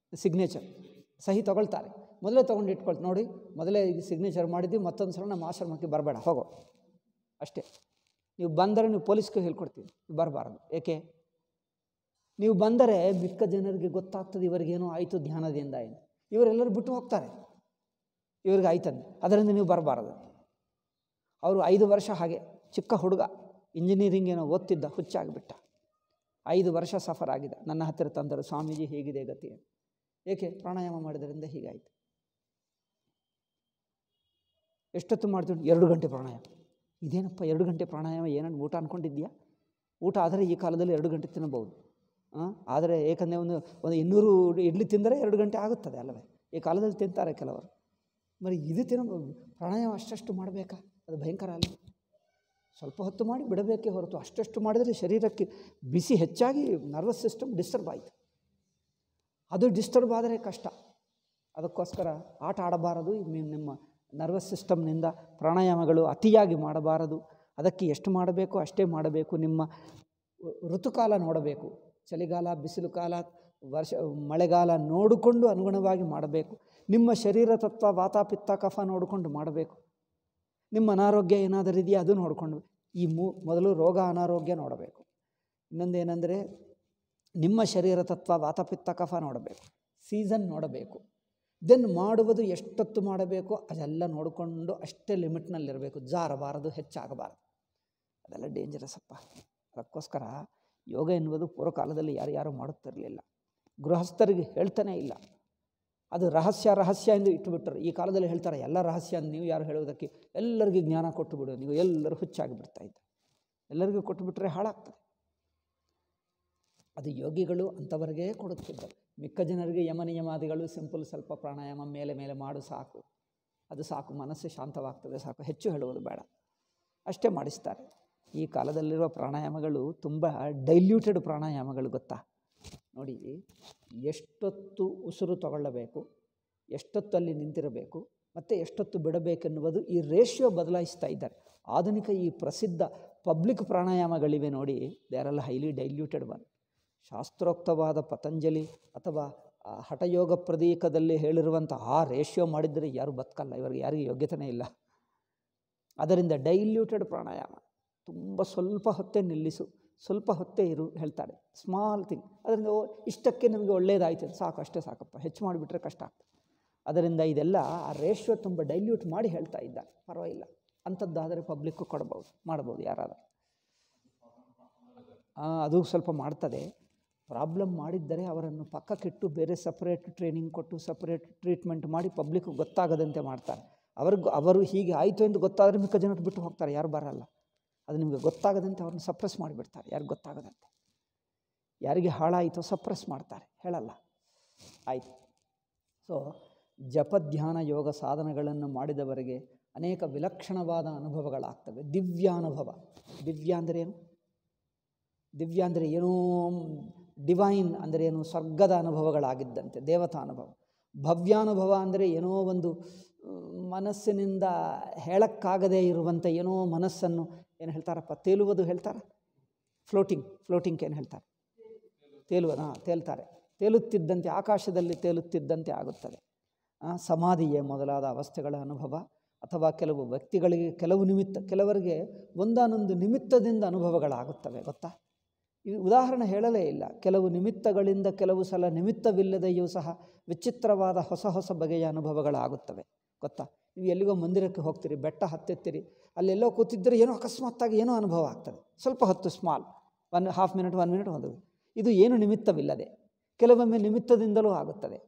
ಸಿಗ್ನೇಚರ್, ಸಹಿ ತೊಗೊಳ್ತಾರೆ. ಮೊದಲೇ ತೊಗೊಂಡು ಇಟ್ಕೊಳ್ತು, ನೋಡಿ ಮೊದಲೇ ಈಗ ಸಿಗ್ನೇಚರ್ ಮಾಡಿದ್ವಿ, ಮತ್ತೊಂದು ಸಲ ನಮ್ಮ ಆಶ್ರಮಕ್ಕೆ ಬರಬೇಡ, ಹೋಗೋ ಅಷ್ಟೇ. ನೀವು ಬಂದರೆ ನೀವು ಪೊಲೀಸ್ಗೆ ಹೇಳ್ಕೊಡ್ತೀವಿ, ಬರಬಾರದು. ಏಕೆ? ನೀವು ಬಂದರೆ ಮಿಕ್ಕ ಜನರಿಗೆ ಗೊತ್ತಾಗ್ತದೆ ಇವರಿಗೇನೋ ಆಯಿತು ಧ್ಯಾನದಿಂದ ಏನು, ಇವರೆಲ್ಲರೂ ಬಿಟ್ಟು ಹೋಗ್ತಾರೆ, ಇವ್ರಿಗೆ ಆಯ್ತಂದು, ಅದರಿಂದ ನೀವು ಬರಬಾರದು. ಅವರು ಐದು ವರ್ಷ ಹಾಗೆ ಚಿಕ್ಕ ಹುಡುಗ ಇಂಜಿನಿಯರಿಂಗ್ ಏನೋ ಓದ್ತಿದ್ದ, ಹುಚ್ಚಾಗಿಬಿಟ್ಟ. ಐದು ವರ್ಷ ಸಫರ್ ಆಗಿದೆ. ನನ್ನ ಹತ್ತಿರ ತಂದರು, ಸ್ವಾಮೀಜಿ ಹೇಗಿದೆ ಗತಿ? ಏಕೆ? ಪ್ರಾಣಾಯಾಮ ಮಾಡಿದ್ರಿಂದ ಹೀಗಾಯಿತು. ಎಷ್ಟೊತ್ತು ಮಾಡ್ತೀವಿ? ಎರಡು ಗಂಟೆ ಪ್ರಾಣಾಯಾಮ. ಇದೇನಪ್ಪ ಎರಡು ಗಂಟೆ ಪ್ರಾಣಾಯಾಮ, ಏನನ್ನು ಊಟ ಅಂದ್ಕೊಂಡಿದ್ದೀಯಾ? ಊಟ ಆದರೆ ಈ ಕಾಲದಲ್ಲಿ ಎರಡು ಗಂಟೆ ತಿನ್ನಬಹುದು. ಆದರೆ ಏಕೆಂದರೆ ಒಂದು ಒಂದು ಇನ್ನೂರು ಇಡ್ಲಿ ತಿಂದರೆ ಎರಡು ಗಂಟೆ ಆಗುತ್ತದೆ ಅಲ್ಲವೇ? ಈ ಕಾಲದಲ್ಲಿ ತಿಂತಾರೆ ಕೆಲವರು. మరి ಇದು ತಿನ್ನ ಪ್ರಾಣಾಯಾಮ ಅಷ್ಟಷ್ಟು ಮಾಡಬೇಕಾ? ಅದು ಭಯಂಕರ ಅಲ್ಲ. ಸ್ವಲ್ಪ ಹೊತ್ತು ಮಾಡಿ ಬಿಡಬೇಕೇ ಹೊರತು ಅಷ್ಟಷ್ಟು ಮಾಡಿದರೆ ಶರೀರಕ್ಕೆ ಬಿಸಿ ಹೆಚ್ಚಾಗಿ ನರ್ವಸ್ ಸಿಸ್ಟಮ್ ಡಿಸ್ಟರ್ಬ್ ಆಯಿತು. ಅದು ಡಿಸ್ಟರ್ಬ್ ಆದರೆ ಕಷ್ಟ. ಅದಕ್ಕೋಸ್ಕರ ಆಟ ಆಡಬಾರದು. ನಿಮ್ಮ ನರ್ವಸ್ ಸಿಸ್ಟಮ್ನಿಂದ ಪ್ರಾಣಾಯಾಮಗಳು ಅತಿಯಾಗಿ ಮಾಡಬಾರದು. ಅದಕ್ಕೆ ಎಷ್ಟು ಮಾಡಬೇಕು ಅಷ್ಟೇ ಮಾಡಬೇಕು. ನಿಮ್ಮ ಋತುಕಾಲ ನೋಡಬೇಕು. ಚಳಿಗಾಲ, ಬಿಸಿಲು ಕಾಲ, ವರ್ಷ ಮಳೆಗಾಲ ನೋಡಿಕೊಂಡು ಅನುಗುಣವಾಗಿ ಮಾಡಬೇಕು. ನಿಮ್ಮ ಶರೀರ ತತ್ವ ವಾತ ಪಿತ್ತ ಕಫ ನೋಡಿಕೊಂಡು ಮಾಡಬೇಕು. ನಿಮ್ಮ ಅನಾರೋಗ್ಯ ಏನಾದರೂ ಇದೆಯಾ ಅದು ನೋಡಿಕೊಂಡು. ಈ ಮೂ ಮೊದಲು ರೋಗ ಅನಾರೋಗ್ಯ ನೋಡಬೇಕು. ಇನ್ನೊಂದೇನೆಂದರೆ ನಿಮ್ಮ ಶರೀರ ತತ್ವ ವಾತ ಪಿತ್ತ ಕಫ ನೋಡಬೇಕು. ಸೀಸನ್ ನೋಡಬೇಕು. ದೆನ್ ಮಾಡುವುದು ಎಷ್ಟೊತ್ತು ಮಾಡಬೇಕು ಅದೆಲ್ಲ ನೋಡಿಕೊಂಡು ಅಷ್ಟೇ ಲಿಮಿಟ್ನಲ್ಲಿರಬೇಕು. ಜಾರಬಾರದು, ಹೆಚ್ಚಾಗಬಾರದು. ಅದೆಲ್ಲ ಡೇಂಜರಸ್ ಅಪ್ಪ. ಅದಕ್ಕೋಸ್ಕರ ಯೋಗ ಎನ್ನುವುದು ಪೂರ್ವಕಾಲದಲ್ಲಿ ಯಾರು ಯಾರು ಮಾಡುತ್ತಿರಲಿಲ್ಲ. ಗೃಹಸ್ಥರಿಗೆ ಹೇಳ್ತಾನೇ ಇಲ್ಲ. ಅದು ರಹಸ್ಯ ರಹಸ್ಯ ಎಂದು ಇಟ್ಟುಬಿಟ್ಟರು. ಈ ಕಾಲದಲ್ಲಿ ಹೇಳ್ತಾರೆ ಎಲ್ಲ ರಹಸ್ಯ ಅಂತ ನೀವು ಯಾರು ಹೇಳುವುದಕ್ಕೆ, ಎಲ್ಲರಿಗೂ ಜ್ಞಾನ ಕೊಟ್ಟು ಬಿಡು, ನೀವು ಎಲ್ಲರೂ ಹುಚ್ಚಾಗಿ ಬಿಡ್ತಾ ಇದ್ದ. ಎಲ್ಲರಿಗೂ ಕೊಟ್ಟುಬಿಟ್ರೆ ಹಾಳಾಗ್ತದೆ. ಅದು ಯೋಗಿಗಳು ಅಂಥವರೆಗೇ ಕೊಡುತ್ತಿದ್ದರು. ಮಿಕ್ಕ ಜನರಿಗೆ ಯಮ ನಿಯಮಾದಿಗಳು ಸಿಂಪಲ್, ಸ್ವಲ್ಪ ಪ್ರಾಣಾಯಾಮ ಮೇಲೆ ಮೇಲೆ ಮಾಡು ಸಾಕು, ಅದು ಸಾಕು, ಮನಸ್ಸು ಶಾಂತವಾಗ್ತದೆ ಸಾಕು, ಹೆಚ್ಚು ಹೇಳುವುದು ಬೇಡ, ಅಷ್ಟೇ ಮಾಡಿಸ್ತಾರೆ. ಈ ಕಾಲದಲ್ಲಿರುವ ಪ್ರಾಣಾಯಾಮಗಳು ತುಂಬ ಡೈಲ್ಯೂಟೆಡ್ ಪ್ರಾಣಾಯಾಮಗಳು. ಗೊತ್ತಾ? ನೋಡಿ, ಎಷ್ಟೊತ್ತು ಉಸಿರು ತಗೊಳ್ಳಬೇಕು, ಎಷ್ಟೊತ್ತು ಅಲ್ಲಿ ನಿಂತಿರಬೇಕು, ಮತ್ತು ಎಷ್ಟೊತ್ತು ಬಿಡಬೇಕೆನ್ನುವುದು ಈ ರೇಷಿಯೋ ಬದಲಾಯಿಸ್ತಾ ಇದ್ದಾರೆ. ಆಧುನಿಕ ಈ ಪ್ರಸಿದ್ಧ ಪಬ್ಲಿಕ್ ಪ್ರಾಣಾಯಾಮಗಳಿವೆ ನೋಡಿ, they are all highly diluted one. ಶಾಸ್ತ್ರೋಕ್ತವಾದ ಪತಂಜಲಿ ಅಥವಾ ಹಠಯೋಗ ಪ್ರದೀಕದಲ್ಲಿ ಹೇಳಿರುವಂಥ ಆ ರೇಷಿಯೋ ಮಾಡಿದರೆ ಯಾರು ಬದುಕಲ್ಲ, ಇವರಿಗೆ ಯಾರಿಗೆ ಯೋಗ್ಯತೆಯೇ ಇಲ್ಲ. ಅದರಿಂದ ಡೈಲ್ಯೂಟೆಡ್ ಪ್ರಾಣಾಯಾಮ, ತುಂಬ ಸ್ವಲ್ಪ ಹೊತ್ತೇ ನಿಲ್ಲಿಸು, ಸ್ವಲ್ಪ ಹೊತ್ತೇ ಇರು ಹೇಳ್ತಾರೆ. Small thing. ಅದರಿಂದ ಇಷ್ಟಕ್ಕೆ ನಮಗೆ ಒಳ್ಳೆಯದಾಯಿತು ಸಾಕು, ಅಷ್ಟೇ ಸಾಕಪ್ಪ, ಹೆಚ್ಚು ಮಾಡಿಬಿಟ್ರೆ ಕಷ್ಟ ಆಗ್ತದೆ. ಅದರಿಂದ ಇದೆಲ್ಲ ಆ ರೇಷಿಯೋ ತುಂಬ ಡೈಲ್ಯೂಟ್ ಮಾಡಿ ಹೇಳ್ತಾ ಇದ್ದಾರೆ. ಪರವಾಗಿಲ್ಲ, ಅಂಥದ್ದಾದರೆ ಪಬ್ಲಿಕ್ಕು ಕೊಡ್ಬೋದು, ಮಾಡ್ಬೋದು ಯಾರಾದರೂ. ಅದು ಸ್ವಲ್ಪ ಮಾಡ್ತದೆ. ಪ್ರಾಬ್ಲಮ್ ಮಾಡಿದ್ದರೆ ಅವರನ್ನು ಪಕ್ಕಕ್ಕಿಟ್ಟು ಬೇರೆ ಸಪ್ರೇಟ್ ಟ್ರೈನಿಂಗ್ ಕೊಟ್ಟು ಸಪ್ರೇಟ್ ಟ್ರೀಟ್ಮೆಂಟ್ ಮಾಡಿ ಪಬ್ಲಿಕ್ಕು ಗೊತ್ತಾಗದಂತೆ ಮಾಡ್ತಾರೆ. ಅವ್ರಿಗೂ ಅವರು ಹೀಗೆ ಆಯಿತು ಎಂದು ಗೊತ್ತಾದರೆ ಮಿಕ್ಕ ಜನರು ಬಿಟ್ಟು ಹೋಗ್ತಾರೆ, ಯಾರು ಬರಲ್ಲ. ಅದು ನಿಮಗೆ ಗೊತ್ತಾಗದಂತೆ ಅವ್ರನ್ನ ಸಪ್ರೆಸ್ ಮಾಡಿಬಿಡ್ತಾರೆ. ಯಾರಿಗೆ ಗೊತ್ತಾಗದಂತೆ, ಯಾರಿಗೆ ಹಾಳಾಯಿತೋ ಸಪ್ರೆಸ್ ಮಾಡ್ತಾರೆ, ಹೇಳಲ್ಲ. ಆಯಿತು. ಸೊ ಜಪಧ್ಯಾನ ಯೋಗ ಸಾಧನಗಳನ್ನು ಮಾಡಿದವರಿಗೆ ಅನೇಕ ವಿಲಕ್ಷಣವಾದ ಅನುಭವಗಳಾಗ್ತವೆ. ದಿವ್ಯಾನುಭವ. ದಿವ್ಯ ಅಂದರೆ ಏನು? ದಿವ್ಯ ಅಂದರೆ ಏನೋ ಡಿವೈನ್ ಅಂದರೆ ಏನು? ಸ್ವರ್ಗದ ಅನುಭವಗಳಾಗಿದ್ದಂತೆ, ದೇವತಾ ಅನುಭವ. ಭವ್ಯಾನುಭವ ಅಂದರೆ ಏನೋ ಒಂದು ಮನಸ್ಸಿನಿಂದ ಹೇಳಕ್ಕಾಗದೇ ಇರುವಂಥ ಏನೋ ಮನಸ್ಸನ್ನು ಏನು ಹೇಳ್ತಾರಪ್ಪ, ತೇಲುವುದು ಹೇಳ್ತಾರೆ, ಫ್ಲೋಟಿಂಗ್. ಫ್ಲೋಟಿಂಗ್ ಏನು ಹೇಳ್ತಾರೆ? ತೇಲುವುದು. ಹಾಂ, ತೇಲ್ತಾರೆ. ತೇಲುತ್ತಿದ್ದಂತೆ, ಆಕಾಶದಲ್ಲಿ ತೇಲುತ್ತಿದ್ದಂತೆ ಆಗುತ್ತದೆ. ಸಮಾಧಿಯೇ ಮೊದಲಾದ ಅವಸ್ಥೆಗಳ ಅನುಭವ. ಅಥವಾ ಕೆಲವು ವ್ಯಕ್ತಿಗಳಿಗೆ ಕೆಲವು ನಿಮಿತ್ತ, ಕೆಲವರಿಗೆ ಒಂದಾನೊಂದು ನಿಮಿತ್ತದಿಂದ ಅನುಭವಗಳಾಗುತ್ತವೆ. ಗೊತ್ತಾ? ಈ ಉದಾಹರಣೆ ಹೇಳಲೇ ಇಲ್ಲ. ಕೆಲವು ನಿಮಿತ್ತಗಳಿಂದ ಕೆಲವು ಸಲ ನಿಮಿತ್ತವಿಲ್ಲದೆಯೂ ಸಹ ವಿಚಿತ್ರವಾದ ಹೊಸ ಹೊಸ ಬಗೆಯ ಅನುಭವಗಳಾಗುತ್ತವೆ. ಗೊತ್ತಾ? ನೀವು ಎಲ್ಲಿಗೋ ಮಂದಿರಕ್ಕೆ ಹೋಗ್ತೀರಿ, ಬೆಟ್ಟ ಹತ್ತೆತ್ತೀರಿ, ಅಲ್ಲೆಲ್ಲೋ ಕೂತಿದ್ದರೆ ಏನೋ ಅಕಸ್ಮಾತ್ತಾಗಿ ಏನೋ ಅನುಭವ ಆಗ್ತದೆ. ಸ್ವಲ್ಪ ಹೊತ್ತು small, one half minute one minute ಒಂದು, ಇದು ಏನು ನಿಮಿತ್ತವಿಲ್ಲದೆ. ಕೆಲವೊಮ್ಮೆ ನಿಮಿತ್ತದಿಂದಲೂ ಆಗುತ್ತದೆ,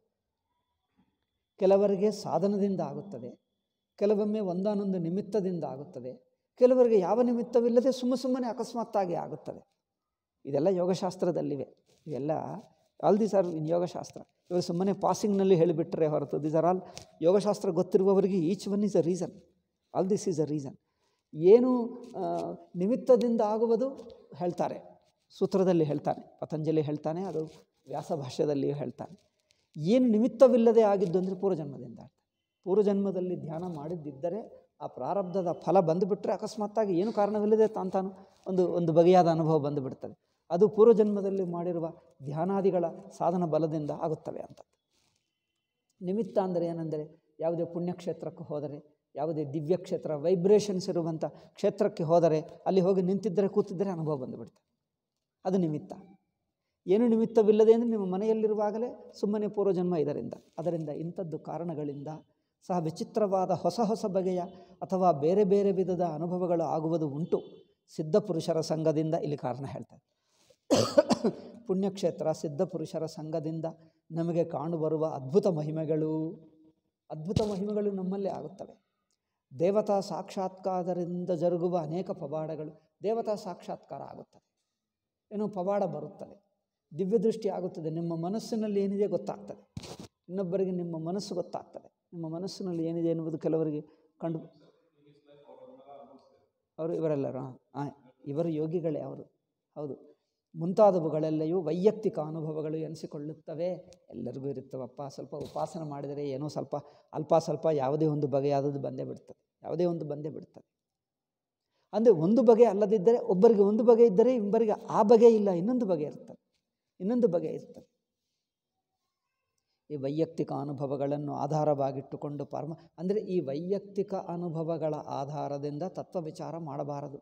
ಕೆಲವರಿಗೆ ಸಾಧನದಿಂದ ಆಗುತ್ತದೆ, ಕೆಲವೊಮ್ಮೆ ಒಂದಾನೊಂದು ನಿಮಿತ್ತದಿಂದ ಆಗುತ್ತದೆ, ಕೆಲವರಿಗೆ ಯಾವ ನಿಮಿತ್ತವಿಲ್ಲದೆ ಸುಮ್ಮ ಸುಮ್ಮನೆ ಅಕಸ್ಮಾತ್ತಾಗಿ ಆಗುತ್ತದೆ. ಇದೆಲ್ಲ ಯೋಗಶಾಸ್ತ್ರದಲ್ಲಿವೆ. ಇವೆಲ್ಲ all these are in yogashastra. ಇವರು ಸುಮ್ಮನೆ ಪಾಸಿಂಗ್ನಲ್ಲಿ ಹೇಳಿಬಿಟ್ರೆ ಹೊರತು ದೀಸ್ ಆರ್ ಆಲ್ ಯೋಗಶಾಸ್ತ್ರ ಗೊತ್ತಿರುವವರಿಗೆ each one is a reason. All this is a reason. ಏನು ನಿಮಿತ್ತದಿಂದ ಆಗುವುದು ಹೇಳ್ತಾರೆ, ಸೂತ್ರದಲ್ಲಿ ಹೇಳ್ತಾನೆ, ಪತಂಜಲಿ ಹೇಳ್ತಾನೆ, ಅದು ವ್ಯಾಸ ಭಾಷ್ಯದಲ್ಲಿಯೂ ಹೇಳ್ತಾನೆ. ಏನು ನಿಮಿತ್ತವಿಲ್ಲದೆ ಆಗಿದ್ದು ಅಂದರೆ ಪೂರ್ವಜನ್ಮದಿಂದ. ಪೂರ್ವಜನ್ಮದಲ್ಲಿ ಧ್ಯಾನ ಮಾಡಿದ್ದಿದ್ದರೆ ಆ ಪ್ರಾರಬ್ಧದ ಫಲ ಬಂದುಬಿಟ್ರೆ ಅಕಸ್ಮಾತ್ತಾಗಿ ಏನು ಕಾರಣವಿಲ್ಲದೆ ತಾನು ತಾನು ಒಂದು ಒಂದು ಬಗೆಯಾದ ಅನುಭವ ಬಂದುಬಿಡ್ತದೆ. ಅದು ಪೂರ್ವಜನ್ಮದಲ್ಲಿ ಮಾಡಿರುವ ಧ್ಯಾನಾದಿಗಳ ಸಾಧನ ಬಲದಿಂದ ಆಗುತ್ತವೆ ಅಂತ. ನಿಮಿತ್ತ ಅಂದರೆ ಏನೆಂದರೆ ಯಾವುದೇ ಪುಣ್ಯಕ್ಷೇತ್ರಕ್ಕೆ ಹೋದರೆ, ಯಾವುದೇ ದಿವ್ಯ ಕ್ಷೇತ್ರ ವೈಬ್ರೇಷನ್ಸ್ ಇರುವಂಥ ಕ್ಷೇತ್ರಕ್ಕೆ ಹೋದರೆ ಅಲ್ಲಿ ಹೋಗಿ ನಿಂತಿದ್ದರೆ ಕೂತಿದ್ದರೆ ಅನುಭವ ಬಂದುಬಿಡ್ತದೆ. ಅದು ನಿಮಿತ್ತ. ಏನು ನಿಮಿತ್ತವಿಲ್ಲದೆ ಅಂದರೆ ನಿಮ್ಮ ಮನೆಯಲ್ಲಿರುವಾಗಲೇ ಸುಮ್ಮನೆ ಪೂರ್ವಜನ್ಮ ಇದರಿಂದ ಅದರಿಂದ ಇಂಥದ್ದು ಕಾರಣಗಳಿಂದ ಸಹ ವಿಚಿತ್ರವಾದ ಹೊಸ ಹೊಸ ಬಗೆಯ ಅಥವಾ ಬೇರೆ ಬೇರೆ ವಿಧದ ಅನುಭವಗಳು ಆಗುವುದು ಉಂಟು. ಸಿದ್ಧಪುರುಷರ ಸಂಘದಿಂದ ಇಲ್ಲಿ ಕಾರಣ ಹೇಳ್ತಾರೆ. ಪುಣ್ಯಕ್ಷೇತ್ರ ಸಿದ್ಧಪುರುಷರ ಸಂಘದಿಂದ ನಮಗೆ ಕಾಣುಬರುವ ಅದ್ಭುತ ಮಹಿಮೆಗಳು ಅದ್ಭುತ ಮಹಿಮೆಗಳು ನಮ್ಮಲ್ಲಿ ಆಗುತ್ತವೆ. ದೇವತಾ ಸಾಕ್ಷಾತ್ಕಾರದಿಂದ ಜರುಗುವ ಅನೇಕ ಪವಾಡಗಳು ದೇವತಾ ಸಾಕ್ಷಾತ್ಕಾರ ಆಗುತ್ತದೆ. ಏನೋ ಪವಾಡ ಬರುತ್ತದೆ, ದಿವ್ಯ ದೃಷ್ಟಿ ಆಗುತ್ತದೆ. ನಿಮ್ಮ ಮನಸ್ಸಿನಲ್ಲಿ ಏನಿದೆ ಗೊತ್ತಾಗ್ತದೆ. ಇನ್ನೊಬ್ಬರಿಗೆ ನಿಮ್ಮ ಮನಸ್ಸು ಗೊತ್ತಾಗ್ತದೆ. ನಿಮ್ಮ ಮನಸ್ಸಿನಲ್ಲಿ ಏನಿದೆ ಎನ್ನುವುದು ಕೆಲವರಿಗೆ ಕಂಡು ಅವರು ಇವರೆಲ್ಲರೂ ಹಾಂ ಇವರು ಯೋಗಿಗಳೇ ಅವರು. ಹೌದು, ಮುಂತಾದವುಗಳೆಲ್ಲವೂ ವೈಯಕ್ತಿಕ ಅನುಭವಗಳು ಎನಿಸಿಕೊಳ್ಳುತ್ತವೆ. ಎಲ್ಲರಿಗೂ ಇರುತ್ತವಪ್ಪ. ಸ್ವಲ್ಪ ಉಪಾಸನೆ ಮಾಡಿದರೆ ಏನೋ ಸ್ವಲ್ಪ ಅಲ್ಪ ಸ್ವಲ್ಪ ಯಾವುದೇ ಒಂದು ಬಗೆಯಾದದ್ದು ಬಂದೇ ಬಿಡ್ತದೆ. ಯಾವುದೇ ಒಂದು ಬಂದೇ ಬಿಡ್ತದೆ ಅಂದರೆ ಒಂದು ಬಗೆ ಅಲ್ಲದಿದ್ದರೆ ಒಬ್ಬರಿಗೆ ಒಂದು ಬಗೆ ಇದ್ದರೆ ಇನ್ನೊಬ್ಬರಿಗೆ ಆ ಬಗೆ ಇಲ್ಲ, ಇನ್ನೊಂದು ಬಗೆ ಇರ್ತದೆ ಇನ್ನೊಂದು ಬಗೆ ಇರ್ತದೆ. ಈ ವೈಯಕ್ತಿಕ ಅನುಭವಗಳನ್ನು ಆಧಾರವಾಗಿಟ್ಟುಕೊಂಡು ಪರಮ ಅಂದರೆ ಈ ವೈಯಕ್ತಿಕ ಅನುಭವಗಳ ಆಧಾರದಿಂದ ತತ್ವ ವಿಚಾರ ಮಾಡಬಾರದು.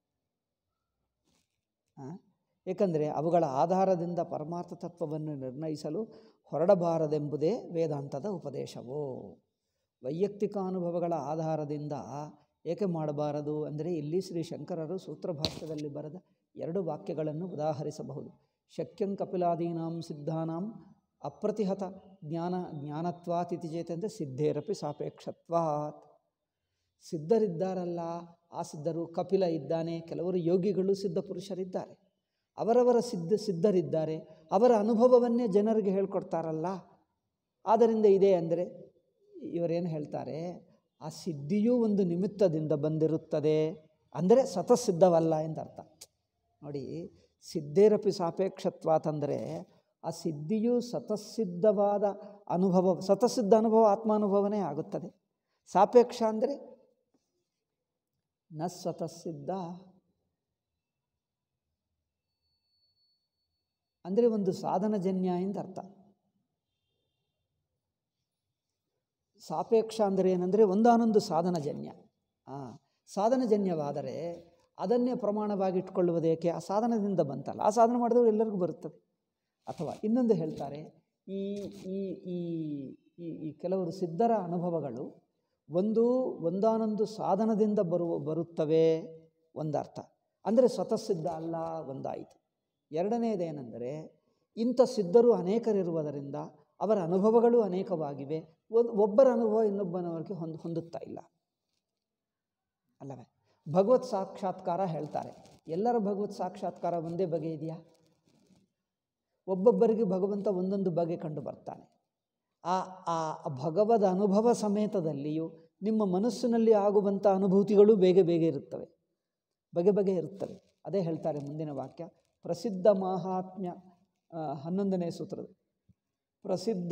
ಏಕೆಂದರೆ ಅವುಗಳ ಆಧಾರದಿಂದ ಪರಮಾರ್ಥ ತತ್ವವನ್ನು ನಿರ್ಣಯಿಸಲು ಹೊರಡಬಾರದೆಂಬುದೇ ವೇದಾಂತದ ಉಪದೇಶವು. ವೈಯಕ್ತಿಕ ಅನುಭವಗಳ ಆಧಾರದಿಂದ ಏಕೆ ಮಾಡಬಾರದು ಅಂದರೆ ಇಲ್ಲಿ ಶ್ರೀ ಶಂಕರರು ಸೂತ್ರಭಾಷ್ಯದಲ್ಲಿ ಬರೆದ ಎರಡು ವಾಕ್ಯಗಳನ್ನು ಉದಾಹರಿಸಬಹುದು. ಶಕ್ಯಂ ಕಪಿಲಾದೀನಾಂ ಸಿದ್ಧಾನಾಂ ಅಪ್ರತಿಹತ ಜ್ಞಾನ ಜ್ಞಾನತ್ವಾತ್ ಇತಿ ಚೇತಂತೆ ಸಿದ್ಧೇರಪಿ ಸಾಪೇಕ್ಷತ್ವಾತ್. ಸಿದ್ಧರಿದ್ದಾರಲ್ಲ, ಆ ಸಿದ್ಧರು ಕಪಿಲ ಇದ್ದಾನೆ, ಕೆಲವರು ಯೋಗಿಗಳು ಸಿದ್ಧ ಪುರುಷರಿದ್ದಾರೆ. ಅವರವರ ಸಿದ್ಧ ಸಿದ್ಧರಿದ್ದಾರೆ, ಅವರ ಅನುಭವವನ್ನೇ ಜನರಿಗೆ ಹೇಳ್ಕೊಡ್ತಾರಲ್ಲ. ಆದ್ದರಿಂದ ಇದೆ ಅಂದರೆ ಇವರೇನು ಹೇಳ್ತಾರೆ, ಆ ಸಿದ್ಧಿಯೂ ಒಂದು ನಿಮಿತ್ತದಿಂದ ಬಂದಿರುತ್ತದೆ ಅಂದರೆ ಸ್ವತಃಸಿದ್ಧವಲ್ಲ ಎಂದರ್ಥ. ನೋಡಿ, ಸಿದ್ಧೇರಪಿ ಸಾಪೇಕ್ಷತ್ವಾತ್ ಅಂದರೆ ಆ ಸಿದ್ಧಿಯು ಸ್ವತಃಸಿದ್ಧವಾದ ಅನುಭವ, ಸ್ವತಃಸಿದ್ಧ ಅನುಭವ ಆತ್ಮಾನುಭವನೇ ಆಗುತ್ತದೆ. ಸಾಪೇಕ್ಷ ಅಂದರೆ ನ ಸ್ವತಃಸಿದ್ಧ ಅಂದರೆ ಒಂದು ಸಾಧನಜನ್ಯ ಎಂದರ್ಥ. ಸಾಪೇಕ್ಷ ಅಂದರೆ ಏನಂದರೆ ಒಂದಾನೊಂದು ಸಾಧನಜನ್ಯ. ಹಾಂ, ಸಾಧನಜನ್ಯವಾದರೆ ಅದನ್ನೇ ಪ್ರಮಾಣವಾಗಿ ಇಟ್ಕೊಳ್ಳುವುದೇಕೆ? ಆ ಸಾಧನದಿಂದ ಬಂತಲ್ಲ, ಆ ಸಾಧನ ಮಾಡಿದವರು ಎಲ್ಲರಿಗೂ ಬರುತ್ತದೆ. ಅಥವಾ ಇನ್ನೊಂದು ಹೇಳ್ತಾರೆ, ಈ ಈ ಈ ಈ ಕೆಲವರು ಸಿದ್ಧರ ಅನುಭವಗಳು ಒಂದು ಒಂದಾನೊಂದು ಸಾಧನದಿಂದ ಬರುವ ಬರುತ್ತವೆ ಒಂದರ್ಥ, ಅಂದರೆ ಸ್ವತಃಸಿದ್ಧ ಅಲ್ಲ ಒಂದಾಯಿತು. ಎರಡನೇದೇನೆಂದರೆ ಇಂಥ ಸಿದ್ಧರು ಅನೇಕರಿರುವುದರಿಂದ ಅವರ ಅನುಭವಗಳು ಅನೇಕವಾಗಿವೆ. ಒಂದು ಒಬ್ಬರ ಅನುಭವ ಇನ್ನೊಬ್ಬನವರಿಗೆ ಹೊಂದ್ ಹೊಂದುತ್ತಾ ಇಲ್ಲ ಅಲ್ಲವೇ? ಭಗವತ್ ಸಾಕ್ಷಾತ್ಕಾರ ಹೇಳ್ತಾರೆ, ಎಲ್ಲರ ಭಗವತ್ ಸಾಕ್ಷಾತ್ಕಾರ ಒಂದೇ ಬಗೆ ಇದೆಯಾ? ಒಬ್ಬೊಬ್ಬರಿಗೆ ಭಗವಂತ ಒಂದೊಂದು ಬಗೆ ಕಂಡು ಬರ್ತಾನೆ. ಆ ಆ ಭಗವದ್ ಅನುಭವ ಸಮೇತದಲ್ಲಿಯೂ ನಿಮ್ಮ ಮನಸ್ಸಿನಲ್ಲಿ ಆಗುವಂಥ ಅನುಭೂತಿಗಳು ಬೇಗ ಬೇಗ ಇರುತ್ತವೆ, ಬಗೆ ಬಗೆ ಇರುತ್ತವೆ. ಅದೇ ಹೇಳ್ತಾರೆ ಮುಂದಿನ ವಾಕ್ಯ, ಪ್ರಸಿದ್ಧ ಮಾಹಾತ್ಮ್ಯ ಹನ್ನೊಂದನೇ ಸೂತ್ರದ ಪ್ರಸಿದ್ಧ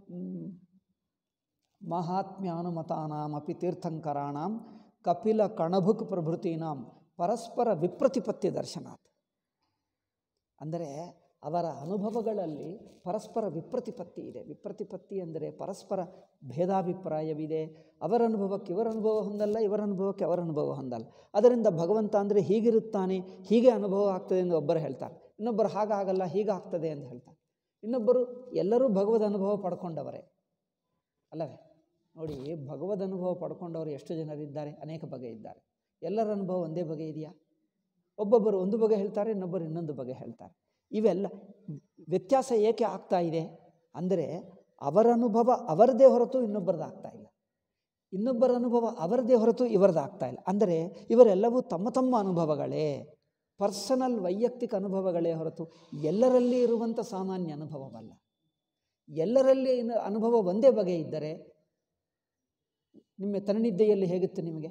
ಮಾಹಾತ್ಮ್ಯಾನುಮತಾನಾಮಪಿ ತೀರ್ಥಂಕರಾಣಾಂ ಕಪಿಲ ಕಣಭುಕ್ ಪ್ರಭೃತೀನಾಂ ಪರಸ್ಪರ ವಿಪ್ರತಿಪತ್ತಿ ದರ್ಶನಾತ್. ಅಂದರೆ ಅವರ ಅನುಭವಗಳಲ್ಲಿ ಪರಸ್ಪರ ವಿಪ್ರತಿಪತ್ತಿ ಇದೆ. ವಿಪ್ರತಿಪತ್ತಿ ಅಂದರೆ ಪರಸ್ಪರ ಭೇದಾಭಿಪ್ರಾಯವಿದೆ. ಅವರ ಅನುಭವಕ್ಕೆ ಇವರ ಅನುಭವ ಹೊಂದಲ್ಲ, ಇವರ ಅನುಭವಕ್ಕೆ ಅವರ ಅನುಭವ ಹೊಂದಲ್ಲ. ಅದರಿಂದ ಭಗವಂತ ಅಂದರೆ ಹೀಗಿರುತ್ತಾನೆ, ಹೀಗೆ ಅನುಭವ ಆಗ್ತದೆ ಎಂದು ಒಬ್ಬರು ಹೇಳ್ತಾರೆ, ಇನ್ನೊಬ್ಬರು ಹಾಗಾಗಲ್ಲ ಹೀಗಾಗ್ತದೆ ಅಂತ ಹೇಳ್ತಾರೆ. ಇನ್ನೊಬ್ಬರು ಎಲ್ಲರೂ ಭಗವದ್ ಅನುಭವ ಪಡ್ಕೊಂಡವರೇ ಅಲ್ಲವೇ? ನೋಡಿ, ಭಗವದ್ ಅನುಭವ ಪಡ್ಕೊಂಡವರು ಎಷ್ಟು ಜನರಿದ್ದಾರೆ? ಅನೇಕ ಬಗೆ ಇದ್ದಾರೆ. ಎಲ್ಲರ ಅನುಭವ ಒಂದೇ ಬಗೆ ಇದೆಯಾ? ಒಬ್ಬೊಬ್ಬರು ಒಂದು ಬಗೆ ಹೇಳ್ತಾರೆ, ಇನ್ನೊಬ್ಬರು ಇನ್ನೊಂದು ಬಗೆ ಹೇಳ್ತಾರೆ. ಇವೆಲ್ಲ ವ್ಯತ್ಯಾಸ ಏಕೆ ಆಗ್ತಾ ಇದೆ ಅಂದರೆ ಅವರ ಅನುಭವ ಅವರದೇ ಹೊರತು ಇನ್ನೊಬ್ಬರದ್ದು ಆಗ್ತಾ ಇಲ್ಲ, ಇನ್ನೊಬ್ಬರ ಅನುಭವ ಅವರದೇ ಹೊರತು ಇವರದ್ದು ಆಗ್ತಾ ಇಲ್ಲ. ಅಂದರೆ ಇವರೆಲ್ಲವೂ ತಮ್ಮ ತಮ್ಮ ಅನುಭವಗಳೇ, ಪರ್ಸನಲ್ ವೈಯಕ್ತಿಕ ಅನುಭವಗಳೇ ಹೊರತು ಎಲ್ಲರಲ್ಲಿ ಇರುವಂಥ ಸಾಮಾನ್ಯ ಅನುಭವವಲ್ಲ. ಎಲ್ಲರಲ್ಲಿ ಅನುಭವ ಒಂದೇ ಬಗೆ ಇದ್ದರೆ ನಿಮ್ಮ ತನ್ನಿದ್ದೆಯಲ್ಲಿ ಹೇಗಿತ್ತು? ನಿಮಗೆ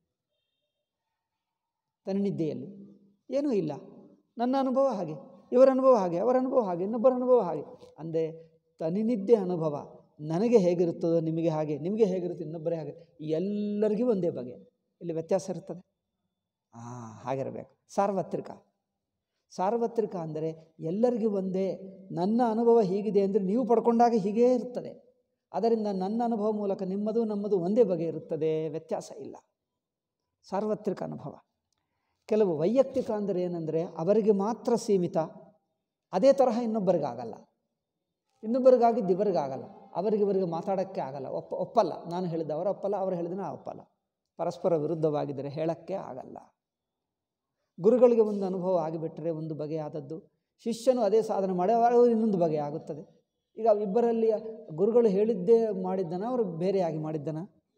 ತನ್ನಿದ್ದೆಯಲ್ಲಿ ಏನೂ ಇಲ್ಲ, ನನ್ನ ಅನುಭವ ಹಾಗೆ, ಇವರ ಅನುಭವ ಹಾಗೆ, ಅವರ ಅನುಭವ ಹಾಗೆ, ಇನ್ನೊಬ್ಬರ ಅನುಭವ ಹಾಗೆ. ಅಂದರೆ ತನಿನಿದ್ದೆ ಅನುಭವ ನನಗೆ ಹೇಗಿರುತ್ತದೋ ನಿಮಗೆ ಹಾಗೆ, ನಿಮಗೆ ಹೇಗಿರುತ್ತೆ ಇನ್ನೊಬ್ಬರೇ ಹಾಗೆ, ಎಲ್ಲರಿಗೂ ಒಂದೇ ಬಗೆ. ಇಲ್ಲಿ ವ್ಯತ್ಯಾಸ ಇರ್ತದೆ. ಹಾಂ, ಹಾಗಿರಬೇಕು. ಸಾರ್ವತ್ರಿಕ ಸಾರ್ವತ್ರಿಕ ಅಂದರೆ ಎಲ್ಲರಿಗೂ ಒಂದೇ. ನನ್ನ ಅನುಭವ ಹೀಗಿದೆ ಅಂದರೆ ನೀವು ಪಡ್ಕೊಂಡಾಗ ಹೀಗೇ ಇರ್ತದೆ. ಅದರಿಂದ ನನ್ನ ಅನುಭವ ಮೂಲಕ ನಿಮ್ಮದು ನಮ್ಮದು ಒಂದೇ ಬಗೆ ಇರುತ್ತದೆ, ವ್ಯತ್ಯಾಸ ಇಲ್ಲ. ಸಾರ್ವತ್ರಿಕ ಅನುಭವ. ಕೆಲವು ವೈಯಕ್ತಿಕ ಅಂದರೆ ಏನಂದರೆ ಅವರಿಗೆ ಮಾತ್ರ ಸೀಮಿತ, ಅದೇ ತರಹ ಇನ್ನೊಬ್ಬರಿಗಾಗಲ್ಲ. ಇನ್ನೊಬ್ಬರಿಗಾಗಿದ್ದು ಇವರಿಗಾಗಲ್ಲ, ಅವರಿಗಿವರಿಗೆ ಮಾತಾಡೋಕ್ಕೆ ಆಗಲ್ಲ, ಒಪ್ಪ ಒಪ್ಪಲ್ಲ ನಾನು ಹೇಳಿದ್ದು ಅವರ ಒಪ್ಪಲ್ಲ, ಅವರು ಹೇಳಿದ ನಾ ಒಪ್ಪಲ್ಲ. ಪರಸ್ಪರ ವಿರುದ್ಧವಾಗಿದ್ದರೆ ಹೇಳೋಕ್ಕೆ ಆಗಲ್ಲ. ಗುರುಗಳಿಗೆ ಒಂದು ಅನುಭವ ಆಗಿಬಿಟ್ಟರೆ ಒಂದು ಬಗೆಯಾದದ್ದು, ಶಿಷ್ಯನು ಅದೇ ಸಾಧನೆ ಮಾಡಿ ಅವರು ಇನ್ನೊಂದು ಬಗೆ ಆಗುತ್ತದೆ. ಈಗ ಇಬ್ಬರಲ್ಲಿ ಗುರುಗಳು ಹೇಳಿದ್ದೇ ಮಾಡಿದ್ದನ ಅವರು ಬೇರೆಯಾಗಿ ಮಾಡಿದ್ದನ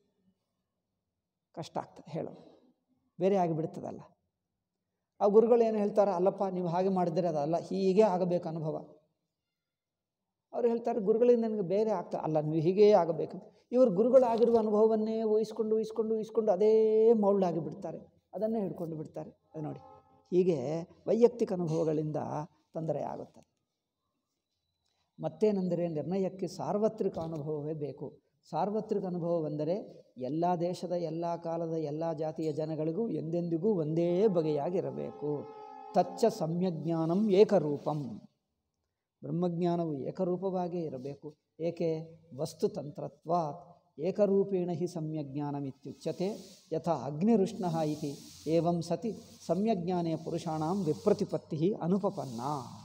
ಕಷ್ಟ ಆಗ್ತದೆ ಹೇಳೋದು, ಬೇರೆ ಆಗಿಬಿಡ್ತದಲ್ಲ. ಆ ಗುರುಗಳು ಏನು ಹೇಳ್ತಾರೆ, ಅಲ್ಲಪ್ಪ ನೀವು ಹಾಗೆ ಮಾಡಿದರೆ ಅದಲ್ಲ, ಹೀಗೆ ಆಗಬೇಕು ಅನುಭವ. ಅವ್ರು ಹೇಳ್ತಾರೆ ಗುರುಗಳಿಂದ ನನಗೆ ಬೇರೆ ಆಗ್ತದೆ, ಅಲ್ಲ ನೀವು ಹೀಗೇ ಆಗಬೇಕು. ಇವರು ಗುರುಗಳಾಗಿರುವ ಅನುಭವವನ್ನೇ ಊಹಿಸ್ಕೊಂಡು ಊಹಿಸ್ಕೊಂಡು ಊಹಿಸ್ಕೊಂಡು ಅದೇ ಮೌಲ್ಡಾಗಿ ಬಿಡ್ತಾರೆ, ಅದನ್ನೇ ಹಿಡ್ಕೊಂಡು ಬಿಡ್ತಾರೆ. ಅದು ನೋಡಿ, ಹೀಗೆ ವೈಯಕ್ತಿಕ ಅನುಭವಗಳಿಂದ ತೊಂದರೆ ಆಗುತ್ತದೆ. ಮತ್ತೇನೆಂದರೆ ನಿರ್ಣಯಕ್ಕೆ ಸಾರ್ವತ್ರಿಕ ಅನುಭವವೇ ಬೇಕು. ಸಾರ್ವತ್ರಿಕ ಅನುಭವವೆಂದರೆ ಎಲ್ಲ ದೇಶದ, ಎಲ್ಲ ಕಾಲದ, ಎಲ್ಲ ಜಾತಿಯ ಜನಗಳಿಗೂ ಎಂದೆಂದಿಗೂ ಒಂದೇ ಬಗೆಯಾಗಿರಬೇಕು. ತಚ್ಚ ಸಮ್ಯಜ್ಞಾನಂ ಏಕರೂಪಂ. ಬ್ರಹ್ಮಜ್ಞಾನವು ಏಕರೂಪವಾಗಿಯೇ ಇರಬೇಕು. ಏಕೆ? ವಸ್ತುತಂತ್ರತ್ವಾತ್ ಏಕರೂಪೇಣ ಹಿ ಸಮ್ಯಜ್ಞಾನಮಿತ್ಯುಚ್ಯತೆ ಯಥಾ ಅಗ್ನಿರುಷ್ಣಃ ಇತಿ ಏವಂ ಸತಿ ಸಮ್ಯಜ್ಞಾನೇ ಪುರುಷಾಣಾಂ ವಿಪ್ರತಿಪತ್ತಿ ಅನುಪಪನ್ನ.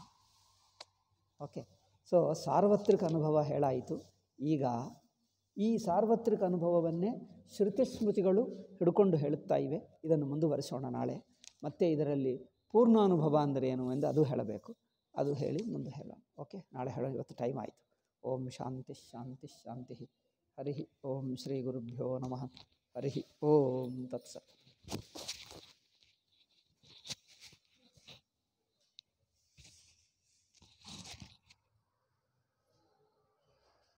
ಓಕೆ, ಸೊ ಸಾರ್ವತ್ರಿಕ ಅನುಭವ ಹೇಳಾಯಿತು. ಈಗ ಈ ಸಾರ್ವತ್ರಿಕ ಅನುಭವವನ್ನೇ ಶ್ರುತಿ ಸ್ಮೃತಿಗಳು ಹಿಡ್ಕೊಂಡು ಹೇಳುತ್ತಾ ಇವೆ. ಇದನ್ನು ಮುಂದುವರಿಸೋಣ ನಾಳೆ. ಮತ್ತು ಇದರಲ್ಲಿ ಪೂರ್ಣಾನುಭವ ಅಂದರೆ ಏನು ಎಂದು ಅದು ಹೇಳಬೇಕು, ಅದು ಹೇಳಿ ಮುಂದೆ ಹೇಳೋಣ. ಓಕೆ, ನಾಳೆ ಹೇಳೋ, ಇವತ್ತು ಟೈಮ್ ಆಯಿತು. ಓಂ ಶಾಂತಿ ಶಾಂತಿ ಶಾಂತಿ. ಹರಿ ಓಂ ಶ್ರೀ ಗುರುಭ್ಯೋ ನಮಃ. ಹರಿ ಓಂ ತತ್ಸತ್.